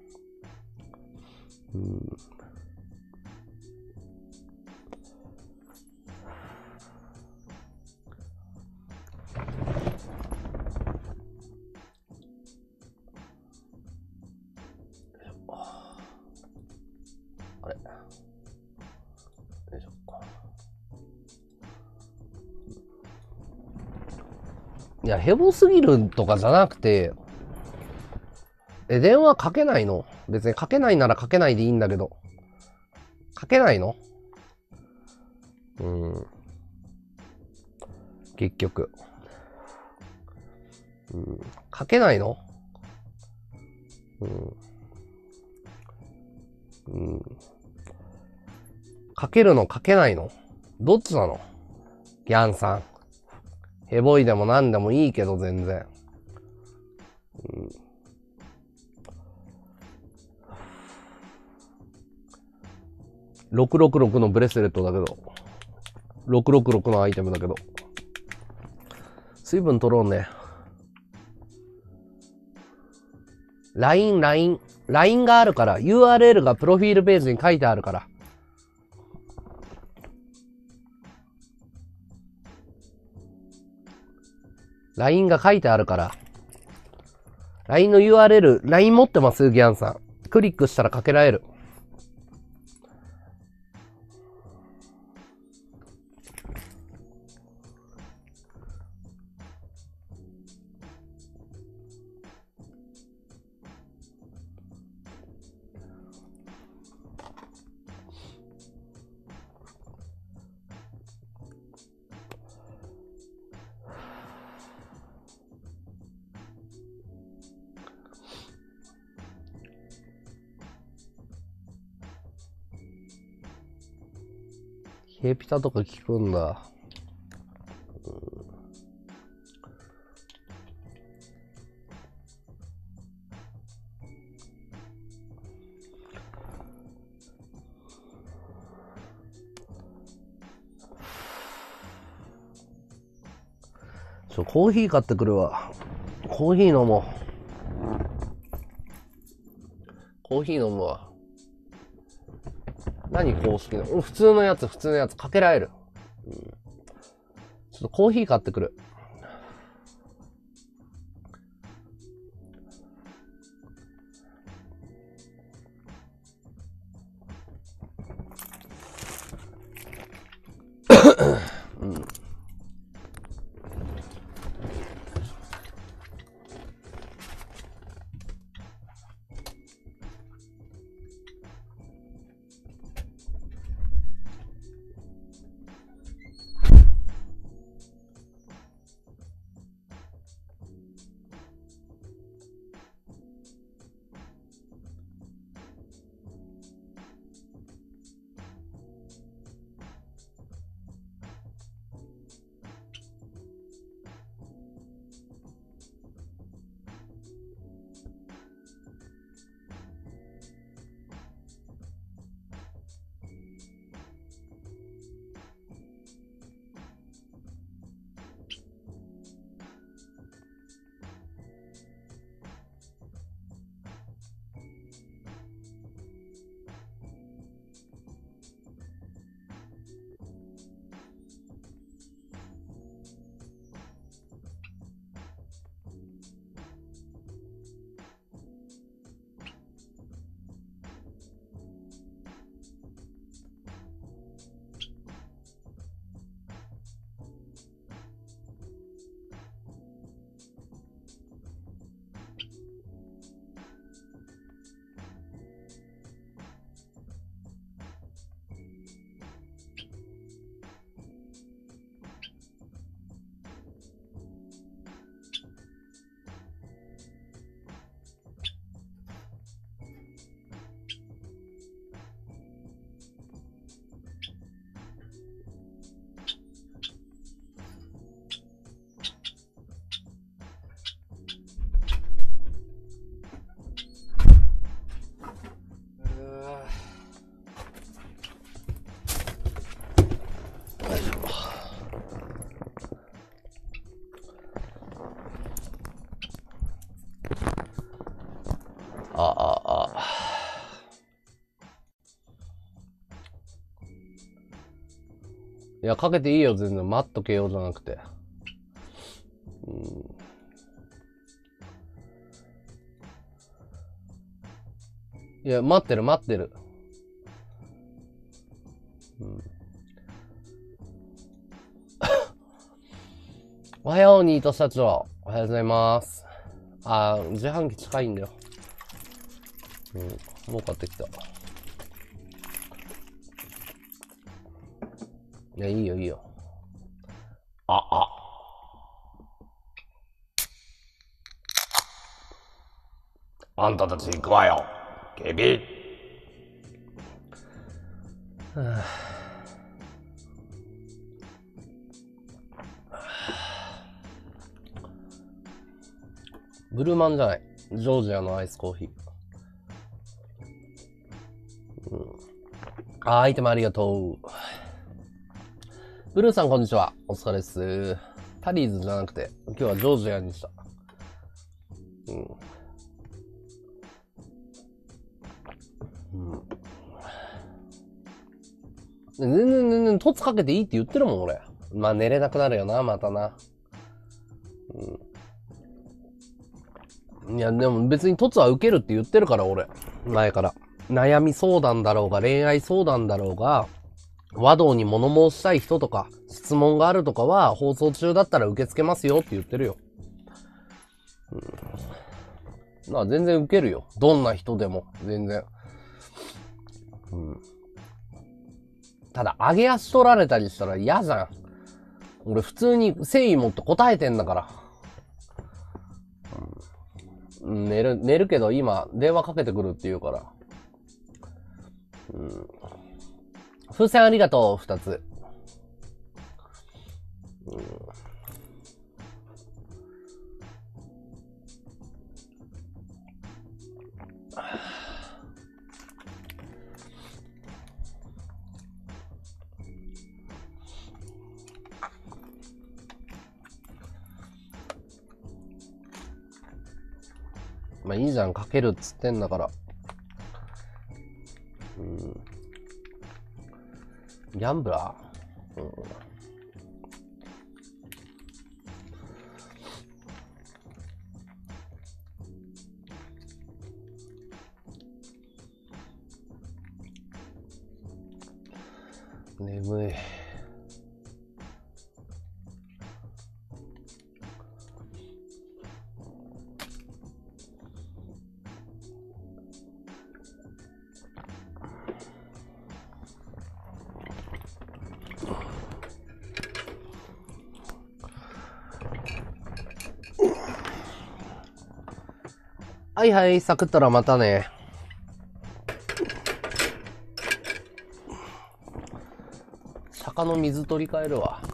あれ。よいしょ。いや、ヘボすぎるとかじゃなくて、電話かけないの？別にかけないならかけないでいいんだけど。かけないの？結局。かけないの？かけるのかけないの？どっちなの？ギャンさん。ヘボいでもなんでもいいけど全然。666のブレスレットだけど。666のアイテムだけど。水分取ろうね。LINE があるから、URL がプロフィールページに書いてあるから。LINE が書いてあるから。LINE の URL、LINE 持ってますギャンさん。クリックしたらかけられる。ヘピタとか聞くんだ。 コーヒー買ってくるわ。コーヒー飲もう。コーヒー飲むわ。何公式の？普通のやつかけられる。ちょっとコーヒー買ってくる。うん。いや、かけていいよ、全然。待っとけよ、じゃなくて。いや、待ってる。おはよう、ニート社長。おはようございます。自販機近いんだよ。もう買ってきた。いや、いいよ。あんたたち行くわよ。ケビ。ブルーマンじゃない。ジョージアのアイスコーヒー。アイテムありがとう。ブルーさんこんにちは。お疲れっす。タリーズじゃなくて、今日はジョージアにした。全然、トツかけていいって言ってるもん、俺。まあ、寝れなくなるよな、またな。いや、でも別にトツは受けるって言ってるから、俺。前から。悩み相談だろうが、恋愛相談だろうが、和道に物申したい人とか、質問があるとかは、放送中だったら受け付けますよって言ってるよ。まあ、全然受けるよ。どんな人でも、全然。ただ、上げ足取られたりしたら嫌じゃん。俺普通に誠意持って答えてんだから。寝るけど今、電話かけてくるって言うから。風船ありがとう、2つ。 まあいいじゃん、かけるっつってんだから。うん。ギャンブラー？うん。眠い。はいはい、サクったらまたね。坂の水取り替えるわ。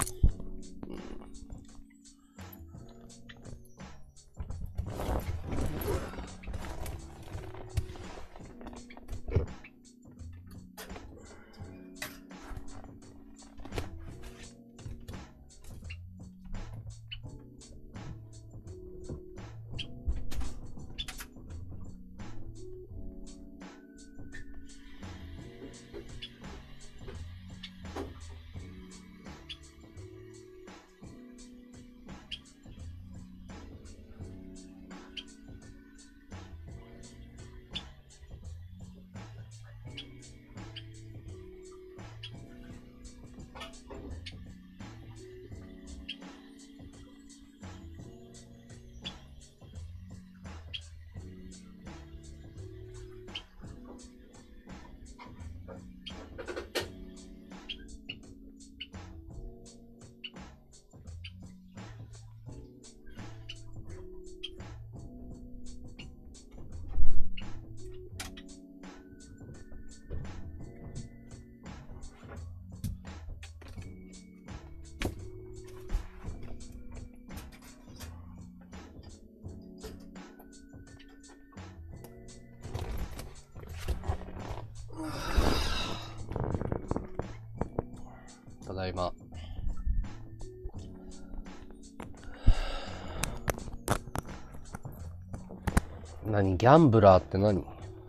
ただいま。何？ギャンブラーって何？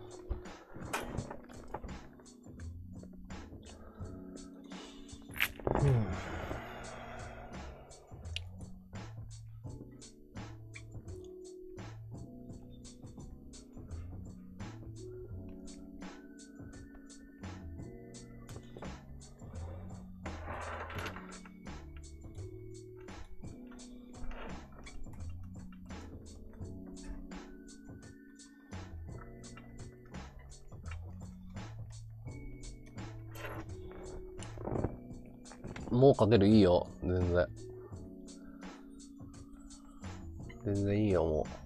もうかける？いいよ。全然。全然いいよ、も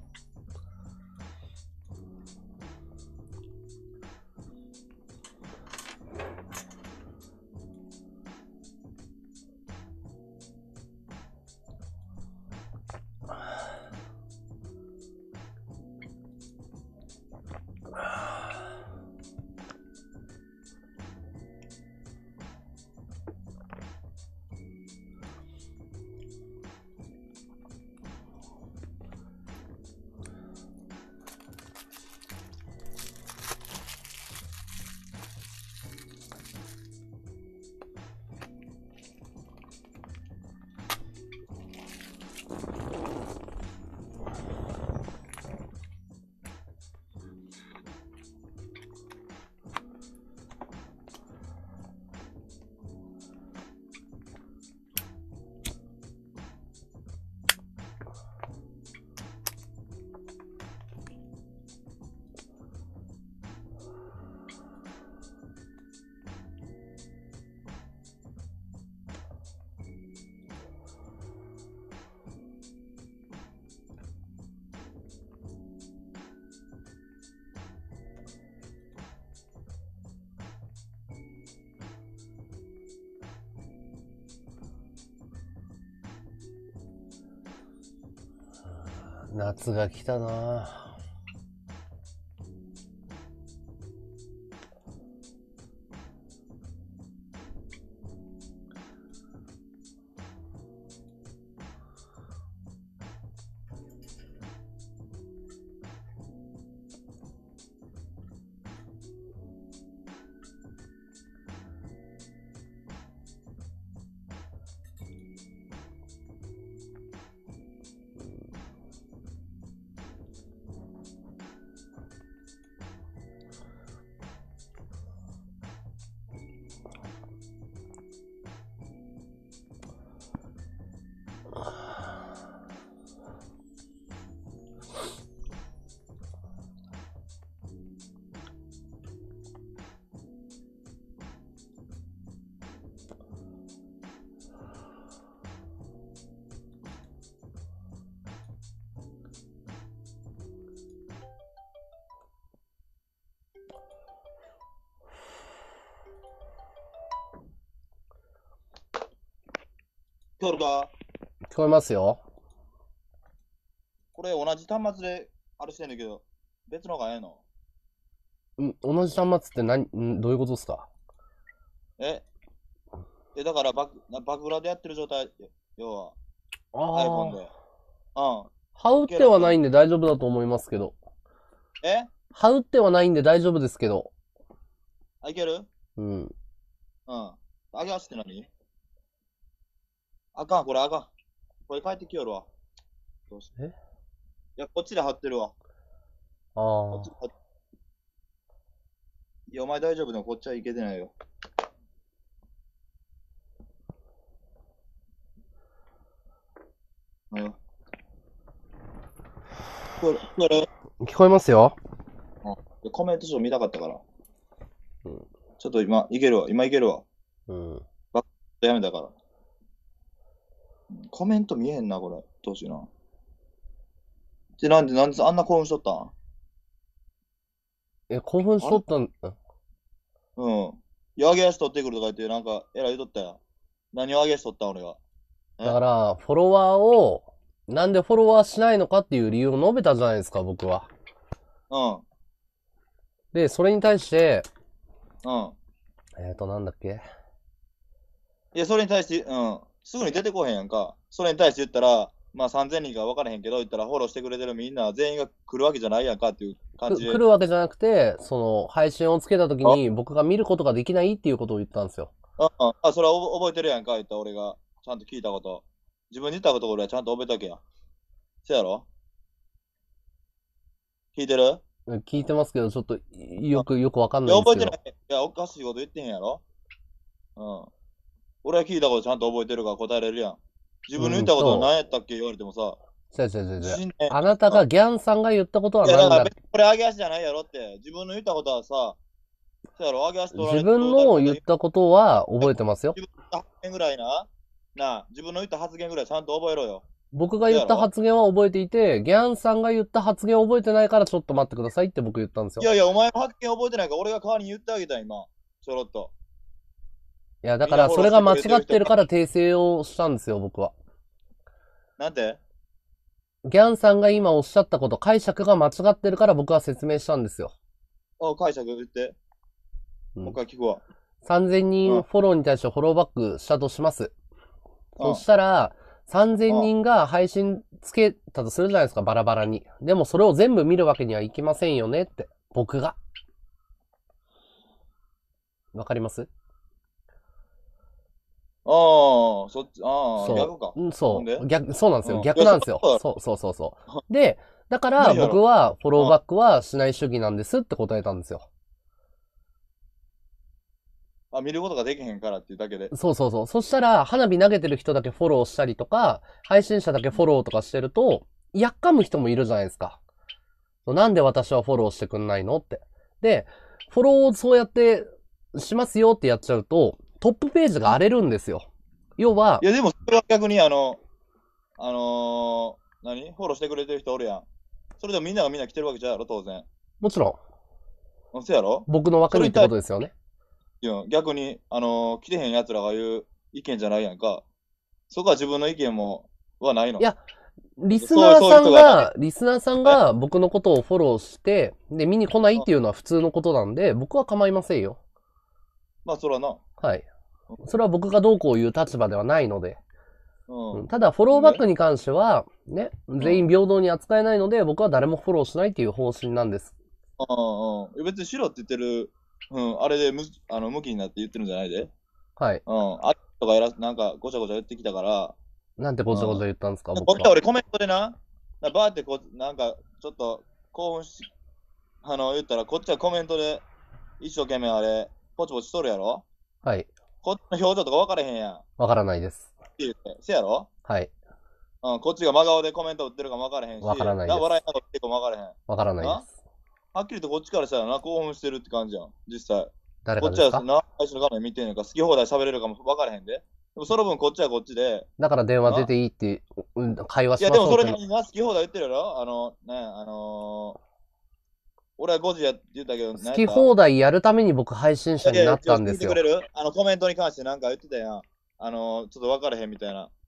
う。夏が来たな。 聞こえるか？ 聞こえますよ。 これ同じ端末であれしてんだけど、別のがええの？ 同じ端末ってどういうことですか？ えだからバク裏でやってる状態、要は iPhone で。 ハウってはないんで大丈夫だと思いますけど。ハウってはないんで大丈夫ですけど。 いける？ うん。 上げ足って何？あかん、これあかん。これ帰ってきよるわ。どうして？いや、こっちで貼ってるわ。いや、お前大丈夫だよ。こっちはいけてないよ。 聞こえますよ。 コメントちょっと見たかったから。ちょっと今いけるわ。今いけるわ。バッとやめたから。コメント見えへんな、これ。どうしような。なんであんな興奮しとったん？興奮しとったん？ いや、上げ足取ってくるとか言って、なんか、えらい言うとったやん。何を上げ足取った俺が。 だから、フォロワーを、なんでフォロワーしないのかっていう理由を述べたじゃないですか、僕は。で、それに対して、なんだっけ？ いや、それに対して、すぐに出てこへんやんか。それに対して言ったら、まあ3000人か分からへんけど、言ったらフォローしてくれてるみんな全員が来るわけじゃないやんかっていう感じで。 来るわけじゃなくて、その、配信をつけた時に僕が見ることができないっていうことを言ったんですよ。 それは覚えてるやんか、言った俺が。ちゃんと聞いたこと。自分に言ったこと俺はちゃんと覚えとけや。せやろ？聞いてる？ 聞いてますけど、ちょっと、よくわかんないんですけど。 覚えてない。いや、おかしいこと言ってへんやろ？俺は聞いたことちゃんと覚えてるから答えれるやん。自分の言ったことは何やったっけ言われてもさ。あなたがギャンさんが言ったことは何だ？ これ上げ足じゃないやろって。自分の言ったことはさ、そうやろ、上げ足取られて。 自分の言ったことは覚えてますよ。 自分の発言ぐらい自分の言った発言ぐらいちゃんと覚えろよ。 僕が言った発言は覚えていて、ギャンさんが言った発言を覚えてないからちょっと待ってくださいって僕言ったんですよ。 いやいや、お前の発言覚えてないから俺が代わりに言ってあげた今。ちょろっと。 いや、だからそれが間違ってるから訂正をしたんですよ、僕は。 なんで？ ギャンさんが今おっしゃったこと、解釈が間違ってるから僕は説明したんですよ。 解釈言って。もう一回聞くわ。 3000人フォローに対してフォローバックしたとします。そしたら、3000人が配信つけたとするじゃないですか、バラバラに。でもそれを全部見るわけにはいきませんよねって、僕が。わかります？ 逆か。 そうなんですよ。逆なんですよ。そう。で、だから僕はフォローバックはしない主義なんですって答えたんですよ。 見ることができへんからっていうだけで。 そう。そしたら、花火投げてる人だけフォローしたりとか、配信者だけフォローとかしてると、やっかむ人もいるじゃないですか。なんで私はフォローしてくんないのって。で、フォローをそうやってしますよってやっちゃうと、トップページが荒れるんですよ。要は。 いや、でも、それは逆にフォローしてくれてる人おるやん。それでもみんながみんな来てるわけじゃやろ、当然。 もちろん。そうやろ？ 僕の枠にってことですよね。 いや、逆に、来てへん奴らが言う意見じゃないやんか。そこは自分の意見はないの？ いや、リスナーさんが僕のことをフォローして、で、見に来ないっていうのは普通のことなんで、僕は構いませんよ。 まあ、そらな。 はい。それは僕がどうこう言う立場ではないので。ただ、フォローバックに関しては、ね、全員平等に扱えないので、僕は誰もフォローしないっていう方針なんです。 別にしろって言ってる、あれで向きになって言ってるんじゃないで。 はい。 あとかなんかごちゃごちゃ言ってきたから。 なんてごちゃごちゃ言ったんですか、 僕は。俺コメントでバーってなんかちょっと興奮し、言ったら、こっちはコメントで一生懸命あれ、ポチポチしとるやろ？ はい。 こっちの表情とか分からへんやん。 分からないです。 せやろ？ はい。 こっちが真顔でコメント打ってるかも分からへんし。 分からないです。 笑いながら結構分からへん。 分からないです。 はっきりとこっちからしたらな、興奮してるって感じやん、実際。 誰かですか？ こっちは配信の画面見てんのか、好き放題喋れるかも分からへんで。でもその分こっちはこっちで。 だから電話出ていいって、会話しましょうって。 いやでもそれに好き放題言ってるやろ？俺は5時やって言ったけど、 好き放題やるために僕配信者になったんですよ。 聞いてくれる？コメントに関してなんか言ってたやん。ちょっと分からへんみたいな。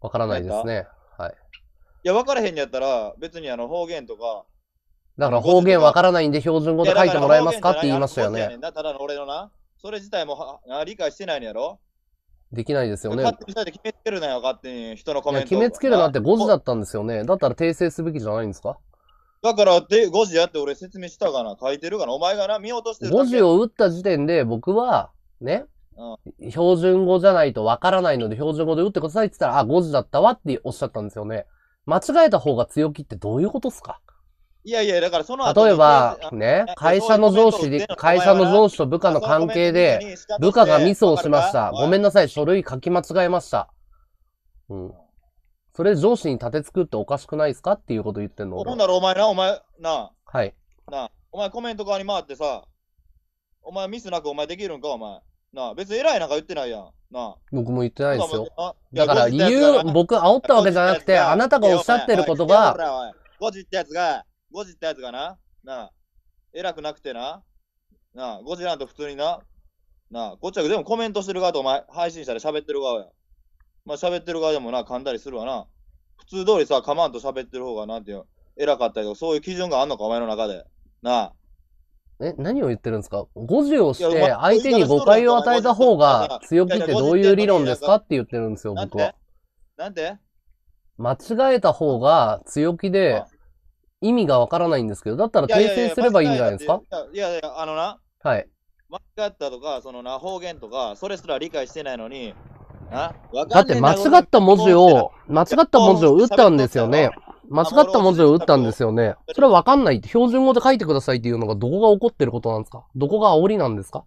わからないですね。はい。 いや、わからへんやったら、別に方言とか。 だから方言わからないんで標準語で書いてもらえますかって言いましたよね。 ただの俺のな。それ自体も理解してないんやろ。 できないですよね。 勝手に決めつけるなよ、勝手に人のコメント。 決めつけるなって5時だったんですよね。だったら訂正すべきじゃないんですか？ だから5時やって俺説明したかな、書いてるかな、お前がな、見落としてるだけ。 5時を打った時点で僕は、ね、標準語じゃないとわからないので標準語で打ってくださいって言ったら、あ、5時だったわっておっしゃったんですよね。間違えた方が強気ってどういうことっすか？ いやいや、だからその後例えば、ね、会社の上司と部下の関係で、部下がミスをしました。ごめんなさい、書類書き間違えました。うん。それ上司に立てつくっておかしくないですかっていうこと言ってんの。 ほんならお前な。 はい。 お前コメント側に回ってさ、お前ミスなくお前できるんかお前。別に偉いなんか言ってないやん。 僕も言ってないですよ。だから理由、僕煽ったわけじゃなくて、あなたがおっしゃってることが。 5時ってやつがな、偉くなくてな、5時なんと普通にな、こっちはでもコメントしてる側とお前、配信者で喋ってる側や。まあ喋ってる側でもな、噛んだりするわな。普通通りさ、噛まんと喋ってる方がなんていう、偉かったりとか、そういう基準があんのか、お前の中で。 何を言ってるんですか？ 5 時をして、相手に誤解を与えた方が強気ってどういう理論ですかって言ってるんですよ、僕は。 なんで間違えた方が強気で、意味がわからないんですけど、だったら訂正すればいいんじゃないですか？ いや、 はい。 間違ったとか、方言とか、それすら理解してないのに、 だって間違った文字を打ったんですよね。間違った文字を打ったんですよね。それはわかんないって、標準語で書いてくださいっていうのがどこが起こってることなんですか？どこが煽りなんですか？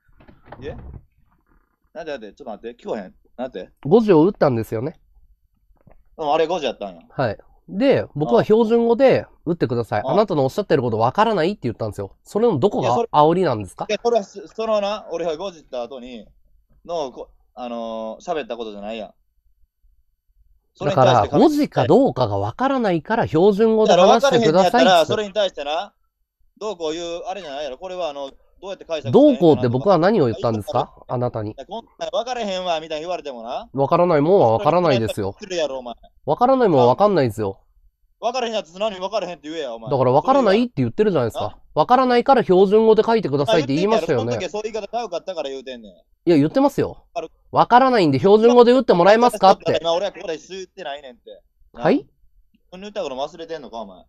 なんでちょっと待って、聞こえへん。なんて ?5 時を打ったんですよね。 あれ5時やったんや。 はい。で、僕は標準語で打ってください。あなたのおっしゃってることわからないって言ったんですよ。それのどこが煽りなんですか？ それは、そのな、俺が5時った後に、喋ったことじゃないやん。 だから、5時かどうかがわからないから標準語で話してくださいって。 それに対してな、どうこういう、あれじゃないやろ。これはどうやって解釈どうこうって僕は何を言ったんですか？あなたに。 わからへんわ、みたいに言われてもな。 わからないもんはわからないですよ。わからないもんはわかんないですよ。 わからへんやつ何わからへんって言えや、お前。 だからわからないって言ってるじゃないですか。わからないから標準語で書いてくださいって言いましたよね。 その時そういう言い方ちゃうかったから言うてんねん。いや、言ってますよ。わからないんで標準語で打ってもらえますかって。 今俺はここで言ってないねんって。 はい？ 言ったこと忘れてんのか、お前。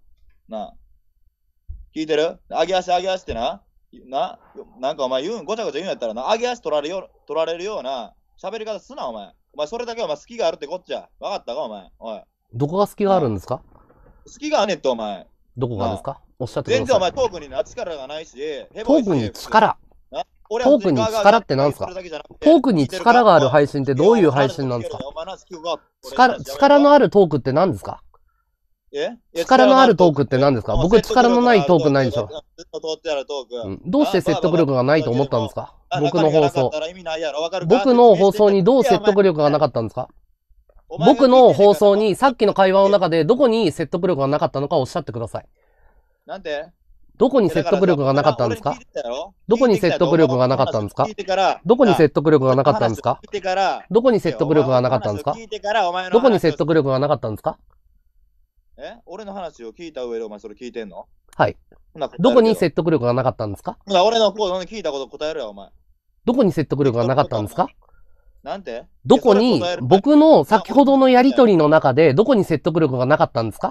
聞いてる？上げ足ってな。なんかお前ごちゃごちゃ言うんやったらな、上げ足取られるような喋り方すな、お前。お前それだけお前好きがあるってこっちゃ。わかったか、お前。おい。 どこが好きがあるんですか？ 好きがあねっと、お前。 どこがですか？おっしゃってください。 全然お前トークに力がないし、 トークに力。トークに力って何すか？トークに力がある配信ってどういう配信なんですか？力のあるトークって何ですか？力のあるトークって何ですか？僕力のないトークないでしょ。どうして説得力がないと思ったんですか？僕の放送。僕の放送にどう説得力がなかったんですか？僕の放送にさっきの会話の中でどこに説得力がなかったのかおっしゃってください。 なんで？ どこに説得力がなかったんですか？どこに説得力がなかったんですか？どこに説得力がなかったんですか？どこに説得力がなかったんですか？どこに説得力がなかったんですか？ 俺の話を聞いた上でお前それ聞いてんの？ はい。どこに説得力がなかったんですか？ 俺の聞いたこと答えるよ、お前。 どこに説得力がなかったんですか？ なんて？ どこに、僕の先ほどのやりとりの中で、どこに説得力がなかったんですか？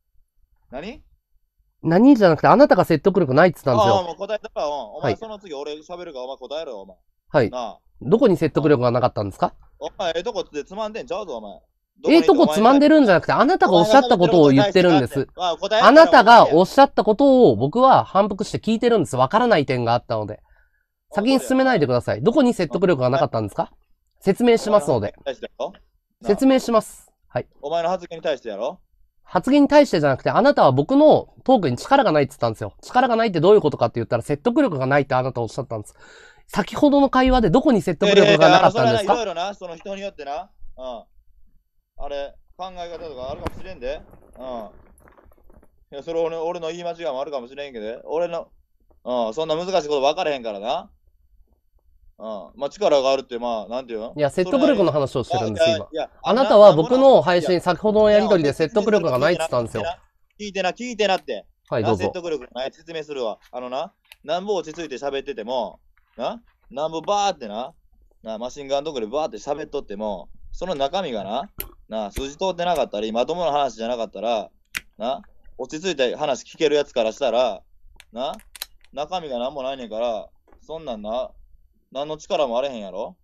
何じゃなくて、あなたが説得力ないって言ったんですよ。 もう答えたら、お前その次俺喋るからお前答えろよ、お前。 はい。どこに説得力がなかったんですか？ お前、とこってつまんでんちゃうぞ、お前。 とこつまんでるんじゃなくて、あなたがおっしゃったことを言ってるんです。あなたがおっしゃったことを僕は反復して聞いてるんです。わからない点があったので。先に進めないでください。どこに説得力がなかったんですか？説明しますので。説明します。はい。 お前の発言に対してやろ？ 発言に対してじゃなくて、あなたは僕のトークに力がないって言ったんですよ。力がないってどういうことかって言ったら、説得力がないってあなたおっしゃったんです。先ほどの会話でどこに説得力がなかったんですか？ いろいろな、その人によってな。あれ、考え方とかあるかもしれんで。いや、それ俺の言い間違いもあるかもしれんけど、俺の、そんな難しいこと分からへんからな。 まあ力があるって、まあ、なんていうの？ いや、説得力の話をしてるんですよ、今。あなたは僕の配信、先ほどのやりとりで説得力がないって言ったんですよ。 聞いてなって。 はい、どうぞ。 説得力ない、説明するわ。なんぼ落ち着いて喋ってても、なんぼバーってマシンガンドッグでバーって喋っとっても、その中身が筋通ってなかったり、まともな話じゃなかったら、落ち着いて話聞けるやつからしたら、中身がなんもないねんから、そんなん何の力もあれへんやろ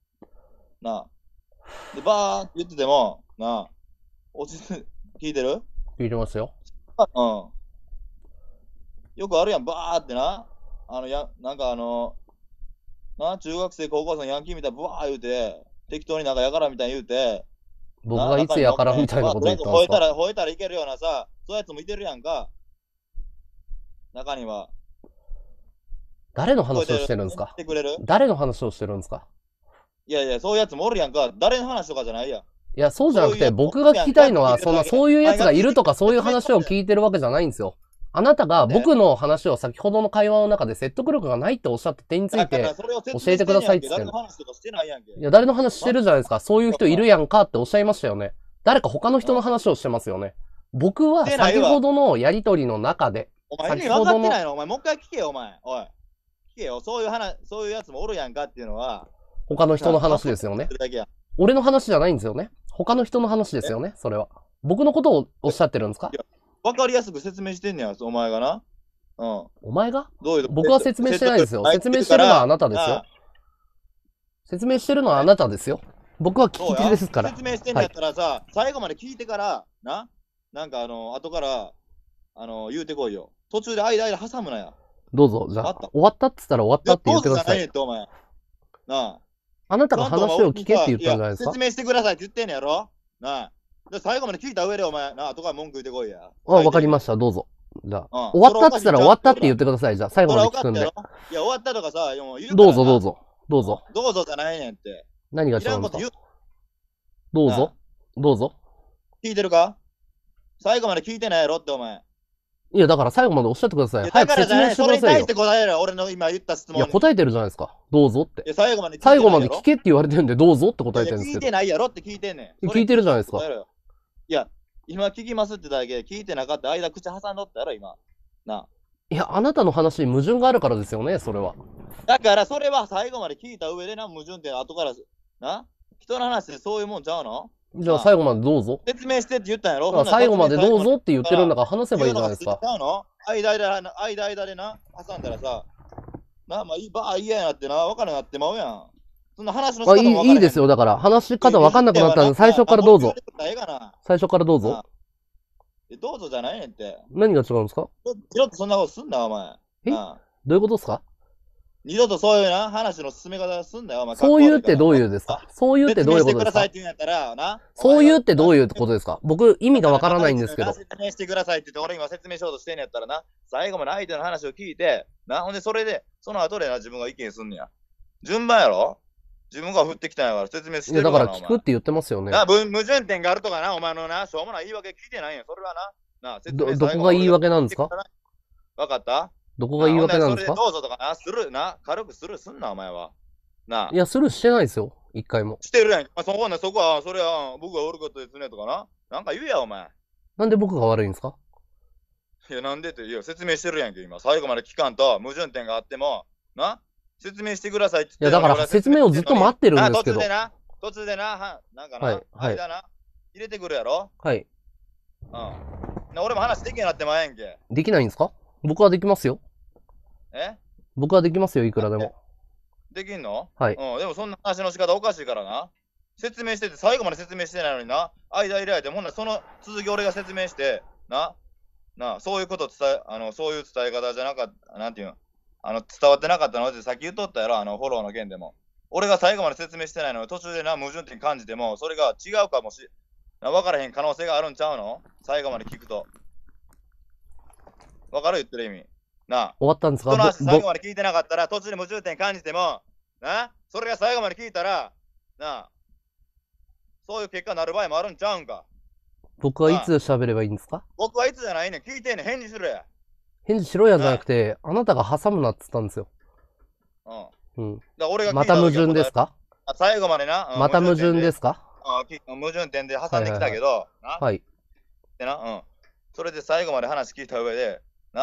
で、バーって言ってても、聞いてる？ 聞いてますよ。 よくあるやん、バーって中学生、高校生のヤンキーみたいにブワー言うて、適当にやからみたいに言うて、 僕がいつやからみたいなこと言ったんですか？ 吠えたらいけるようなさ、そういうやつもいてるやんか。中には。 誰の話をしてるんですか？誰の話をしてるんですか？ いやいや、そういうやつもおるやんか。誰の話とかじゃないやん。 いや、そうじゃなくて、僕が聞きたいのは、そういうやつがいるとかそういう話を聞いてるわけじゃないんですよ。あなたが僕の話を先ほどの会話の中で説得力がないっておっしゃった点について教えてくださいって言ってんの。いや、誰の話してるじゃないですか。そういう人いるやんかっておっしゃいましたよね。誰か他の人の話をしてますよね。僕は先ほどのやりとりの中で。 お前意味分かってないの？お前もう一回聞けよ、お前。おい。聞けよ。そういうやつもおるやんかっていうのは。 他の人の話ですよね。俺の話じゃないんですよね。他の人の話ですよね、それは。僕のことをおっしゃってるんですか？ 分かりやすく説明してんねや、お前がな。 お前が？僕は説明してないですよ。説明してるのはあなたですよ。説明してるのはあなたですよ。僕は聞き手ですから。 説明してんやったらさ、最後まで聞いてから、後から、言うてこいよ。途中で間挟むなや。 どうぞ、じゃあ、終わったって言ったら終わったって言ってください。あなたが話を聞けって言ったんじゃないですか？ 説明してくださいって言ってんねやろ？最後まで聞いた上でお前、後から文句言ってこいや。 わかりました、どうぞ。じゃあ、終わったって言ったら終わったって言ってください。じゃあ、最後まで聞くんで。いや、 終わったとかさ、 どうぞどうぞ。どうぞ。 どうぞじゃないねんって。 何が違うんですか？どうぞ。どうぞ。 聞いてるか？最後まで聞いてないやろってお前。 いや、だから最後までおっしゃってください。早く説明してくださいよ。 それに対して答えろ、俺の今言った質問に。 いや、答えてるじゃないですか。どうぞって。 いや、最後まで聞けって言われてるんで、どうぞって答えてるんですけど。 聞いてないやろって聞いてんねん。 聞いてるじゃないですか。 いや、今聞きますってだけで聞いてなかった間口挟んどったやろ、今。 いや、あなたの話に矛盾があるからですよね、それは。 だから、それは最後まで聞いた上で矛盾って後から、人の話でそういうもんちゃうの？ じゃあ最後までどうぞ。 説明してって言ったんやろ？ 最後までどうぞって言ってるんだから話せばいいじゃないですか。 間で挟んだらさ、まあ嫌やなって分からなってまうやん。そんな話の仕方も分からない。 いいですよ、だから話し方分かんなくなったんで、最初からどうぞ。最初からどうぞ。 どうぞじゃないねんって。 何が違うんですか？ 二度とそんなことすんな、お前。 どういうことですか？ 二度とそういう話の進め方すんなよ、お前。 そういうってどういうですか？そういうってどういうことですか？そういうってどういうことですか？僕、意味がわからないんですけど。 説明してくださいって言って、俺今説明しようとしてんねやったらな、最後まで相手の話を聞いて、ほんでそれで、その後で自分が意見すんねや。順番やろ？自分が振ってきたんやから説明してるから。 だから聞くって言ってますよね。 矛盾点があるとかな、お前のしょうもない言い訳聞いてないんや。それはどこが言い訳なんですか？ わかった？ どこが言い訳なんですか？ どうぞとか軽くスルーすんな、お前は。 いや、スルーしてないですよ、一回も。 してるやん。そこは、それは、僕が悪かったですねとかな。なんか言えや、お前。 なんで僕が悪いんですか？ いや、なんでって、説明してるやんけ、今。最後まで聞かんと、矛盾点があっても、説明してくださいって言って。いや、だから説明をずっと待ってるんですけど。 途中でな、間な、入れてくるやろ？ はい。 俺も話できんようになってまえんけ。 できないんですか？僕はできますよ。僕はできますよ、いくらでも。 できんの？ はい。 でもそんな話の仕方おかしいからな。説明してて、最後まで説明してないのにな。間入れられて、ほんならその続き俺が説明して、そういうことそういう伝え方じゃなかった、なんていうの、伝わってなかったのってさっき言っとったやろ、フォローの件でも。俺が最後まで説明してないのに、途中で矛盾点感じても、それが違うかも分からへん可能性があるんちゃうの？最後まで聞くと。分かる？言ってる意味。終わったんですか？ その話最後まで聞いてなかったら、途中で矛盾点感じても、それが最後まで聞いたら、そういう結果になる場合もあるんちゃうんか。 僕はいつ喋ればいいんですか？ 僕はいつじゃないねん。聞いてんねん。返事しろや。 返事しろやじゃなくて、あなたが挟むなって言ったんですよ。 うん。 俺がまた矛盾ですか？ 最後までな。 また矛盾ですか？ 矛盾点で挟んできたけど、 はい。 でな、それで最後まで話聞いた上で、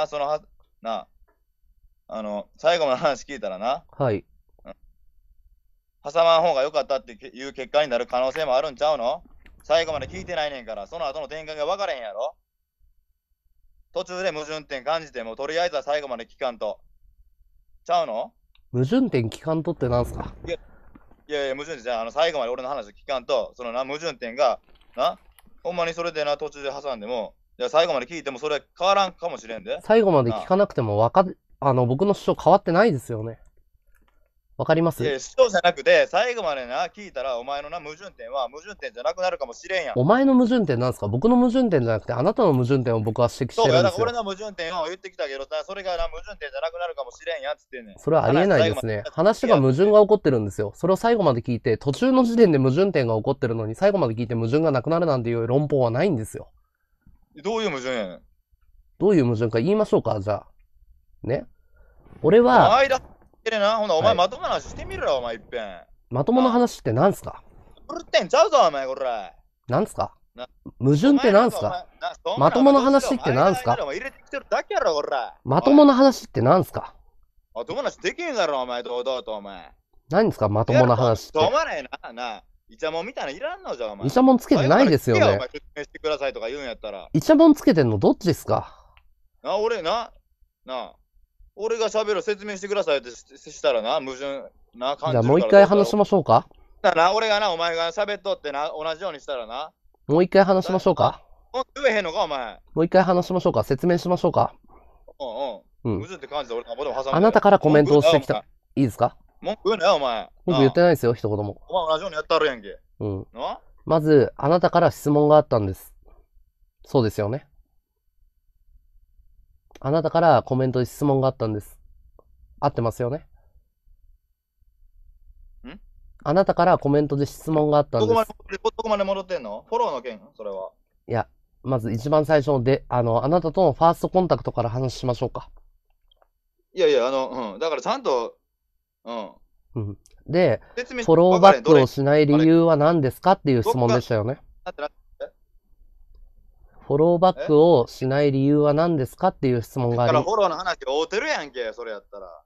最後まで話聞いたらな、 はい。 挟まん方が良かったっていう結果になる可能性もあるんちゃうの？最後まで聞いてないねんから、その後の展開が分からへんやろ？途中で矛盾点感じても、とりあえずは最後まで聞かんと。ちゃうの？ 矛盾点聞かんとってなんすか？ いや、矛盾点じゃ最後まで俺の話聞かんと、その矛盾点が、ほんまにそれで途中で挟んでも、最後まで聞いてもそれ変わらんかもしれんで。 最後まで聞かなくても僕の主張変わってないですよね。わかります？ いや、主張じゃなくて、最後まで聞いたら、お前の矛盾点は矛盾点じゃなくなるかもしれんやん。 お前の矛盾点なんですか？僕の矛盾点じゃなくて、あなたの矛盾点を僕は指摘してるんですよ。 そうや、だから俺の矛盾点を言ってきたけどさ、それが矛盾点じゃなくなるかもしれんやんつってんねん。 それはありえないですね。話が矛盾が起こってるんですよ。それを最後まで聞いて、途中の時点で矛盾点が起こってるのに、最後まで聞いて矛盾がなくなるなんていう論法はないんですよ。 どういう矛盾やねん。 どういう矛盾か言いましょうか、じゃあ。ね。俺は、 お前まともな話してみろよ、お前いっぺん。 まともな話って何すか？ 狂ってんちゃうぞ、お前これ。 何すか？矛盾って何すか？まともな話って何すか？まともな話って何すか？ まともな話できんだろ、お前、堂々と、お前。 何ですか、まともな話って。 しょうがないな。イチャモンみたいなのいらんのじゃ、お前。 イチャモンつけてないですよね。 説明してくださいとか言うんやったら。 イチャモンつけてんのどっちですか？ 俺が喋る説明してくださいってしたらな、矛盾な感じるから。 じゃあもう一回話しましょうか。 俺がお前が喋っとって同じようにしたらな。 もう一回話しましょうか。 言えへんのか、お前。 もう一回話しましょうか。説明しましょうか。 矛盾って感じで俺のあなたからコメントをしてきた。いいですか？ 文句言うなよ、お前。 僕言ってないですよ、一言も。 お前同じようにやったるやんけ。 まず、あなたから質問があったんです。そうですよね。あなたからコメントで質問があったんです。合ってますよね。あなたからコメントで質問があったんです。どこまで戻ってんの？フォローの件？それは。 いや、まず一番最初で、あなたとのファーストコンタクトから話しましょうか。 いや、だからちゃんと、 で、フォローバックをしない理由は何ですかっていう質問でしたよね。フォローバックをしない理由は何ですかっていう質問があり。 だからフォローの話合うてるやんけ、それやったら。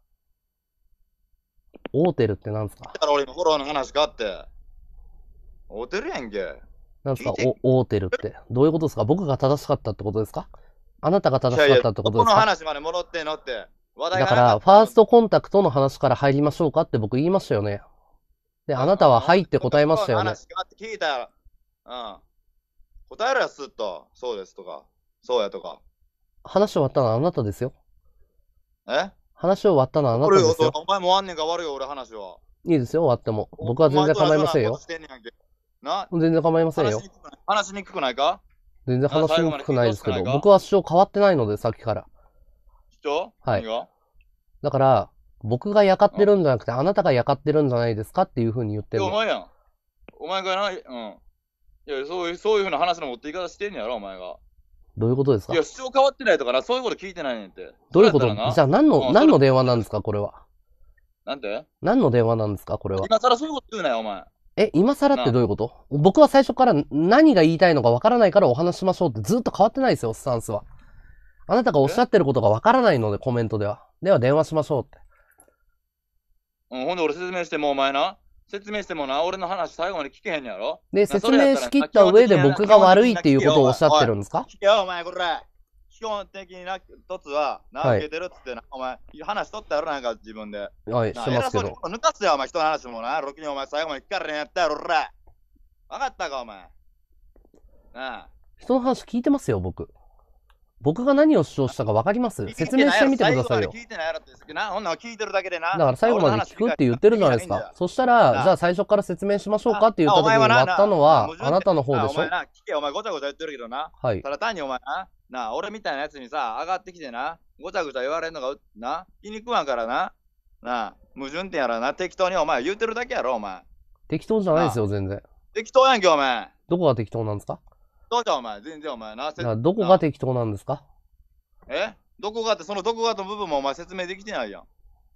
合うてるって何ですか？ だから俺のフォローの話かって。合うてるやんけ。 何ですか？合うてるって。どういうことですか？僕が正しかったってことですか？あなたが正しかったってことですか？ この話まで戻ってんのって。 だから、ファーストコンタクトの話から入りましょうかって僕言いましたよね。で、あなたははいって答えましたよね。 話かって聞いたら、答えろやすっと。そうですとか。そうやとか。 話終わったのはあなたですよ。話終わったのはあなたですよ。 お前も終わんねんか悪いよ、俺話は。 いいですよ、終わっても。僕は全然構いませんよ。全然構いませんよ。 話しにくくないか？ 全然話しにくくないですけど、僕は主張変わってないので、さっきから。 主張？ はい。だから、僕がやかってるんじゃなくて、あなたがやかってるんじゃないですかっていうふうに言ってるの。 お前やん。お前がいや、そういうふうな話の持っていき方してんねやろ、お前が。 どういうことですか？ いや、主張変わってないとかな、そういうこと聞いてないねんって。 どういうこと？じゃあ何の電話なんですか、これは。 なんて？ 何の電話なんですか、これは。 今更そういうこと言うなよ、お前。 今更ってどういうこと？僕は最初から何が言いたいのかわからないからお話しましょうってずっと変わってないですよ、スタンスは。あなたがおっしゃってることがわからないので、コメントでは。では電話しましょうって。 ほんで俺説明してもお前な。説明してもな、俺の話最後まで聞けへんやろ。 で、説明しきった上で僕が悪いっていうことをおっしゃってるんですか？ 聞けよ、お前これ。基本的にな、一つは、受けてるっつってな、お前、話しとったやろ、なんか自分で。 はい、してますけど。 抜かすよ、お前、人の話もな。ロキにお前、最後まで聞かれへんやったやろ、俺。わかったか、お前。なあ。 人の話聞いてますよ、僕。僕が何を主張したか分かります？説明してみてくださいよ。 聞いてないやろってな、ほんなら聞いてるだけでな。 だから最後まで聞くって言ってるじゃないですか。そしたら、じゃあ最初から説明しましょうかって言った時に割ったのは、あなたの方でしょ。 お前な、聞け、お前ごちゃごちゃ言ってるけどな。 はい。 ただ単にお前な、俺みたいなやつにさ、上がってきてな、ごちゃごちゃ言われんのが、な、気に食わんからな。な、矛盾点やらな、適当にお前言ってるだけやろ、お前。 適当じゃないですよ、全然。 適当やんけ、お前。 どこが適当なんですか？ どうじゃ、お前。全然お前な。 どこが適当なんですか？ どこがって、そのどこがの部分もお前説明できてないやん。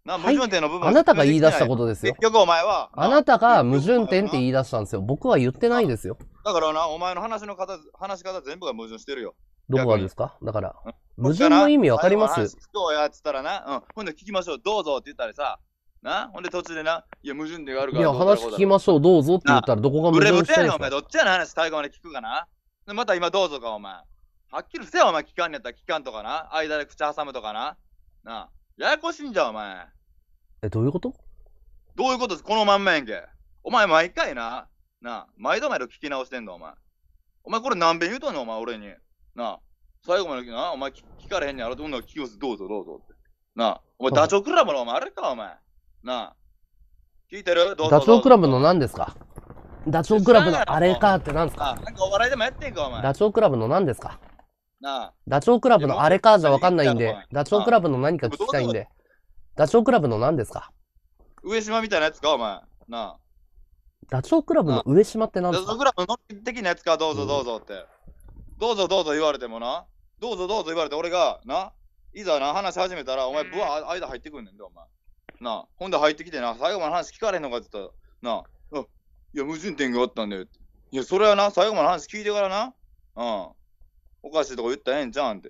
矛盾点の部分あなたが言い出したことですよ。 結局お前は。 あなたが矛盾点って言い出したんですよ。僕は言ってないですよ。 だからな、お前の話し方全部が矛盾してるよ。 どこがですか？だから、矛盾の意味わかります？ どうやって言ったらな、ほんで聞きましょう、どうぞって言ったらさ、ほんで途中でな、いや、矛盾点があるから。 いや、話聞きましょう、どうぞって言ったらどこが矛盾してるんですか？ お前、どっちやの話最後まで聞くかな。また今どうぞか、お前。はっきりせよ、お前、聞かんねやったら聞かんとかな。間で口挟むとかな。ややこしいんじゃん、お前。 どういうこと？ どういうことです？このまんまやんけ。お前、毎回な、毎度毎度聞き直してんの、お前。お前、これ何遍言うとんの、お前、俺に。最後までお前聞かれへんねやろ。どんな聞きます、どうぞどうぞって。お前、ダチョウ倶楽部のお前、あれか、お前。聞いてる？ ダチョウ倶楽部の何ですか？ダチョウ倶楽部のあれかって何ですか？ なんかお笑いでもやってんか、お前。 ダチョウ倶楽部の何ですか？ダチョウ倶楽部のあれかじゃわかんないんで、ダチョウ倶楽部の何か聞きたいんで。ダチョウ倶楽部の何ですか？ 上島みたいなやつか、お前。 ダチョウ倶楽部の上島って何ですか？ ダチョウ倶楽部の的なやつか、どうぞどうぞって。どうぞどうぞ言われてもな。どうぞどうぞ言われて、俺が、いざ話し始めたら、お前、ぶわ、間入ってくんねんで、お前。ほんで入ってきてな、最後まで話聞かれへんのかって言ったら、いや、矛盾点があったんだよって。いや、それはな、最後まで話聞いてからな、おかしいとこ言ったらええんちゃうんって。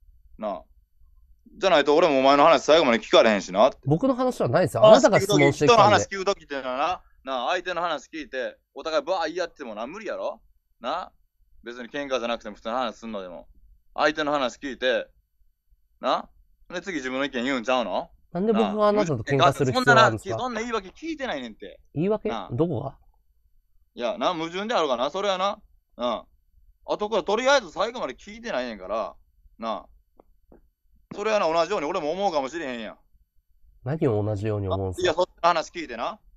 じゃないと俺もお前の話最後まで聞かれへんしなって。 僕の話はないですよ。あなたが質問してきたんで。 人の話聞くときっていうのは相手の話聞いて、お互いバー言い合っても無理やろ。別に喧嘩じゃなくても普通の話すんのでも。相手の話聞いて、で次自分の意見言うんちゃうの？ なんで僕があなたと喧嘩する必要があるんですか？ そんな言い訳聞いてないねんって。 言い訳？どこが？ いや、矛盾であるかな、それはな。後からとりあえず最後まで聞いてないねんから、それは同じように俺も思うかもしれへんやん。 何を同じように思うんすか？ いや、そっちの話聞いてな。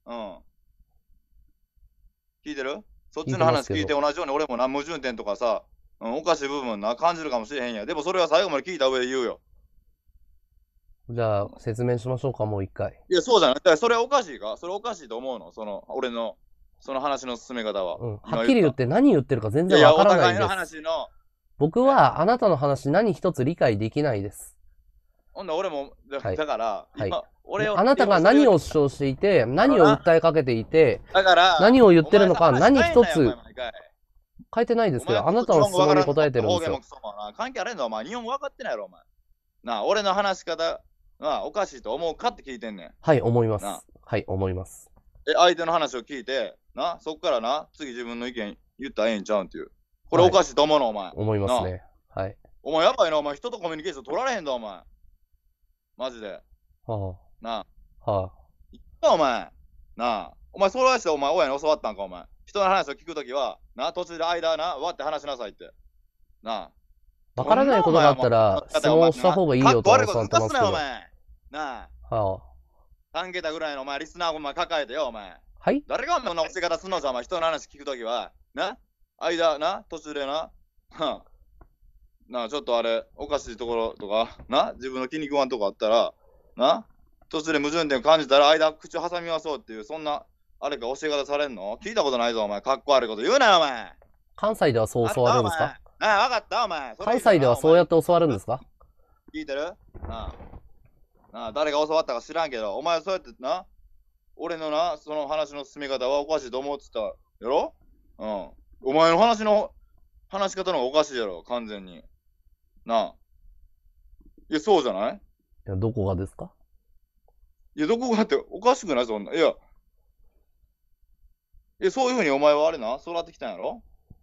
聞いてる？そっちの話聞いて同じように俺も矛盾点とかさ、おかしい部分感じるかもしれへんやん。でもそれは最後まで聞いた上で言うよ。 じゃあ、説明しましょうか、もう一回。 いや、そうじゃない。だからそれはおかしいか？それおかしいと思うの？俺の、その話の進め方は。 はっきり言って何言ってるか全然わからないんです。 いや、お互いの話の。 僕はあなたの話何一つ理解できないです。 ほんで俺も、だから、 あなたが何を主張していて、何を訴えかけていて、何を言ってるのか何一つ変えてないですけど、あなたの質問に答えてるんですよ。 関係あれんのお前、日本語分かってないやろ、お前。俺の話し方おかしいと思うかって聞いてんねん。 はい、思います。はい、思います。 相手の話を聞いて、そっから次自分の意見言ったらええんちゃうんっていう。これおかしいと思うの、お前。 思いますね。はい。 お前やばいな、お前。人とコミュニケーション取られへんだ、お前。マジで。 はあ。 言ったお前。お前、それはしてお前、親に教わったんか、お前。人の話を聞くときは、途中で間わって話しなさいって。 わからないことがあったら、質問した方がいいよと教わってますけど。 お前。3桁ぐらいのお前、リスナーをお前抱えてよ、お前。 はい？ 誰がお前の教え方すんのじゃ、お前。人の話聞くときは、途中でちょっとあれ、おかしいところとか、自分の気に食わんとこあったら、途中で矛盾点を感じたら、口を挟みましょうっていう、そんな、あれか教え方されんの？聞いたことないぞ、お前。かっこ悪いこと言うなよ、お前。 関西ではそう教わるんですか？ わかった、お前。 関西ではそうやって教わるんですか？ 聞いてる？誰が教わったか知らんけど、お前そうやって俺のその話の進め方はおかしいと思うって言ったやろ？お前の話し方の方がおかしいやろ、完全に。いや、そうじゃない？いや、どこがですか？ いや、どこがっておかしくない？そんな。いや、そういうふうにお前はあれ育ってきたんやろ？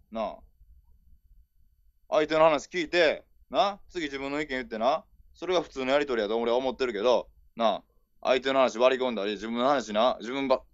相手の話聞いて、次自分の意見言ってそれが普通のやりとりやと俺は思ってるけど、相手の話割り込んだり、自分の話自分が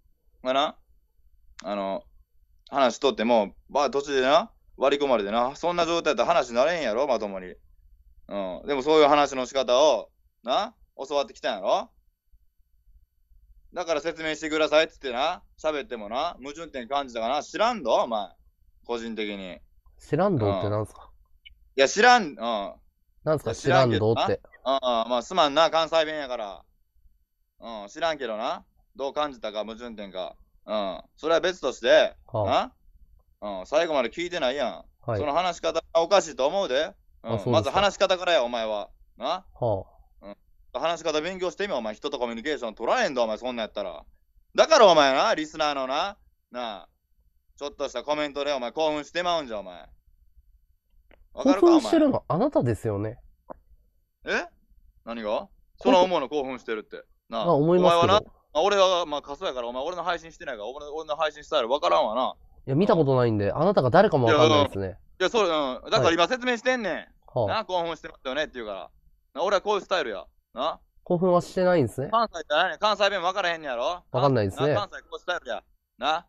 話しとっても、途中で割り込まれてそんな状態だったら話になれへんやろ、まともに。でもそういう話の仕方を、教わってきたんやろ？だから説明してくださいって言って喋っても矛盾点感じたか知らんど、お前。個人的に。 知らんどってなんすか？ いや、知らん、 なんすか知らんどって。 すまん関西弁やから。知らんけどどう感じたか、矛盾点か。それは別として、最後まで聞いてないやん。その話し方おかしいと思うで。まず話し方からや、お前は。 話し方勉強してみよ、お前。人とコミュニケーション取られんだ、お前、そんなんやったら。だからお前な、リスナーのなあ、ちょっとしたコメントでお前興奮してまうんじゃ、お前。 わかるか、興奮してるのあなたですよね。 え何がその思うの興奮してるって。なあ、 思いますけど。 お前はな、俺はまあカスやから、お前俺の配信してないから、俺の配信スタイルわからんわな。 いや、見たことないんで、あなたが誰かもわかんないですね。 いや、そう、だから今説明してんねん。な、興奮してますよねって言うから。俺はこういうスタイルや。な。 興奮はしてないんですね。 関西じゃないね。関西弁分からへんねやろ。 分かんないですね。 関西こういうスタイルや。な。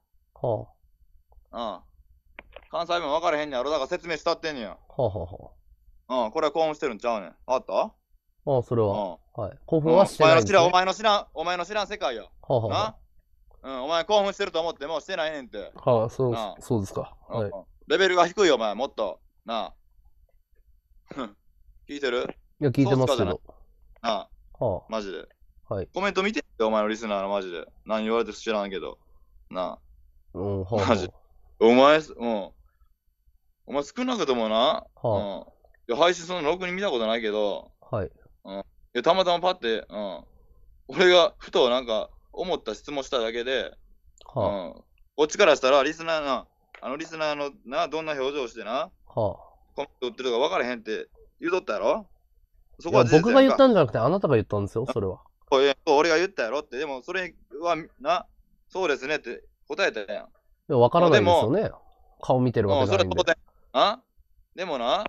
関西弁分からへんねやろ。だから説明したってんねや。これは興奮してるんちゃうねん。あった？ それは。はい。興奮はしてないんですね。 お前の知らん世界や。な。お前興奮してると思ってもしてないねんって。 そうですか。はい。 レベルが低いよ、お前。もっと。なあ。聞いてる？ いや、聞いてますけど。 なあ。マジで。 はい。 コメント見てよ、お前のリスナーのマジで。何言われてる知らんけど。なあ。マジ。お前少なくともな。配信そんなろくに見たことないけど。 はい。 たまたまパッて、俺がふとなんか思った質問しただけで、こっちからしたらリスナーのな、どんな表情してな、コメント打ってるか分からへんって言うとったやろ。 そこは僕が言ったんじゃなくてあなたが言ったんですよ、それは。 俺が言ったやろって、でもそれはな、そうですねって答えたやん。いや、分からないですよね。顔見てるわけじゃないんで。 でもな、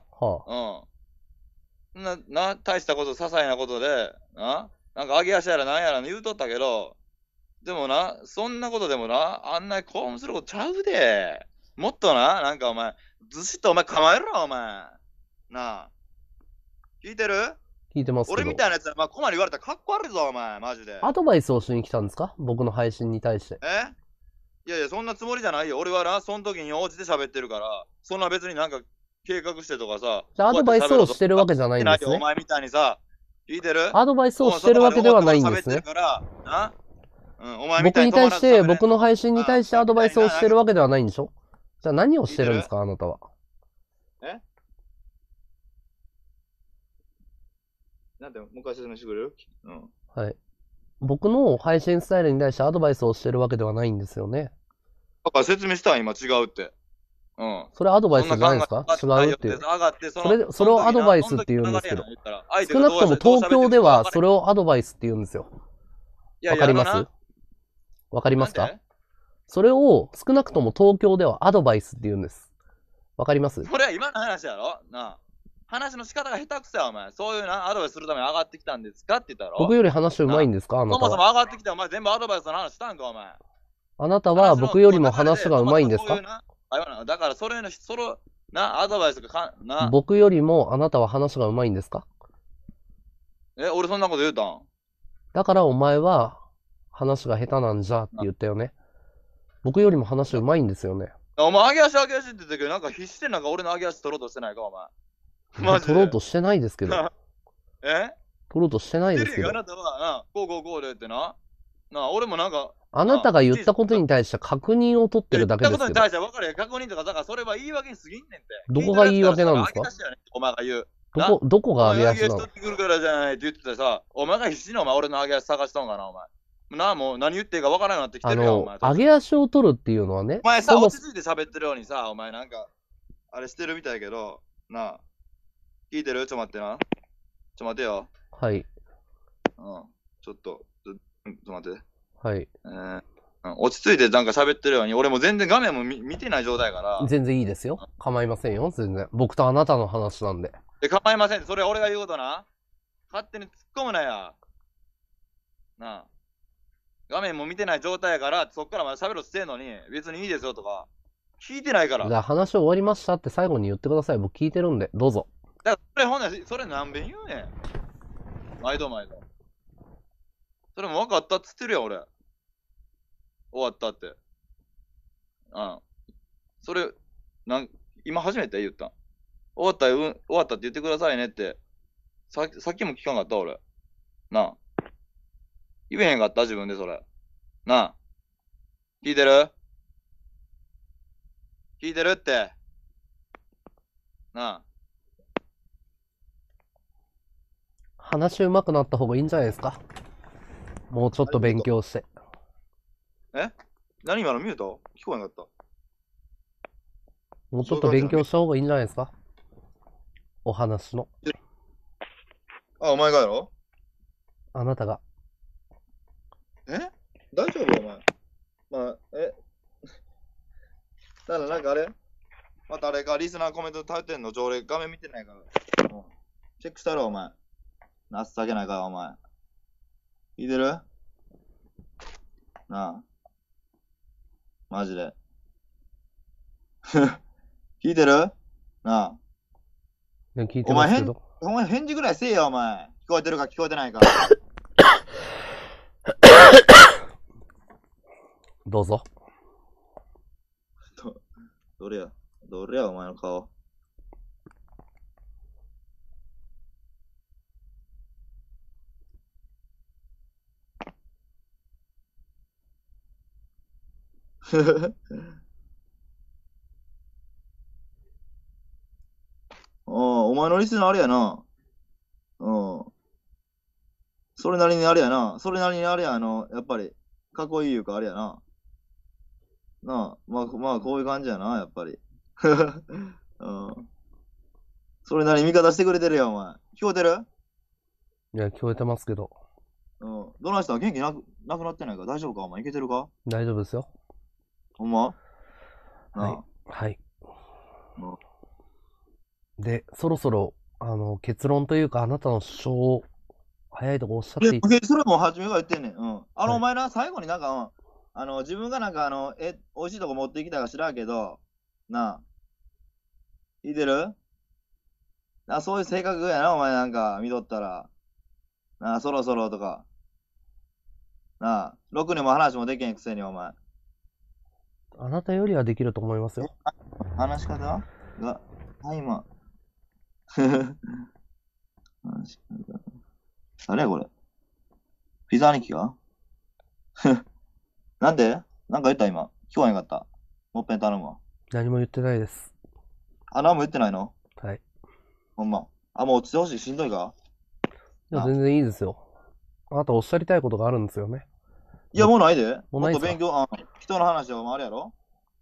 大したこと、些細なことで、なんか上げ足やらなんやら言うとったけど、でもな、そんなことでもな、あんな興奮することちゃうで。もっとな、なんかお前、ずしっとお前構えろ、お前。なあ。聞いてる？ 聞いてますけど。 俺みたいなやつは、ここまで言われたらかっこ悪いぞ、お前、マジで。 アドバイスをしに来たんですか？僕の配信に対して。 いやいや、そんなつもりじゃないよ。俺はな、その時に応じて喋ってるから、そんな別になんか計画してとかさ。 じゃあアドバイスをしてるわけじゃないんですね。 お前みたいにさ、聞いてる？ アドバイスをしてるわけではないんですね。僕に対して、僕の配信に対してアドバイスをしてるわけではないんでしょ？じゃあ何をしてるんですか、あなたは。 なんで、もう一回説明してくれる？ はい。僕の配信スタイルに対してアドバイスをしてるわけではないんですよね。 だから説明したん、今違うって。 それアドバイスじゃないですか？違うっていう。それをアドバイスって言うんですけど。少なくとも東京ではそれをアドバイスって言うんですよ。わかります？わかりますか？それを少なくとも東京ではアドバイスって言うんです。わかります？ これは今の話やろなあ。話の仕方が下手くそや、お前。そういうな、アドバイスするために上がってきたんですかって言ったろ。 僕より話うまいんですか？あなたは。 そもそも上がってきたお前全部アドバイスの話したんか、お前。 あなたは僕よりも話がうまいんですか？ だからそれの、アドバイスがな。 僕よりもあなたは話がうまいんですか？ 俺そんなこと言うたん？ だからお前は話が下手なんじゃって言ったよね。僕よりも話うまいんですよね。 お前上げ足って言ってたけど、なんか必死でなんか俺の上げ足取ろうとしてないか、お前。 取ろうとしてないですけど。取ろうとしてないですけど。 あなたはな、こうでってな。俺もなんか。 あなたが言ったことに対して確認を取ってるだけですけど。 言ったことに対して分かるよ。確認とか、だからそれは言い訳に過ぎんねんて。 どこが言い訳なんですか？ お前が言う。 どこが上げ足なの？ 上げ足取ってくるからじゃないって言っててさ、お前が必死に俺の上げ足探しとんかな、お前。もう何言っていいか分からなくなってきてるよ、お前。 上げ足を取るっていうのはね。 お前さ、落ち着いて喋ってるようにさ、お前なんか、あれしてるみたいやけど、なあ。聞いてる？ちょ待ってな。ちょ待てよ。 はい。 ちょっと待って。 はい。 落ち着いてなんか喋ってるように、俺も全然画面も見てない状態から。 全然いいですよ。構いませんよ、全然。僕とあなたの話なんで。 構いませんって、それ俺が言うことな。勝手に突っ込むなや。なあ。画面も見てない状態やから、そっからまだ喋ろうとしてんのに、別にいいですよとか、聞いてないから。 じゃあ話終わりましたって最後に言ってください。僕聞いてるんで、どうぞ。 だからそれ何遍言うねん。毎度。それも分かったっつってるよ、俺。終わったって。それ、今初めて言ったん。終わったって言ってくださいねって。さっきも聞かんかった、俺。なあ。言えへんかった、自分でそれ。なあ。聞いてるって。なあ。 話上手くなった方がいいんじゃないですか。もうちょっと勉強して。 何今のミュート聞こえなかった。 もうちょっと勉強した方がいいんじゃないですか。お話の。 お前がやろ？ あなたが。 大丈夫お前。だからなんかあれまたあれか、リスナーコメント頼ってんの？俺画面見てないから。チェックしたろ、お前。情けないか、お前。聞いてる？なあ。マジで。聞いてる？なあ。 聞いてますけど。 お前返事ぐらいせえよ、お前。聞こえてるか聞こえてないか。 どうぞ。 どれや、お前の顔。お前のリスナーあれやな。それなりにあれやな。それなりにあれや、やっぱり、かっこいいいうかあれやな。なあ、まあ、こういう感じやな、やっぱり。それなりに味方してくれてるよ、お前。聞こえてる？ いや、聞こえてますけど。 どないした元気なくなってないか大丈夫かお前いけてるか？ 大丈夫ですよ。 ほんま？ はい。はい。で、そろそろ、結論というか、あなたの主張を、早いとこおっしゃっていて。それも初めから言ってんねん。お前な、最後になんか、自分がなんか、美味しいとこ持ってきたか知らんけど、なあ。聞いてる？そういう性格やな、お前なんか、見とったら。なあ、そろそろとか。なあ、ろくにも話もできへんくせに、お前。 あなたよりはできると思いますよ。 話し方が、今。誰やこれ。ピザ兄貴か？なんで？なんか言った今。聞こえなかった。もっぺん頼むわ。 何も言ってないです。 何も言ってないの？ はい。 ほんま。もう落ちてほしい。しんどいか？ いや、全然いいですよ。あなたおっしゃりたいことがあるんですよね。 いや、もうないで。 もっと勉強、人の話はあれやろ？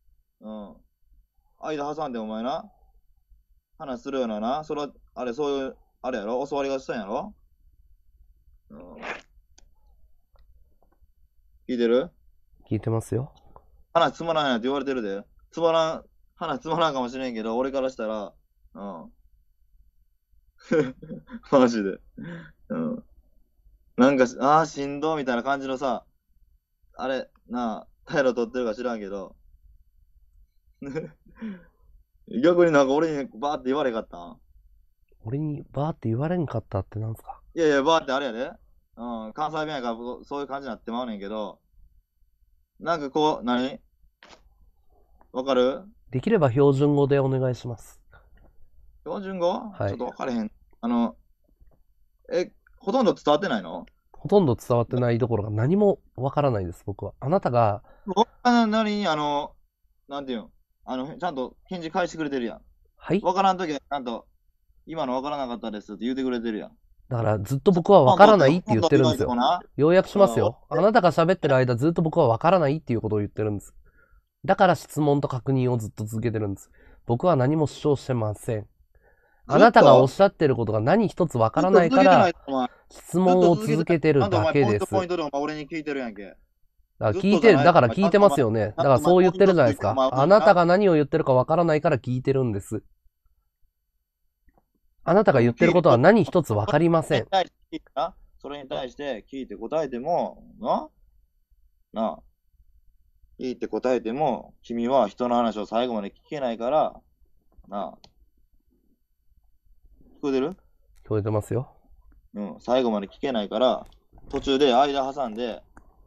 間挟んでお前な。話するようなな。そういう、あれやろ？教わりがしたんやろ？聞いてる？ 聞いてますよ。 話つまらないって言われてるで。話つまらんかもしれんけど、俺からしたら、マジで。なんか、しんどみたいな感じのさ、あれ、態度取ってるか知らんけど、逆になんか俺にバーって言われんかったん？ 俺にバーって言われんかったってなんすか？ いやいや、バーってあれやで。関西弁やからそういう感じになってまうねんけど、なんかこう、わかる？ できれば標準語でお願いします。 標準語？ はい。 ちょっとわかれへん。ほとんど伝わってないの？ ほとんど伝わってないところが何もわからないです、僕は。あなたが。 なりに、なんていうの？ちゃんと返事返してくれてるやん。 はい。 わからんときは、ちゃんと、今のわからなかったですって言うてくれてるやん。 だから、ずっと僕はわからないって言ってるんですよ。要約しますよ。あなたが喋ってる間、ずっと僕はわからないっていうことを言ってるんです。だから質問と確認をずっと続けてるんです。僕は何も主張してません。あなたがおっしゃってることが何一つわからないから、質問を続けてるだけです。 ポイントで俺に聞いてるやんけ。 だから聞いてますよね。だからそう言ってるじゃないですか。あなたが何を言ってるかわからないから聞いてるんです。あなたが言ってることは何一つわかりません。 それに対して聞いて答えても、聞いて答えても、君は人の話を最後まで聞けないから、聞こえてる？ 聞こえてますよ。 最後まで聞けないから、途中で間挟んで、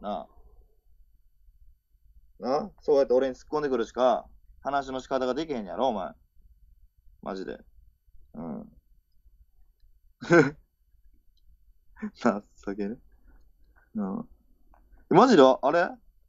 そうやって俺に突っ込んでくるしか、話の仕方ができへんやろ、お前。マジで。情けね。マジであれ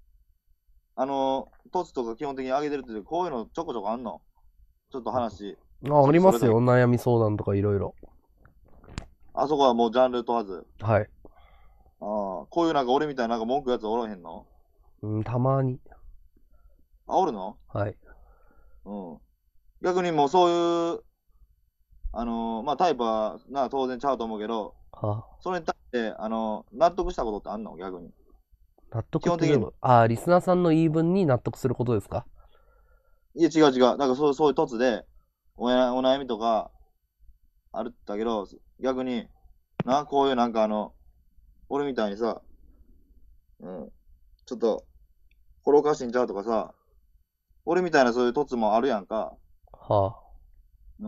トツとか基本的に上げてるってこういうのちょこちょこあんの？ちょっと話。 ありますよ。悩み相談とかいろいろ。 あそこはもうジャンル問わず。 はい。 ああ、こういうなんか俺みたいななんか文句やつおらへんの？ うん、たまに。 あ、おるの？ はい。 うん。逆にもうそういう、まあタイプは当然ちゃうと思うけど、 はそれに対して、納得したことってあんの？逆に。 納得っていうの？リスナーさんの言い分に納得することですか？ いや、違う違う。なんかそういう凸で、お悩みとか、あるったけど、逆に、こういうなんか俺みたいにさ、うん、ちょっと、これおかしいんちゃうとかさ、俺みたいなそういう凸もあるやんか。 はうん。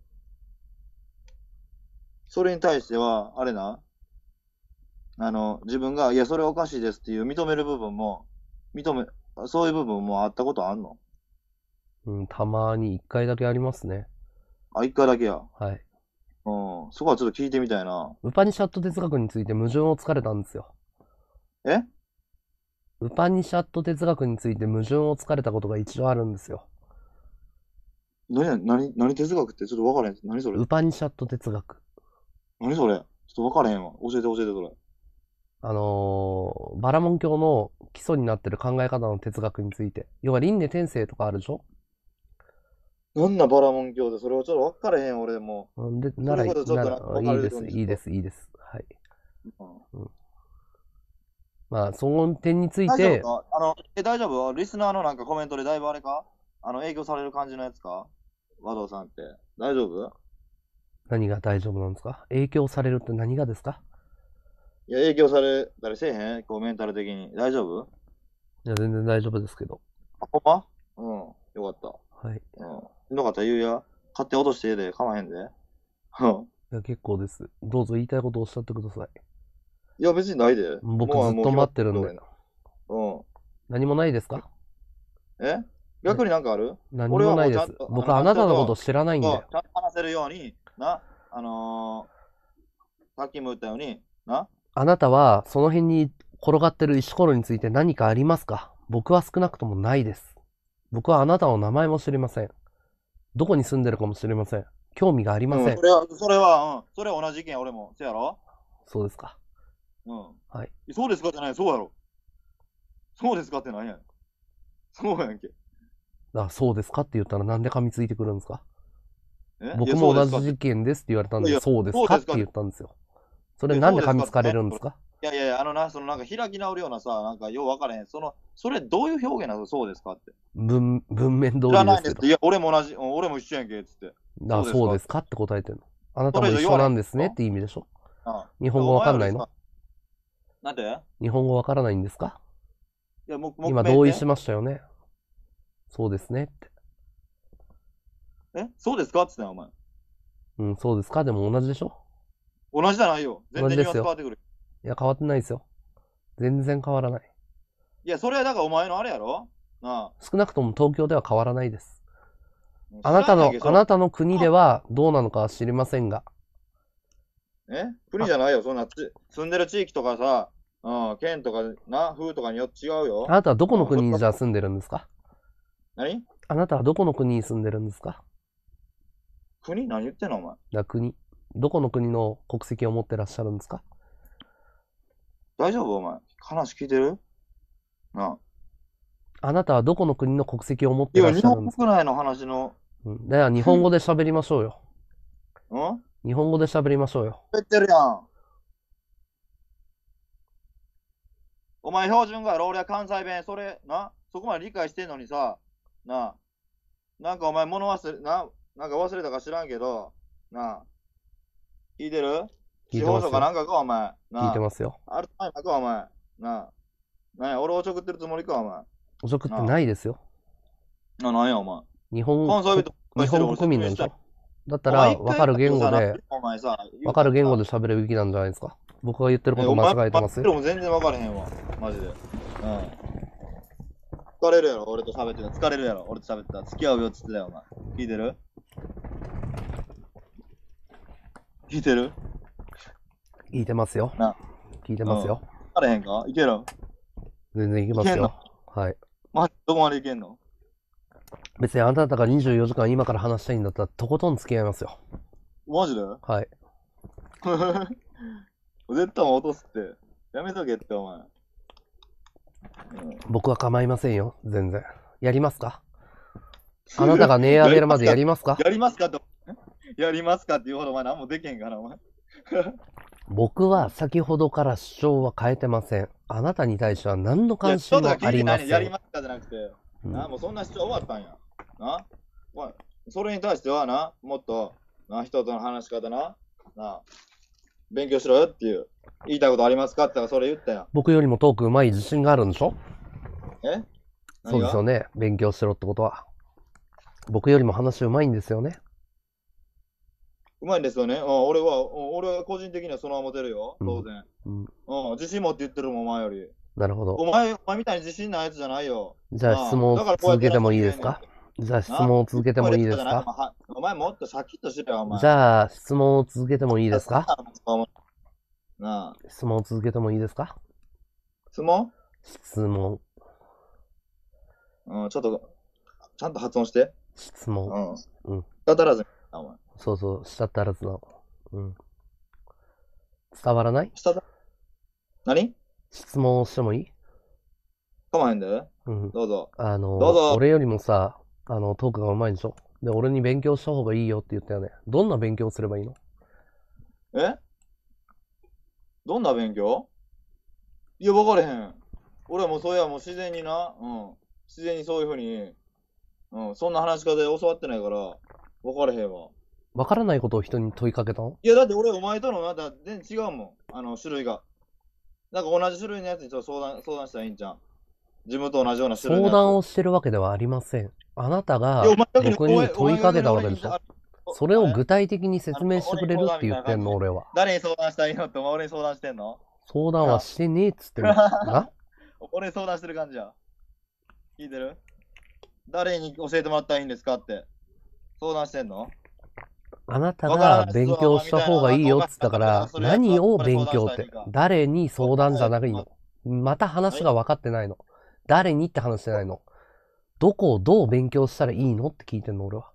それに対しては、あれな、自分が、いや、それおかしいですっていう認める部分も、そういう部分もあったことあんの？ うん、たまに一回だけありますね。 あ、一回だけや。 はい。 うん。そこはちょっと聞いてみたいな。 ウパニシャット哲学について矛盾をつかれたんですよ。 え？ ウパニシャット哲学について矛盾をつかれたことが一度あるんですよ。 何哲学ってちょっと分からへん。何それ？ ウパニシャット哲学。 何それ？ちょっと分からへんわ。教えてそれ。 バラモン教の基礎になってる考え方の哲学について。要は輪廻転生とかあるでしょ？ なんなバラモン教で、それをちょっと分からへん、俺も。 で、なら、 それこそちょっとなんか分かいいるようにです、いいです、いいです。はい。 うん。 まあ、その点につい大丈て、 夫か？大丈夫？リスナーのなんかコメントでだいぶあれか？影響される感じのやつか？和道さんって。大丈夫？ 何が大丈夫なんですか？影響されるって何がですか？ いや、影響されたりせえへん？こう、メンタル的に。大丈夫？ いや、全然大丈夫ですけど。 あ、ほんま？うん。よかった。 はい。 うん。しんどかったら言うや。勝手落としてええで、かまへんで。うん。 いや、結構です。どうぞ言いたいことをおっしゃってください。 いや、別にないで。 僕ずっと待ってるんで。 うん。 何もないですか？ え？逆になんかある？ 何もないです。僕はあなたのこと知らないんで。 ちゃんと話せるように、さっきも言ったように、 あなたはその辺に転がってる石ころについて何かありますか？僕は少なくともないです。僕はあなたの名前も知りません。どこに住んでるかも知りません。興味がありません。 それは同じ意見、俺も。そうやろ？ そうですか。 うん。 はい。 そうですかってない、そうやろ。そうですかって何やん。そうやんけ。 そうですかって言ったらなんで噛みついてくるんですか？僕も同じ事件ですって言われたんで、そうですかって言ったんですよ。それなんで噛みつかれるんですか？ いや、なんか開き直るようなさ、なんかよう分からへん。それどういう表現なの？そうですかって。 文面通りですけど。 いや、俺も一緒やんけ、つって。 そうですかって答えてるの。あなたも一緒なんですねって意味でしょ？日本語わかんないの？ なんで？ 日本語わからないんですか？ いや、 今同意しましたよね。そうですねって。 そうですかって言ったよ、お前。 うん、そうですかでも同じでしょ？ 同じじゃないよ。全然ニュアンス変わってくる。 いや、変わってないですよ。全然変わらない。 いや、それはだからお前のあれやろ？ 少なくとも東京では変わらないです。あなたの国ではどうなのかは知りませんが。 国じゃないよ。そんな、住んでる地域とかさ、県とか風とかによって違うよ。 あなたはどこの国にじゃあ住んでるんですか？ 何？ あなたはどこの国に住んでるんですか？ 国？何言ってんのお前。 国。どこの国の国籍を持ってらっしゃるんですか？ 大丈夫お前。話聞いてる？ あなたはどこの国の国籍を持ってらっしゃるんですか？ 日本国内の話の。 だから日本語で喋りましょうよ。日本語で喋りましょうよ。 喋ってるやん。お前標準語やろ？俺は関西弁。そこまで理解してんのにさ、なんかお前なんか忘れたか知らんけど、聞いてる？司法書かなんかか、お前。 聞いてますよ。 あるタイムか、お前。俺をおちょくってるつもりか、お前。 おちょくってないですよ。 なんや、お前。 日本国民なんでしょ？だったら、分かる言語で喋るべきなんじゃないですか。僕が言ってること間違えてますよ。 全然分かれへんわ。マジで。疲れるやろ、俺と喋ってた。疲れるやろ、俺と喋ってた。付き合うよっつってたよ、お前。聞いてる？聞いてる？ 聞いてますよ。聞いてますよ。 疲れへんか？いける？ 全然いけますよ。はい。 どこまでいけんの？ 別にあなたが24時間今から話したいんだったらとことん付き合いますよ。 マジで？ はい。 絶対落とすって。やめとけって、お前。 僕は構いませんよ、全然。やりますか？あなたが値上げるまでやりますか？ やりますかと。やりますかって言うほどお前何もできへんからお前。 僕は先ほどから主張は変えてません。あなたに対しては何の関心もありません。 やりますかじゃなくて、もうそんな主張終わったんや。な、それに対してはな、もっと人との話し方勉強しろよっていう言いたいことありますかってそれ言ったやん。 僕よりもトーク上手い自信があるんでしょ？ そうですよね。勉強しろってことは。僕よりも話上手いんですよね。 うまいんですよね。俺は個人的にはそのまま持てるよ。当然。自信持って言ってるもん、お前より。 なるほど。 お前みたいに自信ないやつじゃないよ。 じゃあ質問を続けてもいいですか？じゃあ質問を続けてもいいですか？ お前もっとシャキッとしろよ、お前。 じゃあ質問を続けてもいいですか？ 質問を続けてもいいですか？ 質問。 ちょっと、ちゃんと発音して。 質問。 したたらずに、お前。 そうそう、したたらずの。伝わらない？ 何？ 質問をしてもいい？ かまへんで。どうぞ。どうぞ。 俺よりもさ、トークが上手いでしょ？で、俺に勉強した方がいいよって言ったよね。どんな勉強すればいいの？ どんな勉強？いや、分かれへん。俺はもうそういや、もう自然に自然にそういうふうに、そんな話し方で教わってないから、分かれへんわ。 分からないことを人に問いかけたの？ いや、だって俺、お前とのまた全然違うもん。種類が。なんか同じ種類のやつにちょっと相談したらいいんじゃん。自分と同じような種類のやつ。 相談をしてるわけではありません。あなたが僕に問いかけたわけでしょ。それを具体的に説明してくれるって言ってんの、俺は。 誰に相談したらいいのって俺に相談してんの？ 相談はしてねえっつってるな。 俺に相談してる感じや。聞いてる？誰に教えてもらったらいいんですかって相談してんの？ あなたが勉強した方がいいよっつったから、何を勉強って。誰に相談じゃないの。また話が分かってないの。誰にって話してないの。どこをどう勉強したらいいのって聞いてんの、俺は。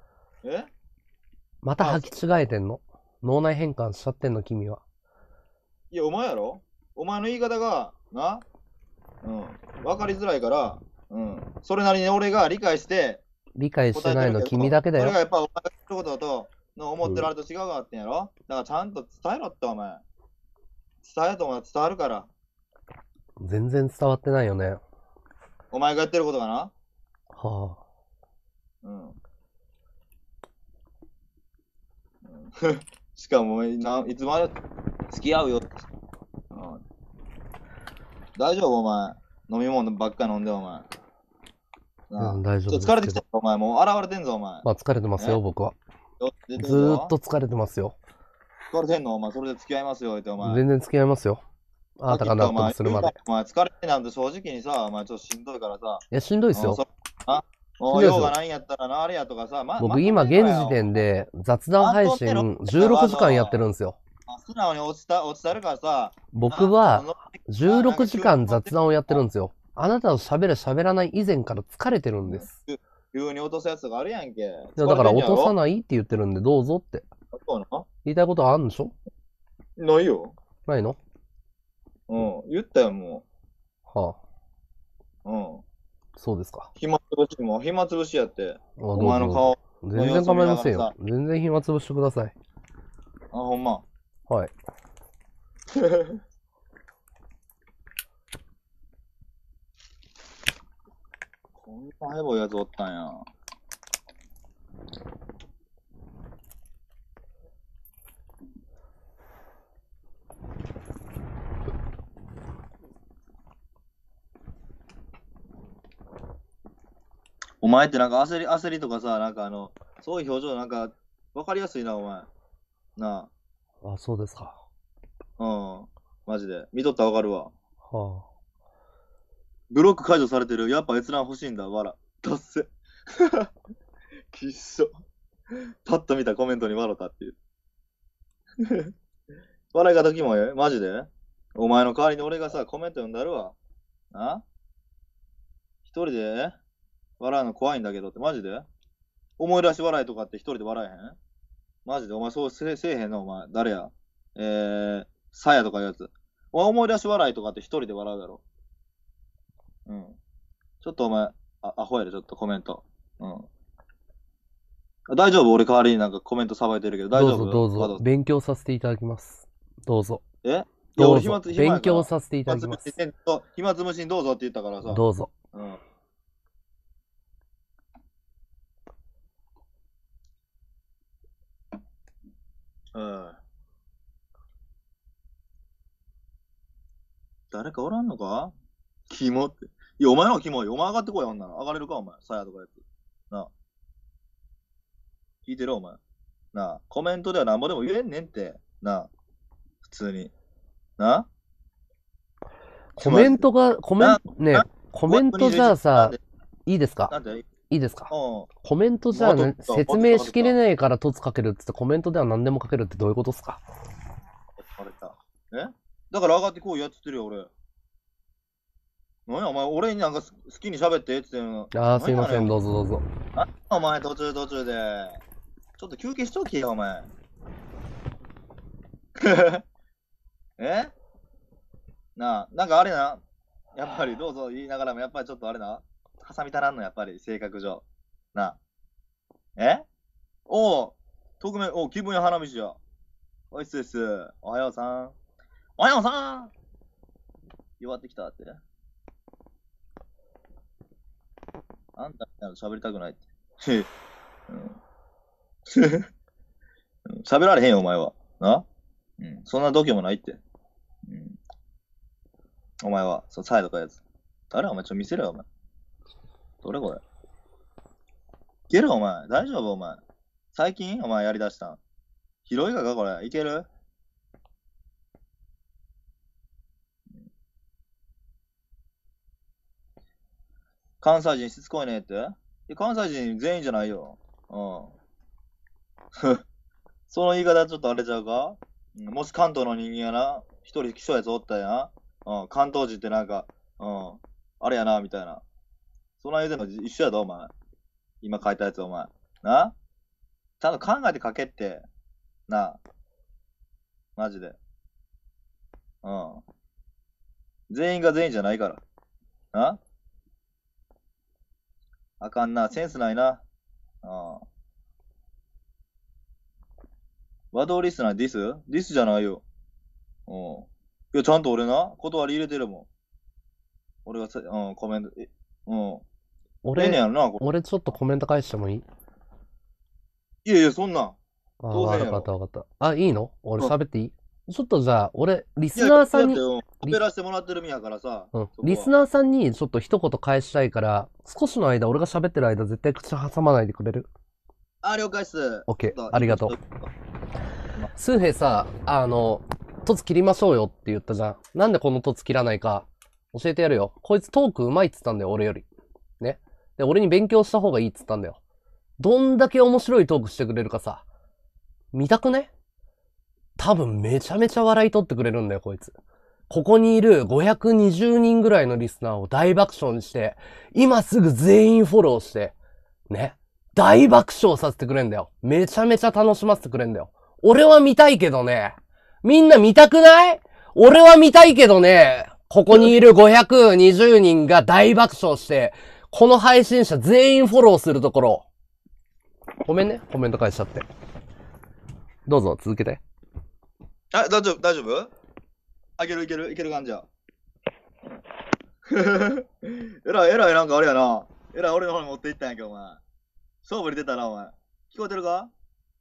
また履き違えてんの。脳内変換しちゃってんの、君は。 いや、お前やろ？お前の言い方が、分かりづらいから、それなりに俺が理解して、 理解してないの君だけだよ。 それがやっぱお前が言ってることと、思ってるあれと違うかってんやろ？だからちゃんと伝えろって、お前。伝えとお前伝わるから。 全然伝わってないよね。 お前がやってることがな。 はあ。しかも、いつまで付き合うよ。大丈夫お前。飲み物ばっかり飲んでお前。 大丈夫。 疲れてきたお前。もう現れてんぞお前。 まあ疲れてますよ、僕は。ずーっと疲れてますよ。 疲れてんのお前。それで付き合いますよってお前。 全然付き合いますよ。あなたが納得するまで。 お前疲れてなんて正直にさ、お前ちょっとしんどいからさ。 いや、しんどいっすよ。 もう用がないんやったらな、あれやとかさ。 僕今現時点で雑談配信16時間やってるんですよ。 素直に落ちたるからさ。 僕は16時間雑談をやってるんですよ。あなたと喋る喋らない以前から疲れてるんです。 急に落とすやつがあるやんけ。 だから落とさないって言ってるんでどうぞって。言いたいことはあるんでしょ？ ないよ。 ないの？ 言ったよ、もう。はあ。そうですか。 暇つぶしやって。お前の顔。 全然構いませんよ。全然暇つぶしてください。 ほんま。 はい。 こんなヘボいやつおったんや。お前ってなんか焦りとかさ、なんかそういう表情なんか分かりやすいな、お前。なあ。あ、そうですか。 マジで。見とったら分かるわ。 はあ。 ブロック解除されてる。やっぱ閲覧欲しいんだ。わら。達成。きっしょ。パッと見たコメントに笑ったっていう。笑い方キモい？マジで？お前の代わりに俺がさ、コメント読んだるわ。一人で笑うの怖いんだけどって、マジで？思い出し笑いとかって一人で笑えへん？マジでお前そうせえへんのお前。誰や？ さやとかいうやつ。思い出し笑いとかって一人で笑うだろ。うん。ちょっとお前、アホやで、ちょっとコメント。うん。大丈夫？俺代わりになんかコメントさばいてるけど、大丈夫？ どうぞ。勉強させていただきます。どうぞ。 いや、 俺勉強させていただきます。 暇つぶしにどうぞって言ったからさ。 どうぞ。 うん。誰かおらんのか？キモって。いや、お前のキモい。お前上がってこいよ、ほんなら。上がれるか、お前。さやとかやつ。なあ。聞いてるお前。なあ。コメントではなんぼでも言えんねんって。なあ。普通に。なあ。 コメントじゃあさ、いいですか？いいですか？コメントじゃあ、説明しきれないから凸かけるって言ってコメントでは何でもかけるってどういうことですか？ だから上がってこうやっつってるよ、俺。何や、お前、俺になんか好きに喋ってって言ってんの。 ああ、すいません、どうぞどうぞ。 お前、途中で。ちょっと休憩しときよ、お前。なあ、なんかあれな。やっぱりどうぞ言いながらも、やっぱりちょっとあれな。挟み足らんの、やっぱり、性格上。なあ。特命、気分や花道や。おいっす。おはようさん。弱ってきたって。あんた喋りたくないって。喋られへんよ、お前は。な？うん。そんな度胸もないって。うん。お前は、サイドかやつ。誰お前、見せろよ、お前。どれこれ。いけるお前。大丈夫お前。最近お前やりだしたん。広いかこれ。いける？関西人しつこいねって？関西人全員じゃないよ。うん。その言い方ちょっとあれちゃうか？もし関東の人間やな、一人来そうやつおったやん。関東人ってなんか、あれやな、みたいな。そんな言うてんの一緒やぞ、お前。今書いたやつ、お前。な？ちゃんと考えて書けって。な。マジで。うん。全員が全員じゃないから。な？あかんな。センスないな。ワドリスナーディスじゃないよ。いや、ちゃんと俺な、断り入れてるもん。俺がコメント、 俺ちょっとコメント返してもいい？ いや、そんなん。 わかった。あ、いいの？俺喋っていい？ちょっとじゃあ、俺、リスナーさんに、 喋らせてもらってる身やからさ。 リスナーさんにちょっと一言返したいから、少しの間、俺が喋ってる間、絶対口挟まないでくれる？ 了解っす。 オッケー、ありがとう。スーヘイさ、凸切りましょうよって言ったじゃん。なんでこの凸切らないか、教えてやるよ。こいつトーク上手いっつったんだよ、俺より。ね。で、俺に勉強した方がいいっつったんだよ。どんだけ面白いトークしてくれるかさ、見たくね？多分めちゃめちゃ笑い取ってくれるんだよ、こいつ。ここにいる520人ぐらいのリスナーを大爆笑にして、今すぐ全員フォローして、ね。大爆笑させてくれんだよ。めちゃめちゃ楽しませてくれんだよ。俺は見たいけどね。みんな見たくない？俺は見たいけどね。ここにいる520人が大爆笑して、この配信者全員フォローするところ。ごめんね、コメント返しちゃって。どうぞ、続けて。 大丈夫いける感じや。えらいなんかあれやな。えらい俺の方に持っていったんやんけ、お前。勝負に出たな、お前。聞こえてるか？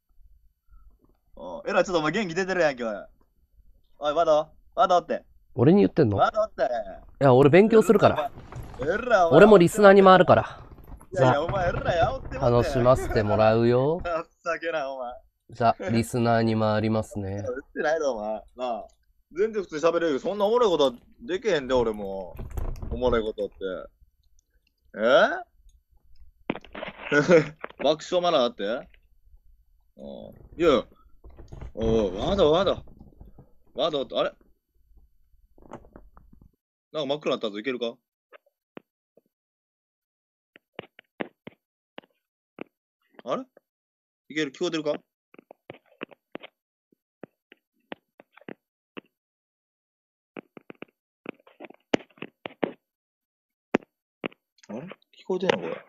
えらいちょっとお前元気出てるやんけ、おい。おい、ワドって。 俺に言ってんの？ ワドって。いや、俺勉強するから。俺もリスナーに回るから。 じゃあ、 楽しませてもらうよ。 情けない、お前。 じゃあ、リスナーに回りますね。 言ってないだ、お前。なあ。全然普通に喋れるよ。そんなおもろいことできへんで、俺も。おもろいことって。爆笑マナーって？いや、ワドって、あれなんか真っ暗になったぞ、いけるか？あれいける？聞こえてるか？ あれ聞こえてんのこれ。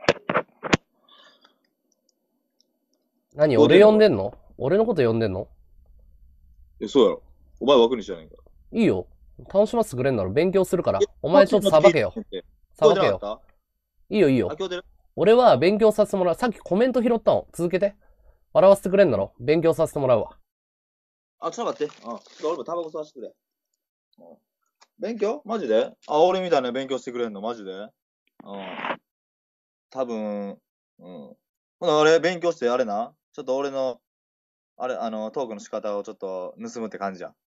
何俺呼んでんの？俺のこと呼んでんの？ そうやろ。お前枠にしやねんか。 いいよ。楽しませてくれんなら勉強するから。お前ちょっとさばけよ。さばけよ。いいよいいよ。俺は勉強させてもらう。さっきコメント拾ったの。続けて。笑わせてくれんだろ。勉強させてもらうわ。 ちょっと待って。俺もタバコ吸わせてくれ。勉強マジで？俺みたいな勉強してくれんのマジで？多分、ほな、俺勉強してあれな。ちょっと俺の、トークの仕方をちょっと盗むって感じじゃん。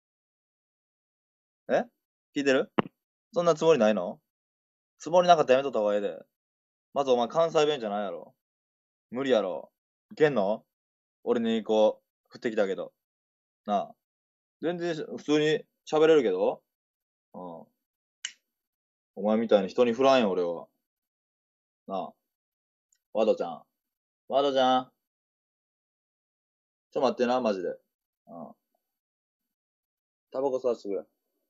聞いてる？そんなつもりないの？つもりなかったらやめとった方がええで。まずお前関西弁じゃないやろ。無理やろ。いけんの？俺にこう、降ってきたけど。なあ。全然普通に喋れるけど。お前みたいに人に振らんよ、俺は。なあ。ワドちゃん。ワドちゃん。ちょ待ってな、マジで。タバコ吸わせてくれ。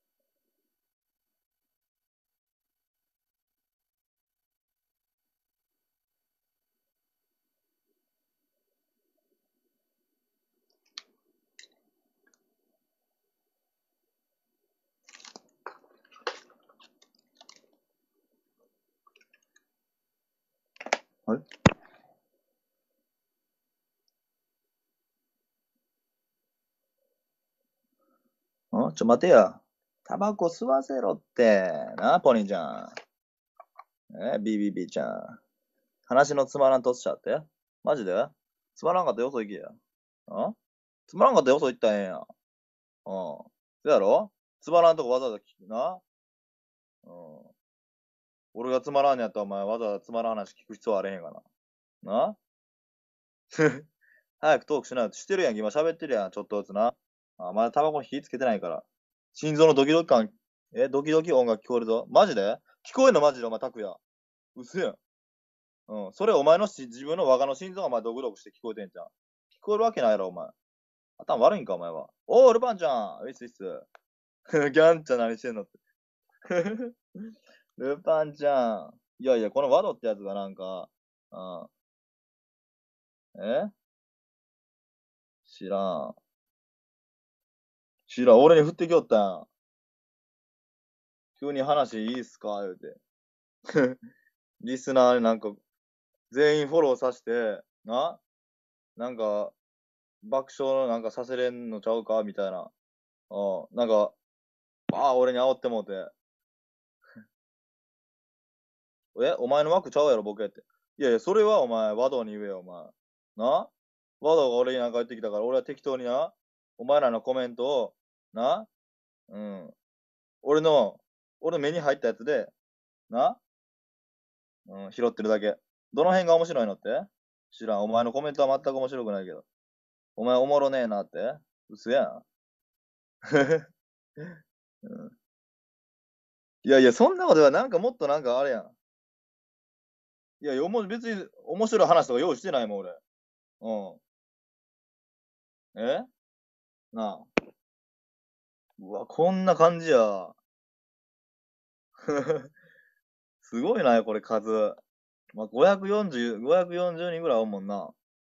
あれ？待てや。タバコ吸わせろって。なあ、ポニーちゃん。BBB ちゃん。話のつまらんとっしゃって。マジで？つまらんかったらよそ行けや。つまらんかったらよそ行ったらええやん。そうやろ？つまらんとこわざわざ聞くな。俺がつまらんやったらお前わざわざつまらん話聞く必要あれへんがな。な早くトークしないとしてるやん。今喋ってるやん。ちょっとずつな。まだタバコ火つけてないから。心臓のドキドキ感、ドキドキ音楽聞こえるぞ。マジで？聞こえんのマジでお前、タクヤ。うせやん。それお前の自分の我がの心臓がお前ドクドクして聞こえてんじゃん。聞こえるわけないやろ、お前。頭悪いんか、お前は。ルパンちゃん。ウィスウィス。ギャンちゃん何してんのって。ルパンちゃん。いやいや、このワドってやつがなんか、知らん。俺に振ってきよったやん。急に話いいっすか言うて。リスナーになんか、全員フォローさせて、なんか、爆笑なんかさせれんのちゃうかみたいな。なんか、俺に煽ってもうて。お前の枠ちゃうやろ、ボケって。いやいや、それはお前、和道に言えよ、お前。和道が俺になんか言ってきたから、俺は適当にな、お前らのコメントを、俺の目に入ったやつで、拾ってるだけ。どの辺が面白いのって？知らん。お前のコメントは全く面白くないけど。お前おもろねえなって？嘘やん。いやいや、そんなことはなんかもっとなんかあれやん。いやいや、別に面白い話とか用意してないもん、俺。なあ。うわ、こんな感じや。すごいな、これ数。540人ぐらいおんもんな。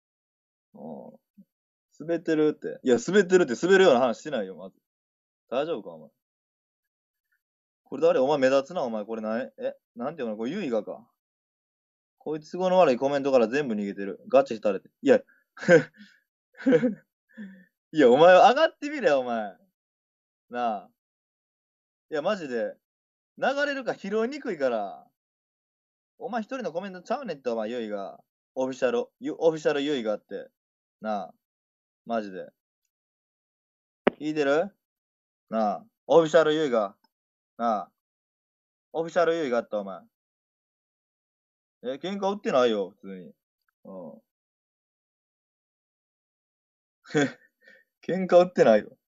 滑ってるって。いや、滑ってるって滑るような話してないよ、まず。大丈夫か、お前。これ誰？お前目立つな、お前。これなんていうの？これ、ユイガか。こいつ都合の悪いコメントから全部逃げてる。ガチ垂れて。いや、いや、お前上がってみれよ、お前。なあ。いや、マジで。流れるか拾いにくいから。お前一人のコメントちゃうねんって、お前、ユイが。オフィシャルユイがあって。なあ。マジで。聞いてる？なあ。オフィシャルユイが。なあ。オフィシャルユイがあった、お前。喧嘩売ってないよ、普通に。喧嘩売ってないよ。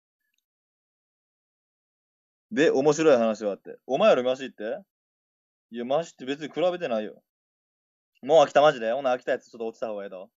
で、面白い話はあって。お前よりマシって？いや、マシって別に比べてないよ。もう飽きた、マジで。ほな、飽きたやつちょっと落ちた方がええと。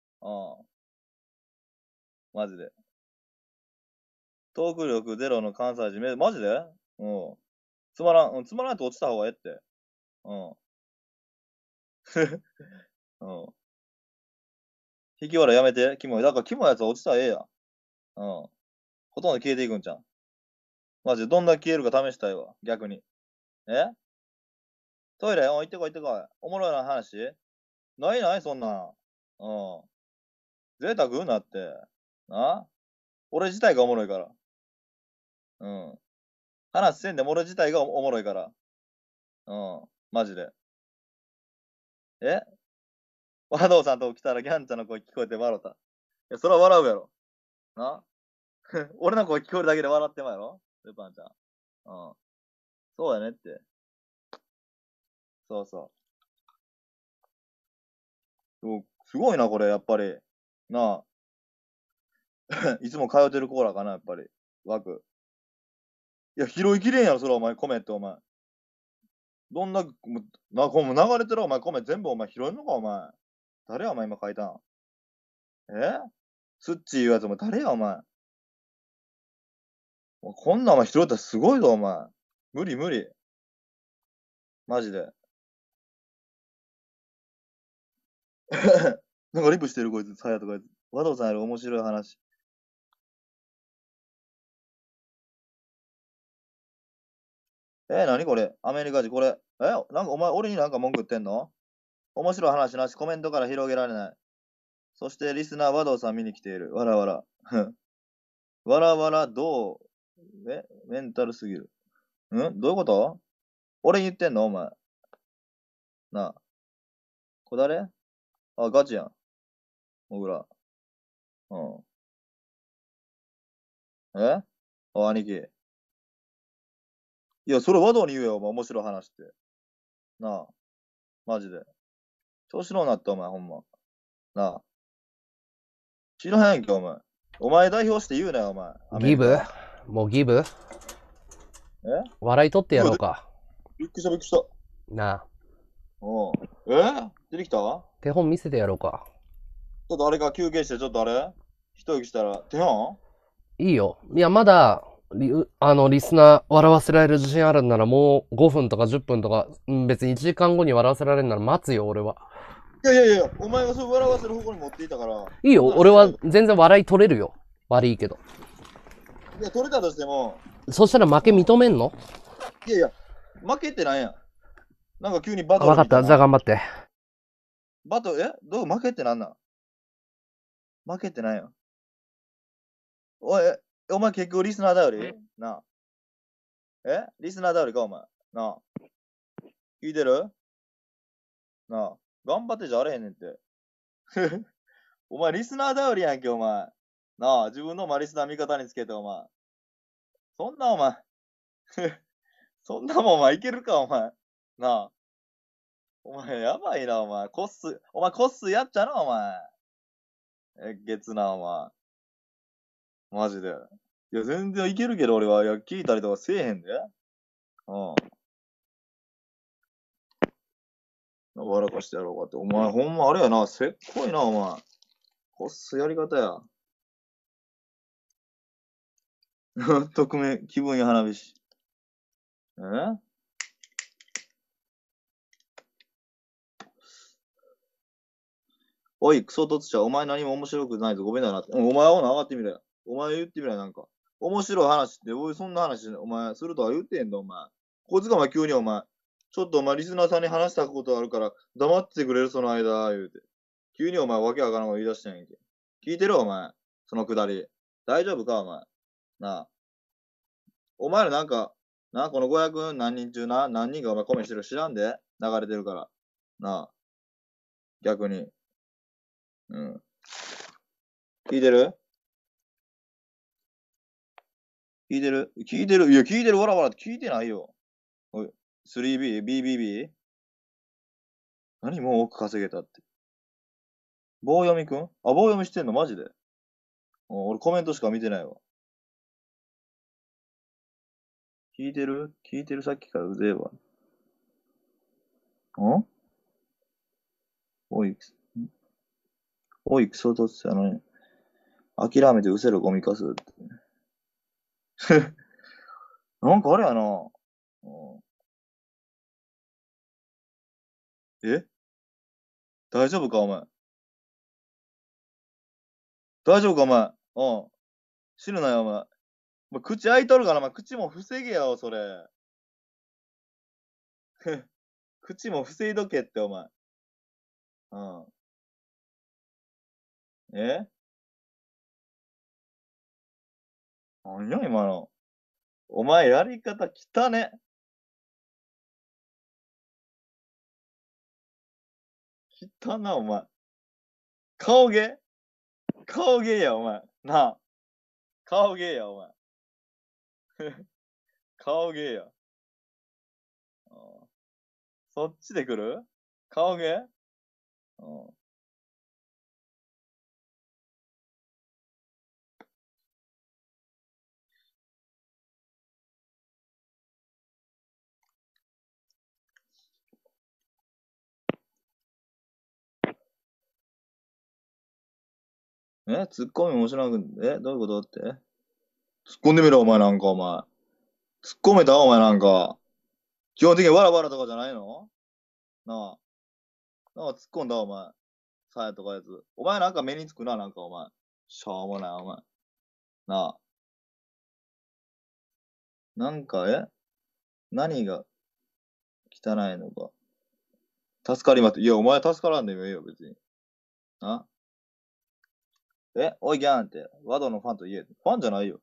マジで。トーク力ゼロの関西人、マジで？つまらんと落ちた方がええって。 うん。引き笑いやめて、キモい。だからキモいやつは落ちたらええやん。うん。ほとんど消えていくんじゃん。マジで、どんだけ消えるか試したいわ。逆に。えトイレ行ってこい行ってこい。おもろいな話ないないそんなん。うん。贅沢なって。な俺自体がおもろいから。うん。話せんでも俺自体がおもろいから。うん。マジで。え和道さんとこ来たらギャンちゃんの声聞こえて笑った。いや、それは笑うやろ。な俺の声聞こえるだけで笑ってまうやろルパンちゃん。うん。そうやねって。そうそう。すごいな、これ、やっぱり。なあ。いつも通ってるコーラかな、やっぱり。枠。いや、拾いきれんやろ、それお前、米ってお前。どんな、この流れてるお前、米全部お前拾えんのか、お前。誰や、お前今書いたん。スッチーいうやつも誰や、お前。こんなんお前拾ったらすごいぞ、お前。無理無理。マジで。なんかリプしてるこいつ、さやとかいつ。和道さんやる面白い話。何これアメリカ人これ。なんかお前、俺になんか文句言ってんの面白い話なし、コメントから広げられない。そしてリスナー和道さん見に来ている。わらわら。わらわら、メンタルすぎる。どういうこと俺に言ってんのお前。なあ。これ誰ガチやん。もぐら。うん。兄貴。いや、それ和道に言えよ、お前。面白い話って。なあ。マジで。調子乗んなって、お前、ほんま。なあ。知らへんけ、お前。お前代表して言うなよ、お前。 ギブもうギブ笑い取ってやろうか。 びっくりした、びっくりした。 なあ。 出てきた手本見せてやろうか。 ちょっとあれか休憩して、ちょっとあれ一息したら、手本いいよ。いや、まだ、リスナー笑わせられる自信あるんならもう5分とか10分とか、別に1時間後に笑わせられるなら待つよ、俺は。 いやいやいや、お前がそう笑わせる方向に持っていたから。 いいよ、俺は全然笑い取れるよ。悪いけど。 いや、取れたとしても。 そしたら負け認めんの？ いやいや、負けてないやん。なんか急にバトルみたいな。分かった、じゃあ頑張って。 バトル、負けってなんなん負けってないやん。お前結局リスナー頼りなあ。リスナー頼りか、お前。なあ。聞いてるなあ。頑張ってじゃあれへんねんって。お前リスナー頼りやんけ、お前。なあ、自分のリスナー味方につけて、お前。そんなお前。そんなもんお前いけるか、お前。なあ。お前やばいな、お前。コスやっちゃな、お前。月な、お前。マジで。いや、全然いけるけど、俺は。いや、聞いたりとかせえへんで。笑かしてやろうかって。お前、ほんまあれやな。せっこいな、お前。コスやり方や。匿名、気分や花火師。おい、クソ突者、お前何も面白くないぞ。ごめんななって。お前は上がってみろよ。お前言ってみろよ、なんか。面白い話って、おい、そんな話、お前、するとは言ってんだ、お前。こいつがお前、急にお前、ちょっとお前、リスナーさんに話したことあるから、黙ってくれる、その間、言うて。急にお前、わけわからんこと言い出したんやんけ。聞いてるお前。そのくだり。大丈夫か、お前。なあ。お前らなんか、この500何人中何人がお前コメントしてる知らんで流れてるから。なあ。逆に。聞いてる聞いてるいや、聞いてるわらわらって聞いてないよ。おい、3B? BBB? 何もう多く稼げたって。棒読みくん棒読みしてんのマジで俺コメントしか見てないわ。聞いてるさっきからうぜえわ。おい、クソとってたのに。諦めてうせろゴミかすって。なんかあれやな。 大丈夫か、お前。大丈夫か、お前。うん。死ぬなよ、お前。お前口開いとるから、お前。口も防げよ、それ。口も防いどけって、お前。うん。え何や、今の。お前、やり方汚ね。汚な、お前。顔芸顔芸や、お前。なあ。顔芸や、お前。顔芸や。そっちで来る顔芸ツッコミ面白く、どういうことって突っ込んでみろ、お前なんか、お前。突っ込めたお前なんか。基本的にわらわらとかじゃないのなあ。なんか突っ込んだお前。さやとかやつ。お前なんか目につくな、なんかお前。しょうもない、お前。なあ。なんか、何が汚いのか。助かります。いや、お前助からんでもいいよ、別に。なおいギャンって、ワドのファンと言え。ファンじゃないよ。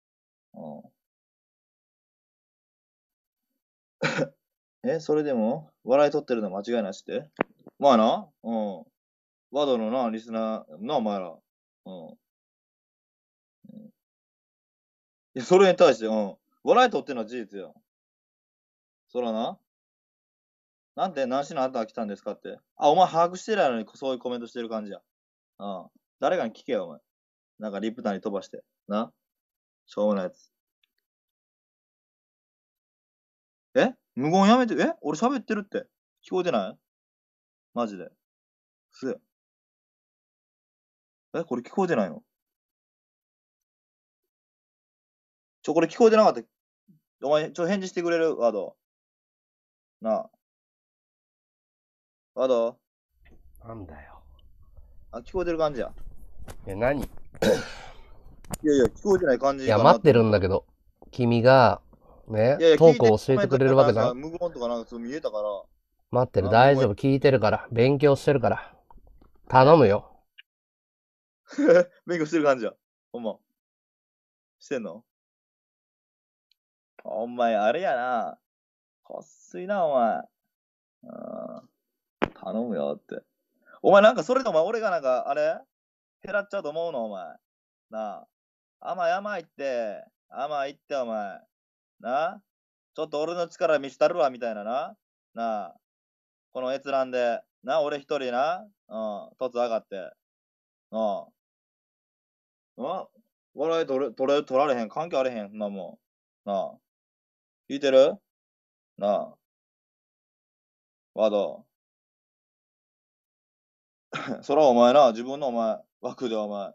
それでも、笑い取ってるの間違いなしって。まあな、ワドのな、リスナー、な、お前ら。いや、それに対して、笑い取ってるのは事実よ。そらな。なんで、何しにあんたが来たんですかって。お前把握してないのにそういうコメントしてる感じや。誰かに聞けよ、お前。なんかリップターに飛ばして。な。しょうもないやつ。無言やめて、俺喋ってるって。聞こえてないマジで。これ聞こえてないのこれ聞こえてなかった。お前、返事してくれるワード。なあ。ワードなんだよ。 聞こえてる感じや。 何いやいや、聞こえてない感じいや、待ってるんだけど。君が、ね、トークを教えてくれるわけじゃん。 無言とかなんか見えたから。 待ってる、大丈夫、聞いてるから。勉強してるから。頼むよ。 勉強してる感じや。ほんま。してんのお前、あれやな。こっすいな、お前。頼むよって。お前なんかそれでお前俺がなんか、あれ減らっちゃうと思うのお前。なあ。甘いって。甘いってお前。なちょっと俺の力見したるわみたいなな。なあ。この閲覧で。俺一人な。凸上がって。笑い取られへん。関係あれへん。そんなもん。なあ。聞いてるなあ。ワード。そらお前な、自分のお前、枠でお前。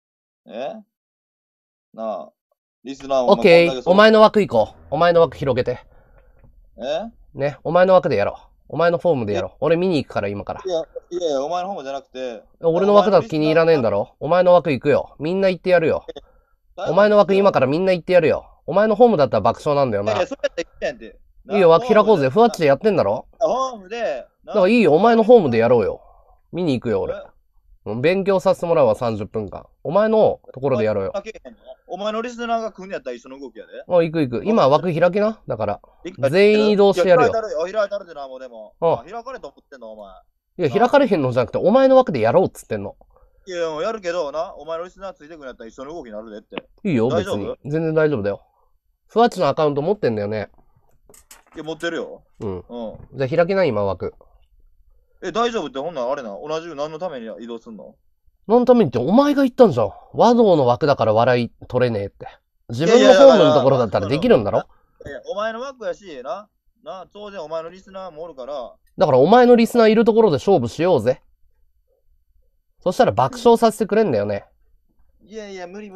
なあ。リスナーオッケー。お前の枠行こう。お前の枠広げて。ね、お前の枠でやろう。お前のフォームでやろう。俺見に行くから今から。 いや、お前のフォームじゃなくて。 俺の枠だと気に入らねえんだろ。お前の枠行くよ。みんな行ってやるよ。お前の枠今からみんな行ってやるよ。お前のホームだったら爆笑なんだよな。いいよ、枠開こうぜ。ふわっちでやってんだろ。 ホームで。 だからいいよ、お前のホームでやろうよ。見に行くよ、俺。勉強させてもらうわ、30分間。お前のところでやろうよ。 お前のリスナーが来んやったら一緒の動きやで。 行く。今枠開きな。だから。全員移動してやるよ。 開いたるでな、もうでも。開かれと思ってんの、お前。 いや、開かれへんのじゃなくて、お前の枠でやろうっつってんの。 いや、やるけどな、お前のリスナーついてくんやったら一緒の動きになるでって。 いいよ、別に。全然大丈夫だよ。ふわっちのアカウント持ってんだよね。 いや、持ってるよ。 じゃあ開けない今枠。 大丈夫ってほんならあれな、同じ何のために移動すんの何のためにってお前が言ったんじゃん。和道の枠だから笑い取れねえって。自分のホームのところだったらできるんだろ。 いや、お前の枠やし、当然お前のリスナーもおるから。 だからお前のリスナーいるところで勝負しようぜ。そしたら爆笑させてくれんだよね。 いやいや、無理。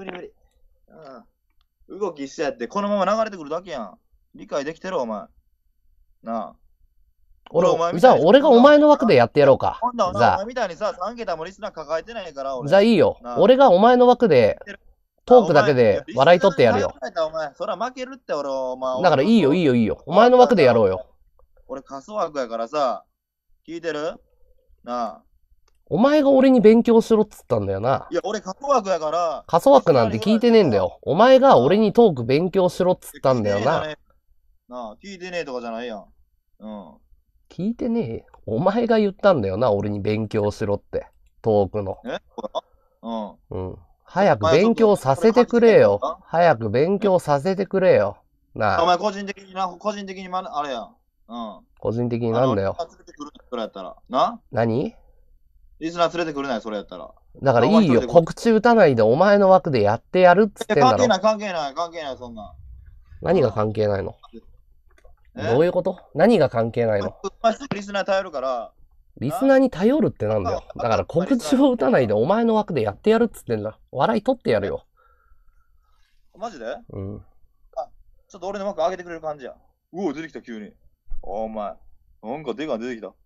動き一緒やって、このまま流れてくるだけやん。理解できてるお前。なあ。 じゃあ俺がお前の枠でやってやろうか。じゃあ。お前みたいにさ、3桁もリスナー抱えてないから、 じゃあいいよ。俺がお前の枠で、トークだけで笑い取ってやるよ。 そら負けるって、俺、お前。 だからいいよ。お前の枠でやろうよ。 俺、仮想枠やからさ、聞いてるなあ。 お前が俺に勉強しろっつったんだよな。 いや、俺仮想枠やから。 仮想枠なんて聞いてねえんだよ。お前が俺にトーク勉強しろっつったんだよな。 なあ、聞いてねえとかじゃないやん。うん。 聞いてねえ。お前が言ったんだよな、俺に勉強しろって。トークの。うん。早く勉強させてくれよ。早く勉強させてくれよ。なあ。 お前個人的にあれやん。うん。 個人的になんだよ。 連れてくるそれやったら。な？ 何？ リスナー連れてくれない、それやったら。 だからいいよ。告知打たないでお前の枠でやってやるっつってんだろ。 関係ない、そんな。 何が関係ないの？どういうこと？何が関係ないの？ リスナー頼るから。 リスナーに頼るってなんだよ。だから告知を打たないでお前の枠でやってやるっつってんだ。笑い取ってやるよ。 マジで？ うん。 ちょっと俺の枠上げてくれる感じや。うお、出てきた、急に。お前。なんかでかい出てきた。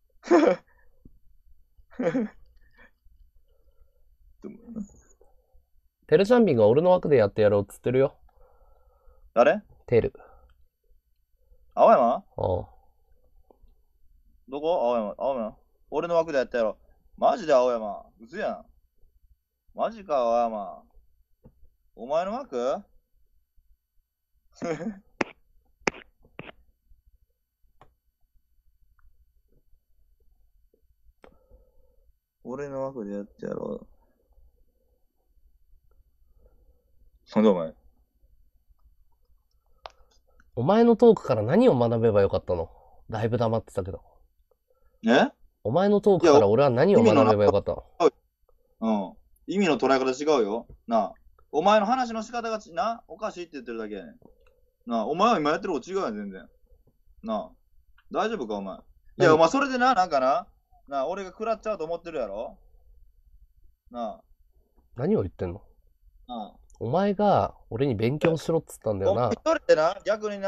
テルチャンビンが俺の枠でやってやろうっつってるよ。 誰？ テル。 青山？ ああ。 どこ？青山。俺の枠でやってやろう。マジで青山。嘘やん。マジか、青山。お前の枠？俺の枠でやってやろう。なんだお前。 お前のトークから何を学べばよかったの？だいぶ黙ってたけど。お前のトークから俺は何を学べばよかったの？ うん。意味の捉え方違うよ。なあ。お前の話の仕方がおかしいって言ってるだけやねん。なあ。お前は今やってること違うやん、全然。なあ。大丈夫か、お前。いや、お前それでなんかなあ、俺が食らっちゃうと思ってるやろ？なあ。 何を言ってんの？ なあ。 お前が俺に勉強しろっつったんだよな。 一人で逆に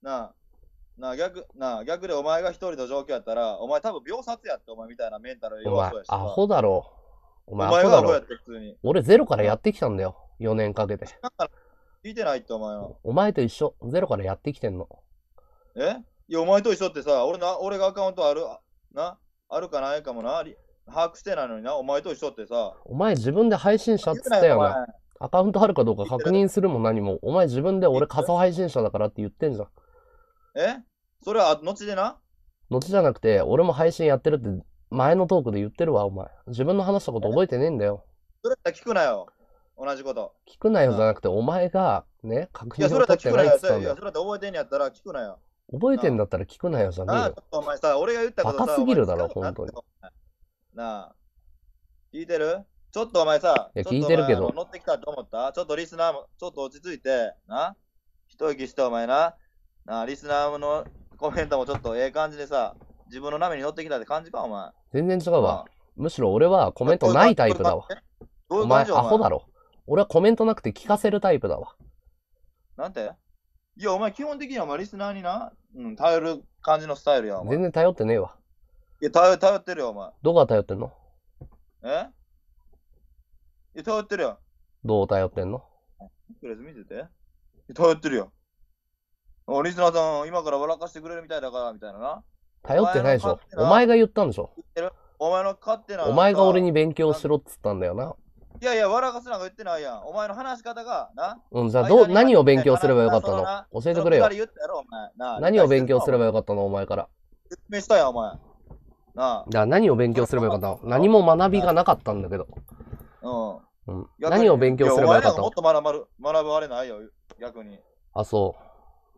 逆でお前が一人の状況やったら、お前多分秒殺やって、お前みたいなメンタル弱そうやし。 アホだろ。お前がアホやって普通に。 俺ゼロからやってきたんだよ。4年かけて。 聞いてないってお前は。 お前と一緒。ゼロからやってきてんの。 いや、お前と一緒ってさ、俺がアカウントあるかないかもな。把握してないのにな、お前と一緒ってさ。 お前自分で配信者っつったよな。アカウントあるかどうか確認するも何も。お前自分で俺仮想配信者だからって言ってんじゃん。 それは後でな？ 後じゃなくて、俺も配信やってるって前のトークで言ってるわ、お前。自分の話したこと覚えてねえんだよ。 それは聞くなよ。同じこと。 聞くなよじゃなくて、お前がね、確認を取ってないっつったんだよ。いや、 それだって覚えてんやったら聞くなよ。 覚えてんだったら聞くなよじゃねえよ。 お前さ、俺が言ったことさ、 高すぎるだろ、本当に。 なあ。聞いてる？ちょっとお前さ、 聞いてるけど。 乗ってきたと思った？ちょっとリスナーも、ちょっと落ち着いて、一息してお前リスナーのコメントもちょっとええ感じでさ、自分の波に乗ってきたって感じか、お前。 全然違うわ。むしろ俺はコメントないタイプだわ。お前、アホだろ。俺はコメントなくて聞かせるタイプだわ。 なんて？いや、お前基本的にはリスナーに頼る感じのスタイルや。 全然頼ってねえわ。 いや、頼ってるよ、お前。 どこが頼ってんの？ いや、頼ってるよ。 どう頼ってんの？ クレス見てて。頼ってるよ。リスナーさん、今から笑かしてくれるみたいだから、みたいなな。 頼ってないでしょ。お前が言ったんでしょ。 お前の勝手な。 お前が俺に勉強しろっつったんだよな。いやいや、笑かすなんか言ってないやん。お前の話し方が、 じゃあ何を勉強すればよかったの？教えてくれよ。何を勉強すればよかったの？お前から。 説明したやん、お前。 じゃあ何を勉強すればよかったの？何も学びがなかったんだけど。何を勉強すればよかったの？ もっと学ぶあれないよ、逆に。 あ、そう。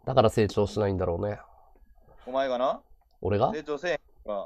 だから成長しないんだろうね。 お前がな？ 俺が？ 成長せえへんから。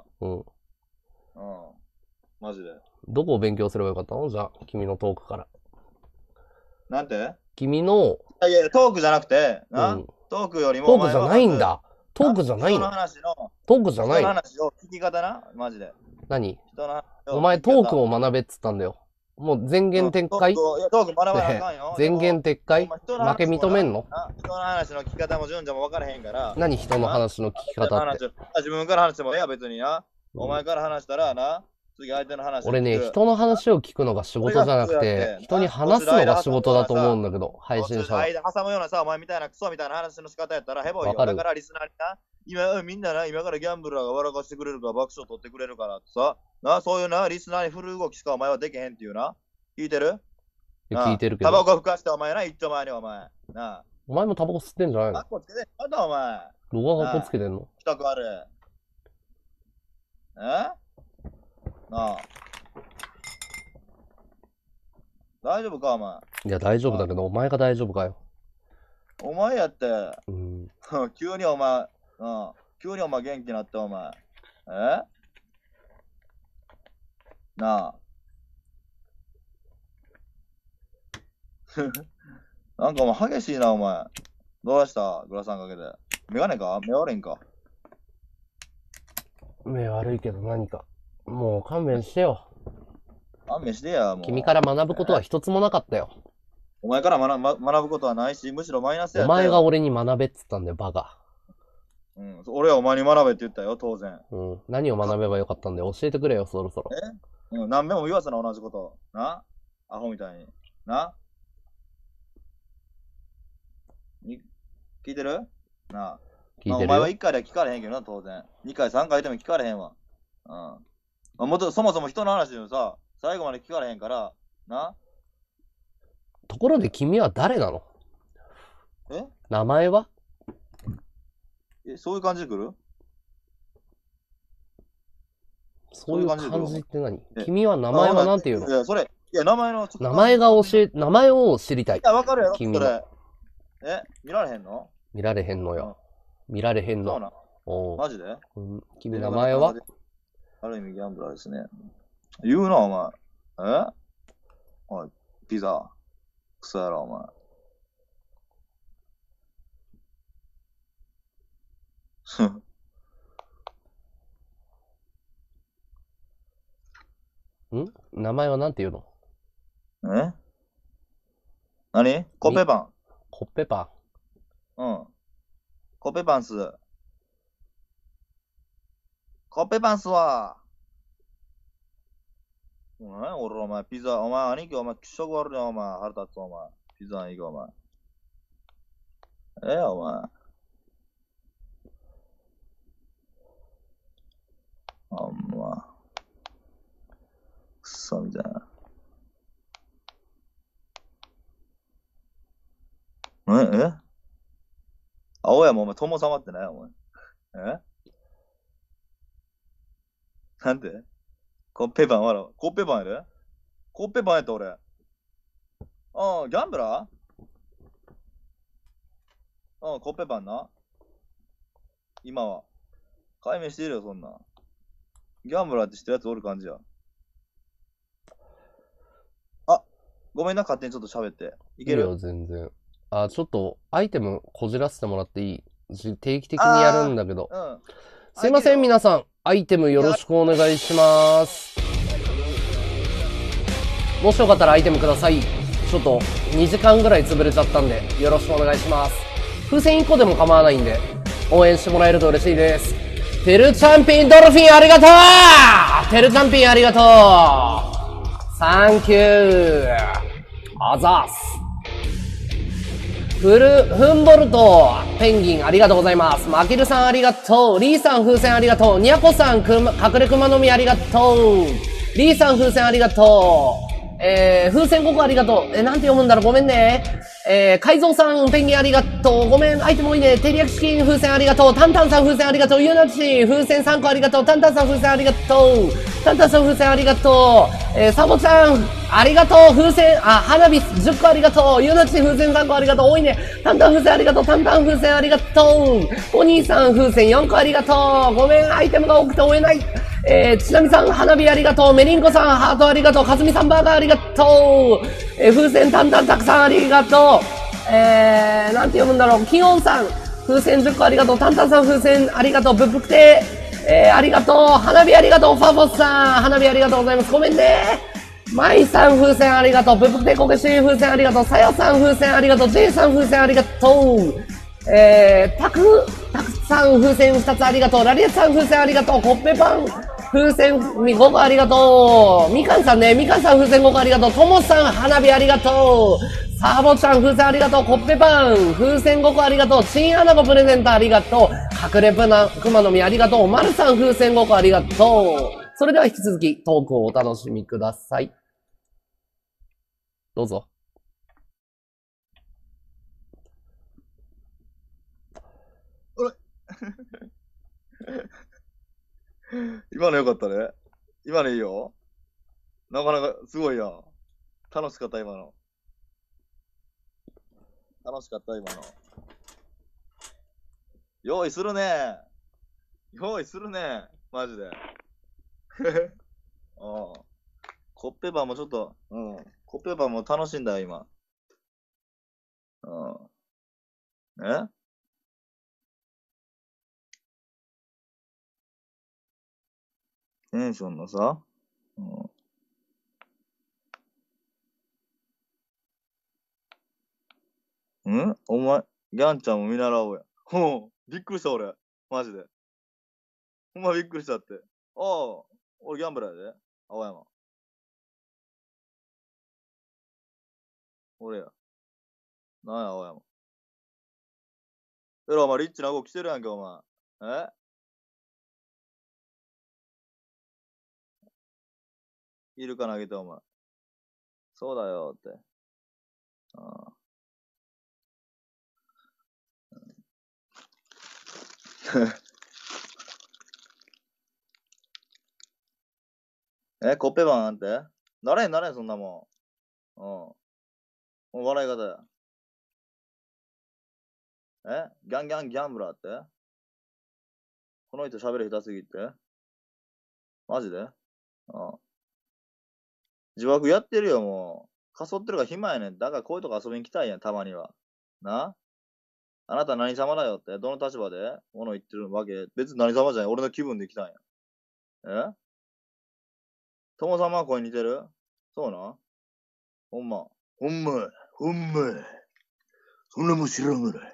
マジで。 どこを勉強すればよかったの？じゃあ、君のトークから。 なんて？ 君の。 いや、トークじゃなくて、トークよりも。 トークじゃないんだ。トークじゃないの？トークじゃないの？ 人の話を聞き方な、マジで。 何？お前トークを学べっつったんだよ。 もう前言撤回？ トーク学ばなあかんよ。 前言撤回？負け認めんの？ 人の話の聞き方も順序も分からへんから。 何人の話の聞き方って。 自分から話してもええや、別にな。お前から話したらな。次相手の話。 俺ね、人の話を聞くのが仕事じゃなくて、人に話すのが仕事だと思うんだけど、配信者は。 間挟むようなさ、お前みたいなクソみたいな話の仕方やったらヘボいよ。だからリスナーにな、みんなな、今からギャンブラーが笑かしてくれるから、爆笑取ってくれるからってさ、な、そういうな、リスナーに振る動きしかお前はできへんっていうな。聞いてる？ 聞いてるけど。 タバコふかしてお前な、一丁前にお前。な。 お前もタバコ吸ってんじゃないの？ カッコつけてんのお前。 どこがカッコつけてんの？ 企画ある。なあ。大丈夫かお前。 いや、大丈夫だけど、お前が大丈夫かよ。 お前やって。急にお前、急にお前元気になってお前。なあ。なんかお前激しいなお前。どうしたグラサンかけて。メガネか？目悪いんか？ 目悪いけど何か。もう勘弁してよ。 勘弁してや、もう。 君から学ぶことは一つもなかったよ。 お前から学ぶことはないし、むしろマイナスやったよ。 お前が俺に学べっつったんだよ、バカ。 俺はお前に学べって言ったよ、当然。 何を学べばよかったんだよ、教えてくれよ、そろそろ。 何べも言わせな、同じこと。な？アホみたいに。な？聞いてる？なあ。 聞いてるよ。 お前は1回では聞かれへんけどな、当然。2回、3回でも聞かれへんわ。そもそも人の話でもさ、最後まで聞かれへんから、な。 ところで君は誰なの？名前は？ そういう感じで来る？ そういう感じって何？君は名前はなんて言うの？ いや、それ、いや、名前の名前を知りたい。 いや、わかるやろ、 君は。 見られへんの？ 見られへんのよ。見られへんの。 マジで？ 君名前は？ ある意味ギャンブラーですね。言うな、お前。おい、ピザ。クソやろ、お前。 名前はなんて言うの？何？コッペパン。 コッペパン。コッペパンス。コッペパンスは。俺、お前、ピザ、お前、兄貴、お前、気色悪いな、お前、腹立つ、お前。ピザ兄貴、お前。お前。あんま。くそみたいな。青やもん、お前、友様ってないお前。なんで？コッペパン、ほら、コッペパンやで？コッペパンやった俺。ギャンブラー？コッペパンな。今は。解明しているよ、そんな。ギャンブラーって知ってるやつおる感じや。ごめんな、勝手にちょっと喋って。いける？ いいよ、全然。ちょっと、アイテムこじらせてもらっていい？定期的にやるんだけど。すいません、皆さん。アイテムよろしくお願いします。もしよかったらアイテムください。ちょっと2時間ぐらい潰れちゃったんで、よろしくお願いします。風船1個でも構わないんで、応援してもらえると嬉しいです。テルチャンピンドルフィンありがとう！テルチャンピンありがとう！サンキュー！あざっす。フンボルト、ペンギンありがとうございます。マキルさんありがとう。リーさん風船ありがとう。ニャコさん隠れ熊の実ありがとう。リーさん風船ありがとう。風船5個ありがとう。なんて読むんだろうごめんね。海蔵さんペンギンありがとう。ごめん、アイテム多いね。照り焼きチキン風船ありがとう。タンタンさん風船ありがとう。ユナチ風船3個ありがとう。タンタンさん風船ありがとう。タンタンさん風船ありがとう。サボちゃんありがとう。風船、花火10個ありがとう。ユナチ風船3個ありがとう。多いね。タンタン風船ありがとう。タンタン風船ありがとう。お兄さん風船4個ありがとう。ごめん、アイテムが多くて追えない。ちなみさん花火ありがとう。メリンコさんハートありがとう。かずみさんバーガーありがとう。風船タンタンたくさんありがとう。なんて読むんだろう。キヨンさん風船10個ありがとう。タンタンさん風船ありがとう。ぶっぷくてありがとう。花火ありがとう。ファボスさん花火ありがとうございます。ごめんね。 マイさん風船ありがとう。ブブテコケシー風船ありがとう。さやさん風船ありがとう。ジェイさん風船ありがとう。たくさん風船2つありがとう。ラリエさん風船ありがとう。コッペパン風船5個ありがとう。みかんさんね、みかんさん風船5個ありがとう。ともさん花火ありがとう。サボちゃん風船ありがとう。コッペパン風船5個ありがとう。チンアナゴプレゼントありがとう。隠れクマの実ありがとう。まるさん風船5個ありがとう。それでは引き続きトークをお楽しみください。どうぞ。 今のよかったね。今のいいよ。なかなかすごいやん。楽しかった今の。楽しかった今の。用意するね。用意するね。マジで。コッペパンもちょっと、コッペパンも楽しんだよ、今。テンションのさ、お前、ギャンちゃんも見習おうや。びっくりした俺。マジで。ほんまびっくりしたって。俺ギャンブラーやで。青山。俺や。なんや、青山。お前リッチな子来てるやんけ、お前。いるか投げて、お前。そうだよって。コッペパンなんてなれん、そんなもん。もう笑い方や。ギャンブラーってこの人喋り下手すぎってマジで自爆やってるよ、もう。かそってるから暇やねん。だからこういうとこ遊びに来たいやん、たまには。なあなた何様だよって、どの立場で物言ってるわけ別に何様じゃない。俺の気分で来たんや。友様は声似てるそうなほんま。そんなもん知らんぐら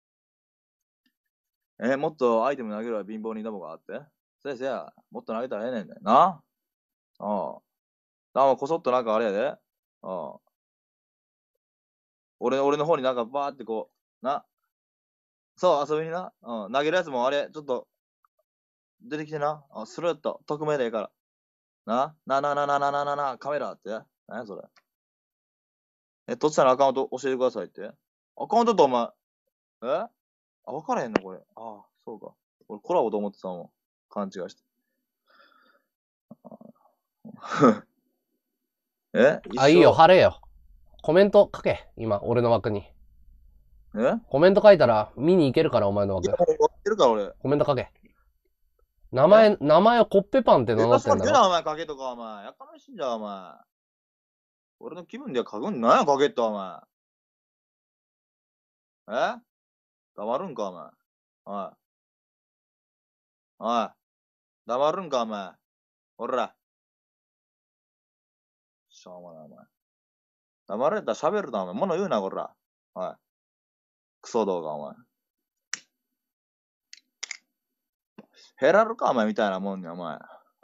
い。もっとアイテム投げるわ、貧乏人どもがあって。せや、もっと投げたらええねんね。なこそっとなんかあれやで。俺の方になんかバーってこう、そう、遊びにな。投げるやつもあれ、ちょっと、出てきてな。スルッと、匿名でええから。カメラって。何やそれ。とっちゃんのアカウント教えてくださいって。アカウントとお前、分からへんのこれ。そうか。俺コラボと思ってたもん。勘違いして。 いいよ、貼れよ。コメント書け、今、俺の枠に。コメント書いたら、見に行けるから、お前の枠。コメント書け。名前はコッペパンって名乗ってんだろ。 お前書けとか、お前。やかましいんだ、お前。俺の気分では書くんなんや、書けって、お前。黙るんか、お前。おい。黙るんか、お前。おら。しょうもない、お前。黙れたら喋るな、お前。物言うな、こら。クソ動画、お前。減らるか、お前みたいなもんに、お前。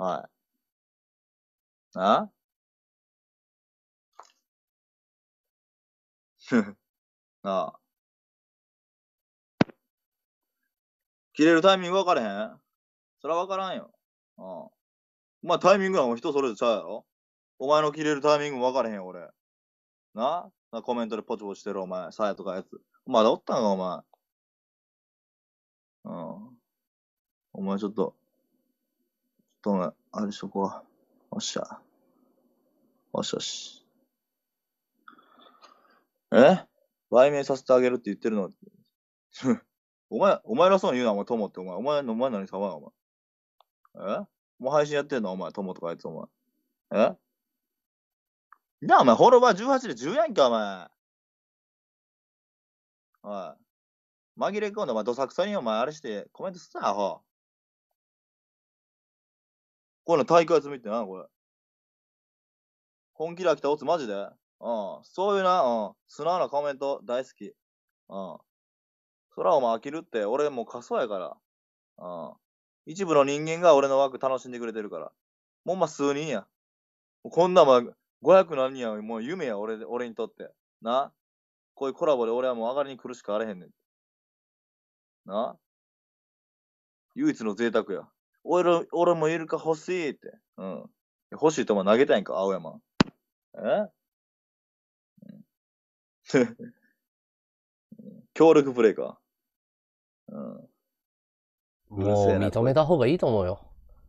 切れるタイミング分からへんそら分からんよ。お前タイミングは人それぞれちゃうやろお前の切れるタイミング分からへんよ、俺。コメントでポチポチしてるお前、さやとかやつ。まだおったんか、お前。お前ちょっと、あれしとこう。おっしゃ。よし。売名させてあげるって言ってるの。お前らそうに言うな、お前、友って、お前何様や、お前。もう配信やってんのお前、友とかあいつ、お前。じゃあ、お前、フォロワー18で10やんけ、お前。紛れ込んで、お前、どさくさに、お前、あれして、コメントすな、アホ。これの大会やつ見てな、これ。 本気で飽きたオツマジで。そういうな、素直なコメント大好き。そらお前飽きるって、俺もう仮想やから。一部の人間が俺の枠楽しんでくれてるから。もう数人や。こんなもん500何人や、もう夢や、俺にとって。な。こういうコラボで俺はもう上がりに苦しくあれへんねん。な。唯一の贅沢や。俺もいるか欲しいって。欲しいとも投げたいんか、青山。協力プレイか。 もう認めた方がいいと思うよ。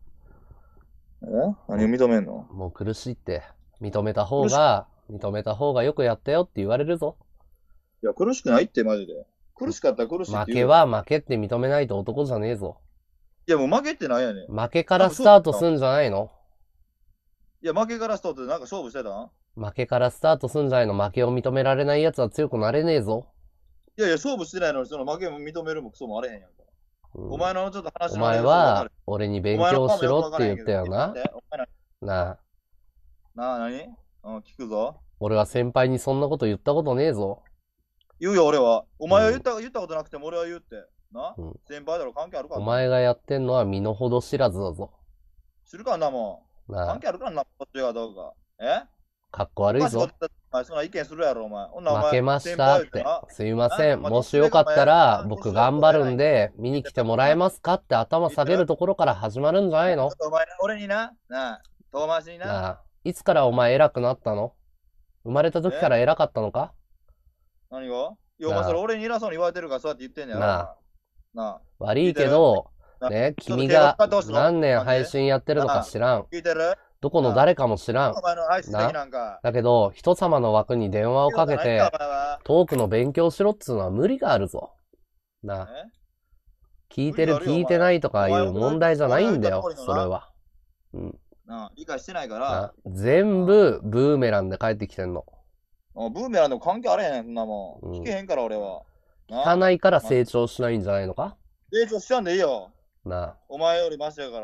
何を認めんの？ もう苦しいって。認めた方がよくやったよって言われるぞ。 いや、苦しくないってマジで。苦しかったら苦しいって負けは負けって認めないと男じゃねえぞ。 いや、もう負けってなんやねん。 負けからスタートすんじゃないの？ いや、負けからスタートでなんか勝負してたん？ 負けからスタートすんじゃないの？負けを認められない奴は強くなれねえぞ。 いやいや、勝負してないのにその負けも認めるもクソもあれへんやんか。お前のちょっと話お前は、俺に勉強しろって言ったよな。なあ。 なあ、何？聞くぞ。 俺は先輩にそんなこと言ったことねえぞ。 言うよ、俺は。お前は言ったことなくても俺は言うって。な、先輩だろ、関係あるか。 お前がやってんのは身の程知らずだぞ。 知るかんなもん。関係あるかんな、こっちがどうか。 かっこ悪いぞ。 お前そんな意見するやろ、お前。 負けましたって。すいません。もしよかったら、僕頑張るんで、見に来てもらえますかって頭下げるところから始まるんじゃないの？ お前、俺にな、遠回しにな。 いつからお前偉くなったの？生まれた時から偉かったのか？ 何が？いや、お前それ俺に偉そうに言われてるからそうやって言ってんねやろ。 悪いけど、ね、君が何年配信やってるのか知らん。 聞いてる？ どこの誰かも知らん。だけど、人様の枠に電話をかけて、トークの勉強しろっつうのは無理があるぞ。聞いてる聞いてないとかいう問題じゃないんだよ、それは。 理解してないから。 全部、ブーメランで帰ってきてんの。 ブーメランでも関係あれへん、そんなもん。聞けへんから、俺は。 聞かないから成長しないんじゃないのか？ 成長しちゃうんでいいよ。お前よりマシやから。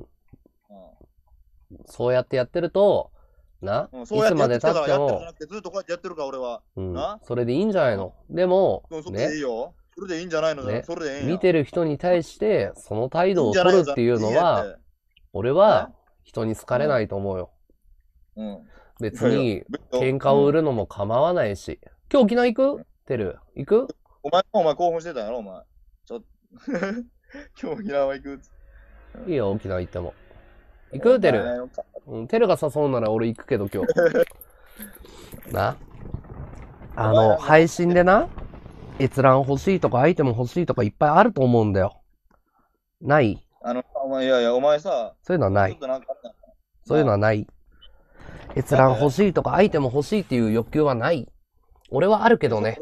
そうやってやってると、いつまで経っても、 ずっとこうやってやってるから、俺は。 それでいいんじゃないの？でも、 ね。それでいいんじゃないの？それでいい。 見てる人に対して、その態度を取るっていうのは、俺は人に好かれないと思うよ。別に、喧嘩を売るのも構わないし。今日沖縄行く？てる。行く？ お前興奮してたんやろ、お前。今日沖縄行く？ いいよ、沖縄行っても。行く？てる。てるが誘うなら俺行くけど今日。配信でな、閲覧欲しいとかアイテム欲しいとかいっぱいあると思うんだよ。ない？ お前さ、 そういうのはない。そういうのはない。閲覧欲しいとかアイテム欲しいっていう欲求はない。俺はあるけどね。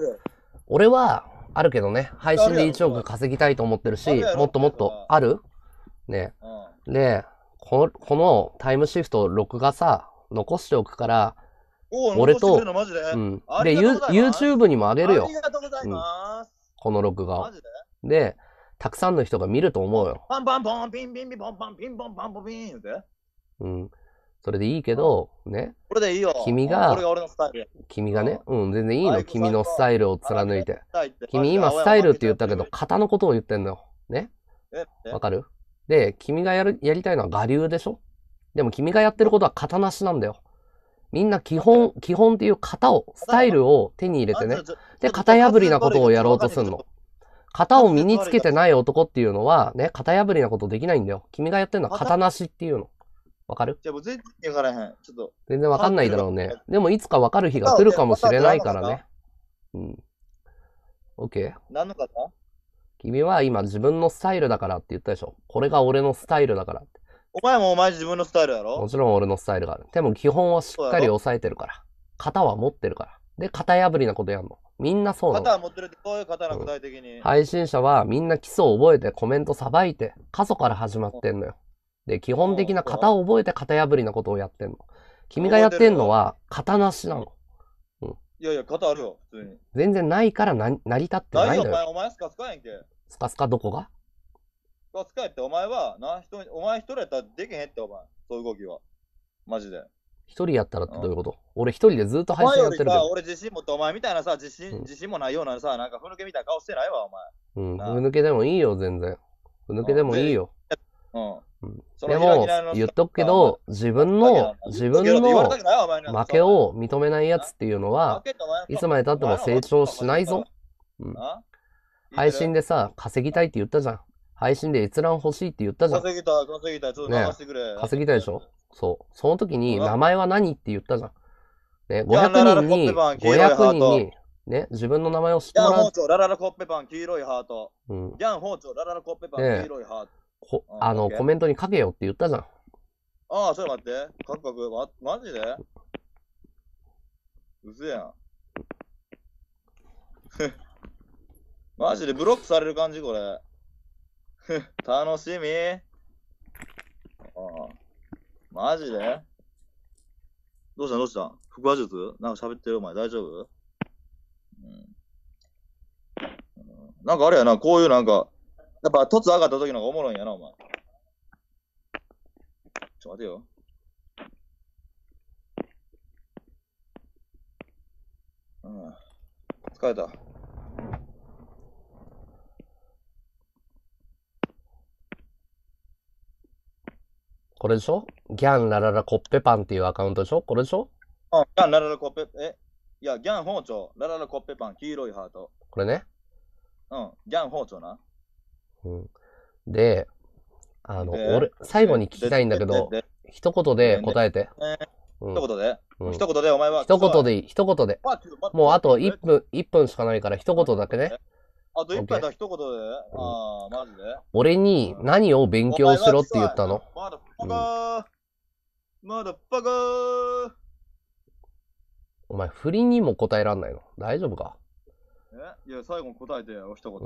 配信で1億稼ぎたいと思ってるし、もっともっとあるね。で、このタイムシフト録画さ、残しておくから、俺と、で、YouTube にも上げるよ。この録画を。で、たくさんの人が見ると思うよ。 パンパンポン、ピンピンピンポンパン、ピンポンパンポンピンって。 それでいいけど、ね。 これでいいよ。 君がね、全然いいの。君のスタイルを貫いて。君今スタイルって言ったけど、型のことを言ってんのよ。ね。わかる？で、君がやりたいのは我流でしょ？でも君がやってることは型なしなんだよ。みんな基本っていう型を、スタイルを手に入れてね。で、型破りなことをやろうとすんの。型を身につけてない男っていうのは、ね、型破りなことできないんだよ。君がやってるのは型なしっていうの。わかる？ 全然わからへん。 全然わかんないだろうね。でもいつかわかる日が来るかもしれないからね。OK？ 何の型？ 君は今自分のスタイルだからって言ったでしょ。これが俺のスタイルだからって。 お前も自分のスタイルやろ？ もちろん俺のスタイルがある。でも基本はしっかり抑えてるから。型は持ってるから。で、型破りなことやんの。みんなそうなの。 型は持ってるって、そういう型な具体的に。 配信者はみんな基礎を覚えてコメントさばいて、過疎から始まってんのよ。で、基本的な型を覚えて型破りなことをやってんの。君がやってんのは型なしなの。 いやいや、型あるよ、普通に。 全然ないから成り立ってないのよ。 お前スカスカやんけ。 スカスカどこが？ スカスカやって、お前は、お前一人やったらできへんって、お前。そういう動きは。マジで。 一人やったらってどういうこと？俺一人でずっと配信やってるけど。 俺自信持って、お前みたいなさ、自信もないようなさ、なんかふぬけみたいな顔してないわ、お前。 うん、ふぬけでもいいよ、全然。ふぬけでもいいよ。でも、言っとくけど、自分の負けを認めないやつっていうのは、いつまで経っても成長しないぞ。配信でさ、稼ぎたいって言ったじゃん。配信で閲覧欲しいって言ったじゃん。 稼ぎたい、ちょっと流してくれ。 稼ぎたいでしょ？そう。その時に、名前は何って言ったじゃん。ね、500人に、ね、自分の名前を知ってもらう。 ギャン包丁、ラララコッペパン、黄色いハート。ギャン包丁、ラララコッペパン、黄色いハート。 コメントに書けよって言ったじゃん。 ああ、ちょっと待って。書く。マジでうせやん。マジでブロックされる感じこれ。楽しみ。マジでどうした腹話術なんか喋ってるお前大丈夫？なんかあれやな、こういうなんか、やっぱ凸上がった時の方がおもろいんやな、お前。ちょっと待てよ。疲れた。 これでしょ？ギャンラララコッペパンっていうアカウントでしょ？これでしょ？ ギャンラララコッペ、いや、ギャン包丁、ラララコッペパン、黄色いハート。 これね。 ギャン包丁な。 で、俺、最後に聞きたいんだけど、一言で答えて。 一言でお前は。 一言でいい、一言で。もうあと1分しかないから一言だけね。 あと1分だ、一言で。マジで。 俺に何を勉強しろって言ったの？ まだバカー。 お前、振りにも答えらんないの？大丈夫か？ いや、最後答えてよ、一言。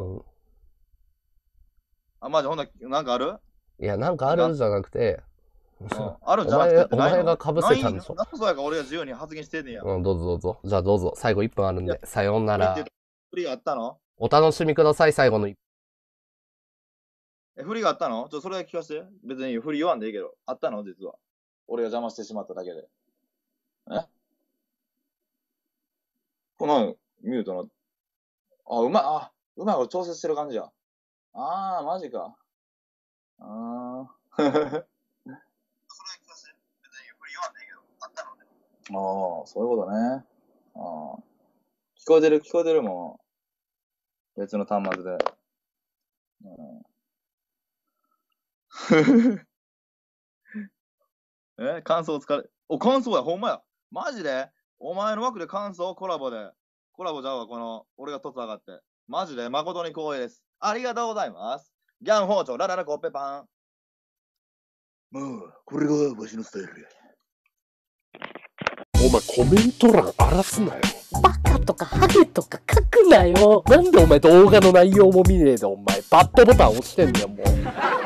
マジ、ほんなんかある？ いや、なんかあるじゃなくて、 あるんじゃなくて、 お前が被せたんでしょ。 なんかそうやから俺が自由に発言してんねや。 どうぞどうぞ。じゃあどうぞ。最後1分あるんで、さようなら。 振りがあったの？ お楽しみください、最後の1 分。振りがあったの？それだけ聞かせて。別に振り言わんでいいけど。あったの？実は。俺が邪魔してしまっただけで。このミュートの。うまいこと調節してる感じや。マジか。それだけ聞かせて。別に振り言わんでいいけど。あったのね。そういうことね。聞こえてるもん。別の端末で。感想感想や、ほんまや。マジでお前の枠で感想コラボじゃうわ、俺が凸上がって。マジで誠に光栄です。ありがとうございます。ギャン包丁、ラララコッペパン。これがわしのスタイルや。 お前コメント欄荒らすなよ。バカとかハゲとか書くなよ。なんでお前動画の内容も見ねえでお前バッドボタン押してんだよもう。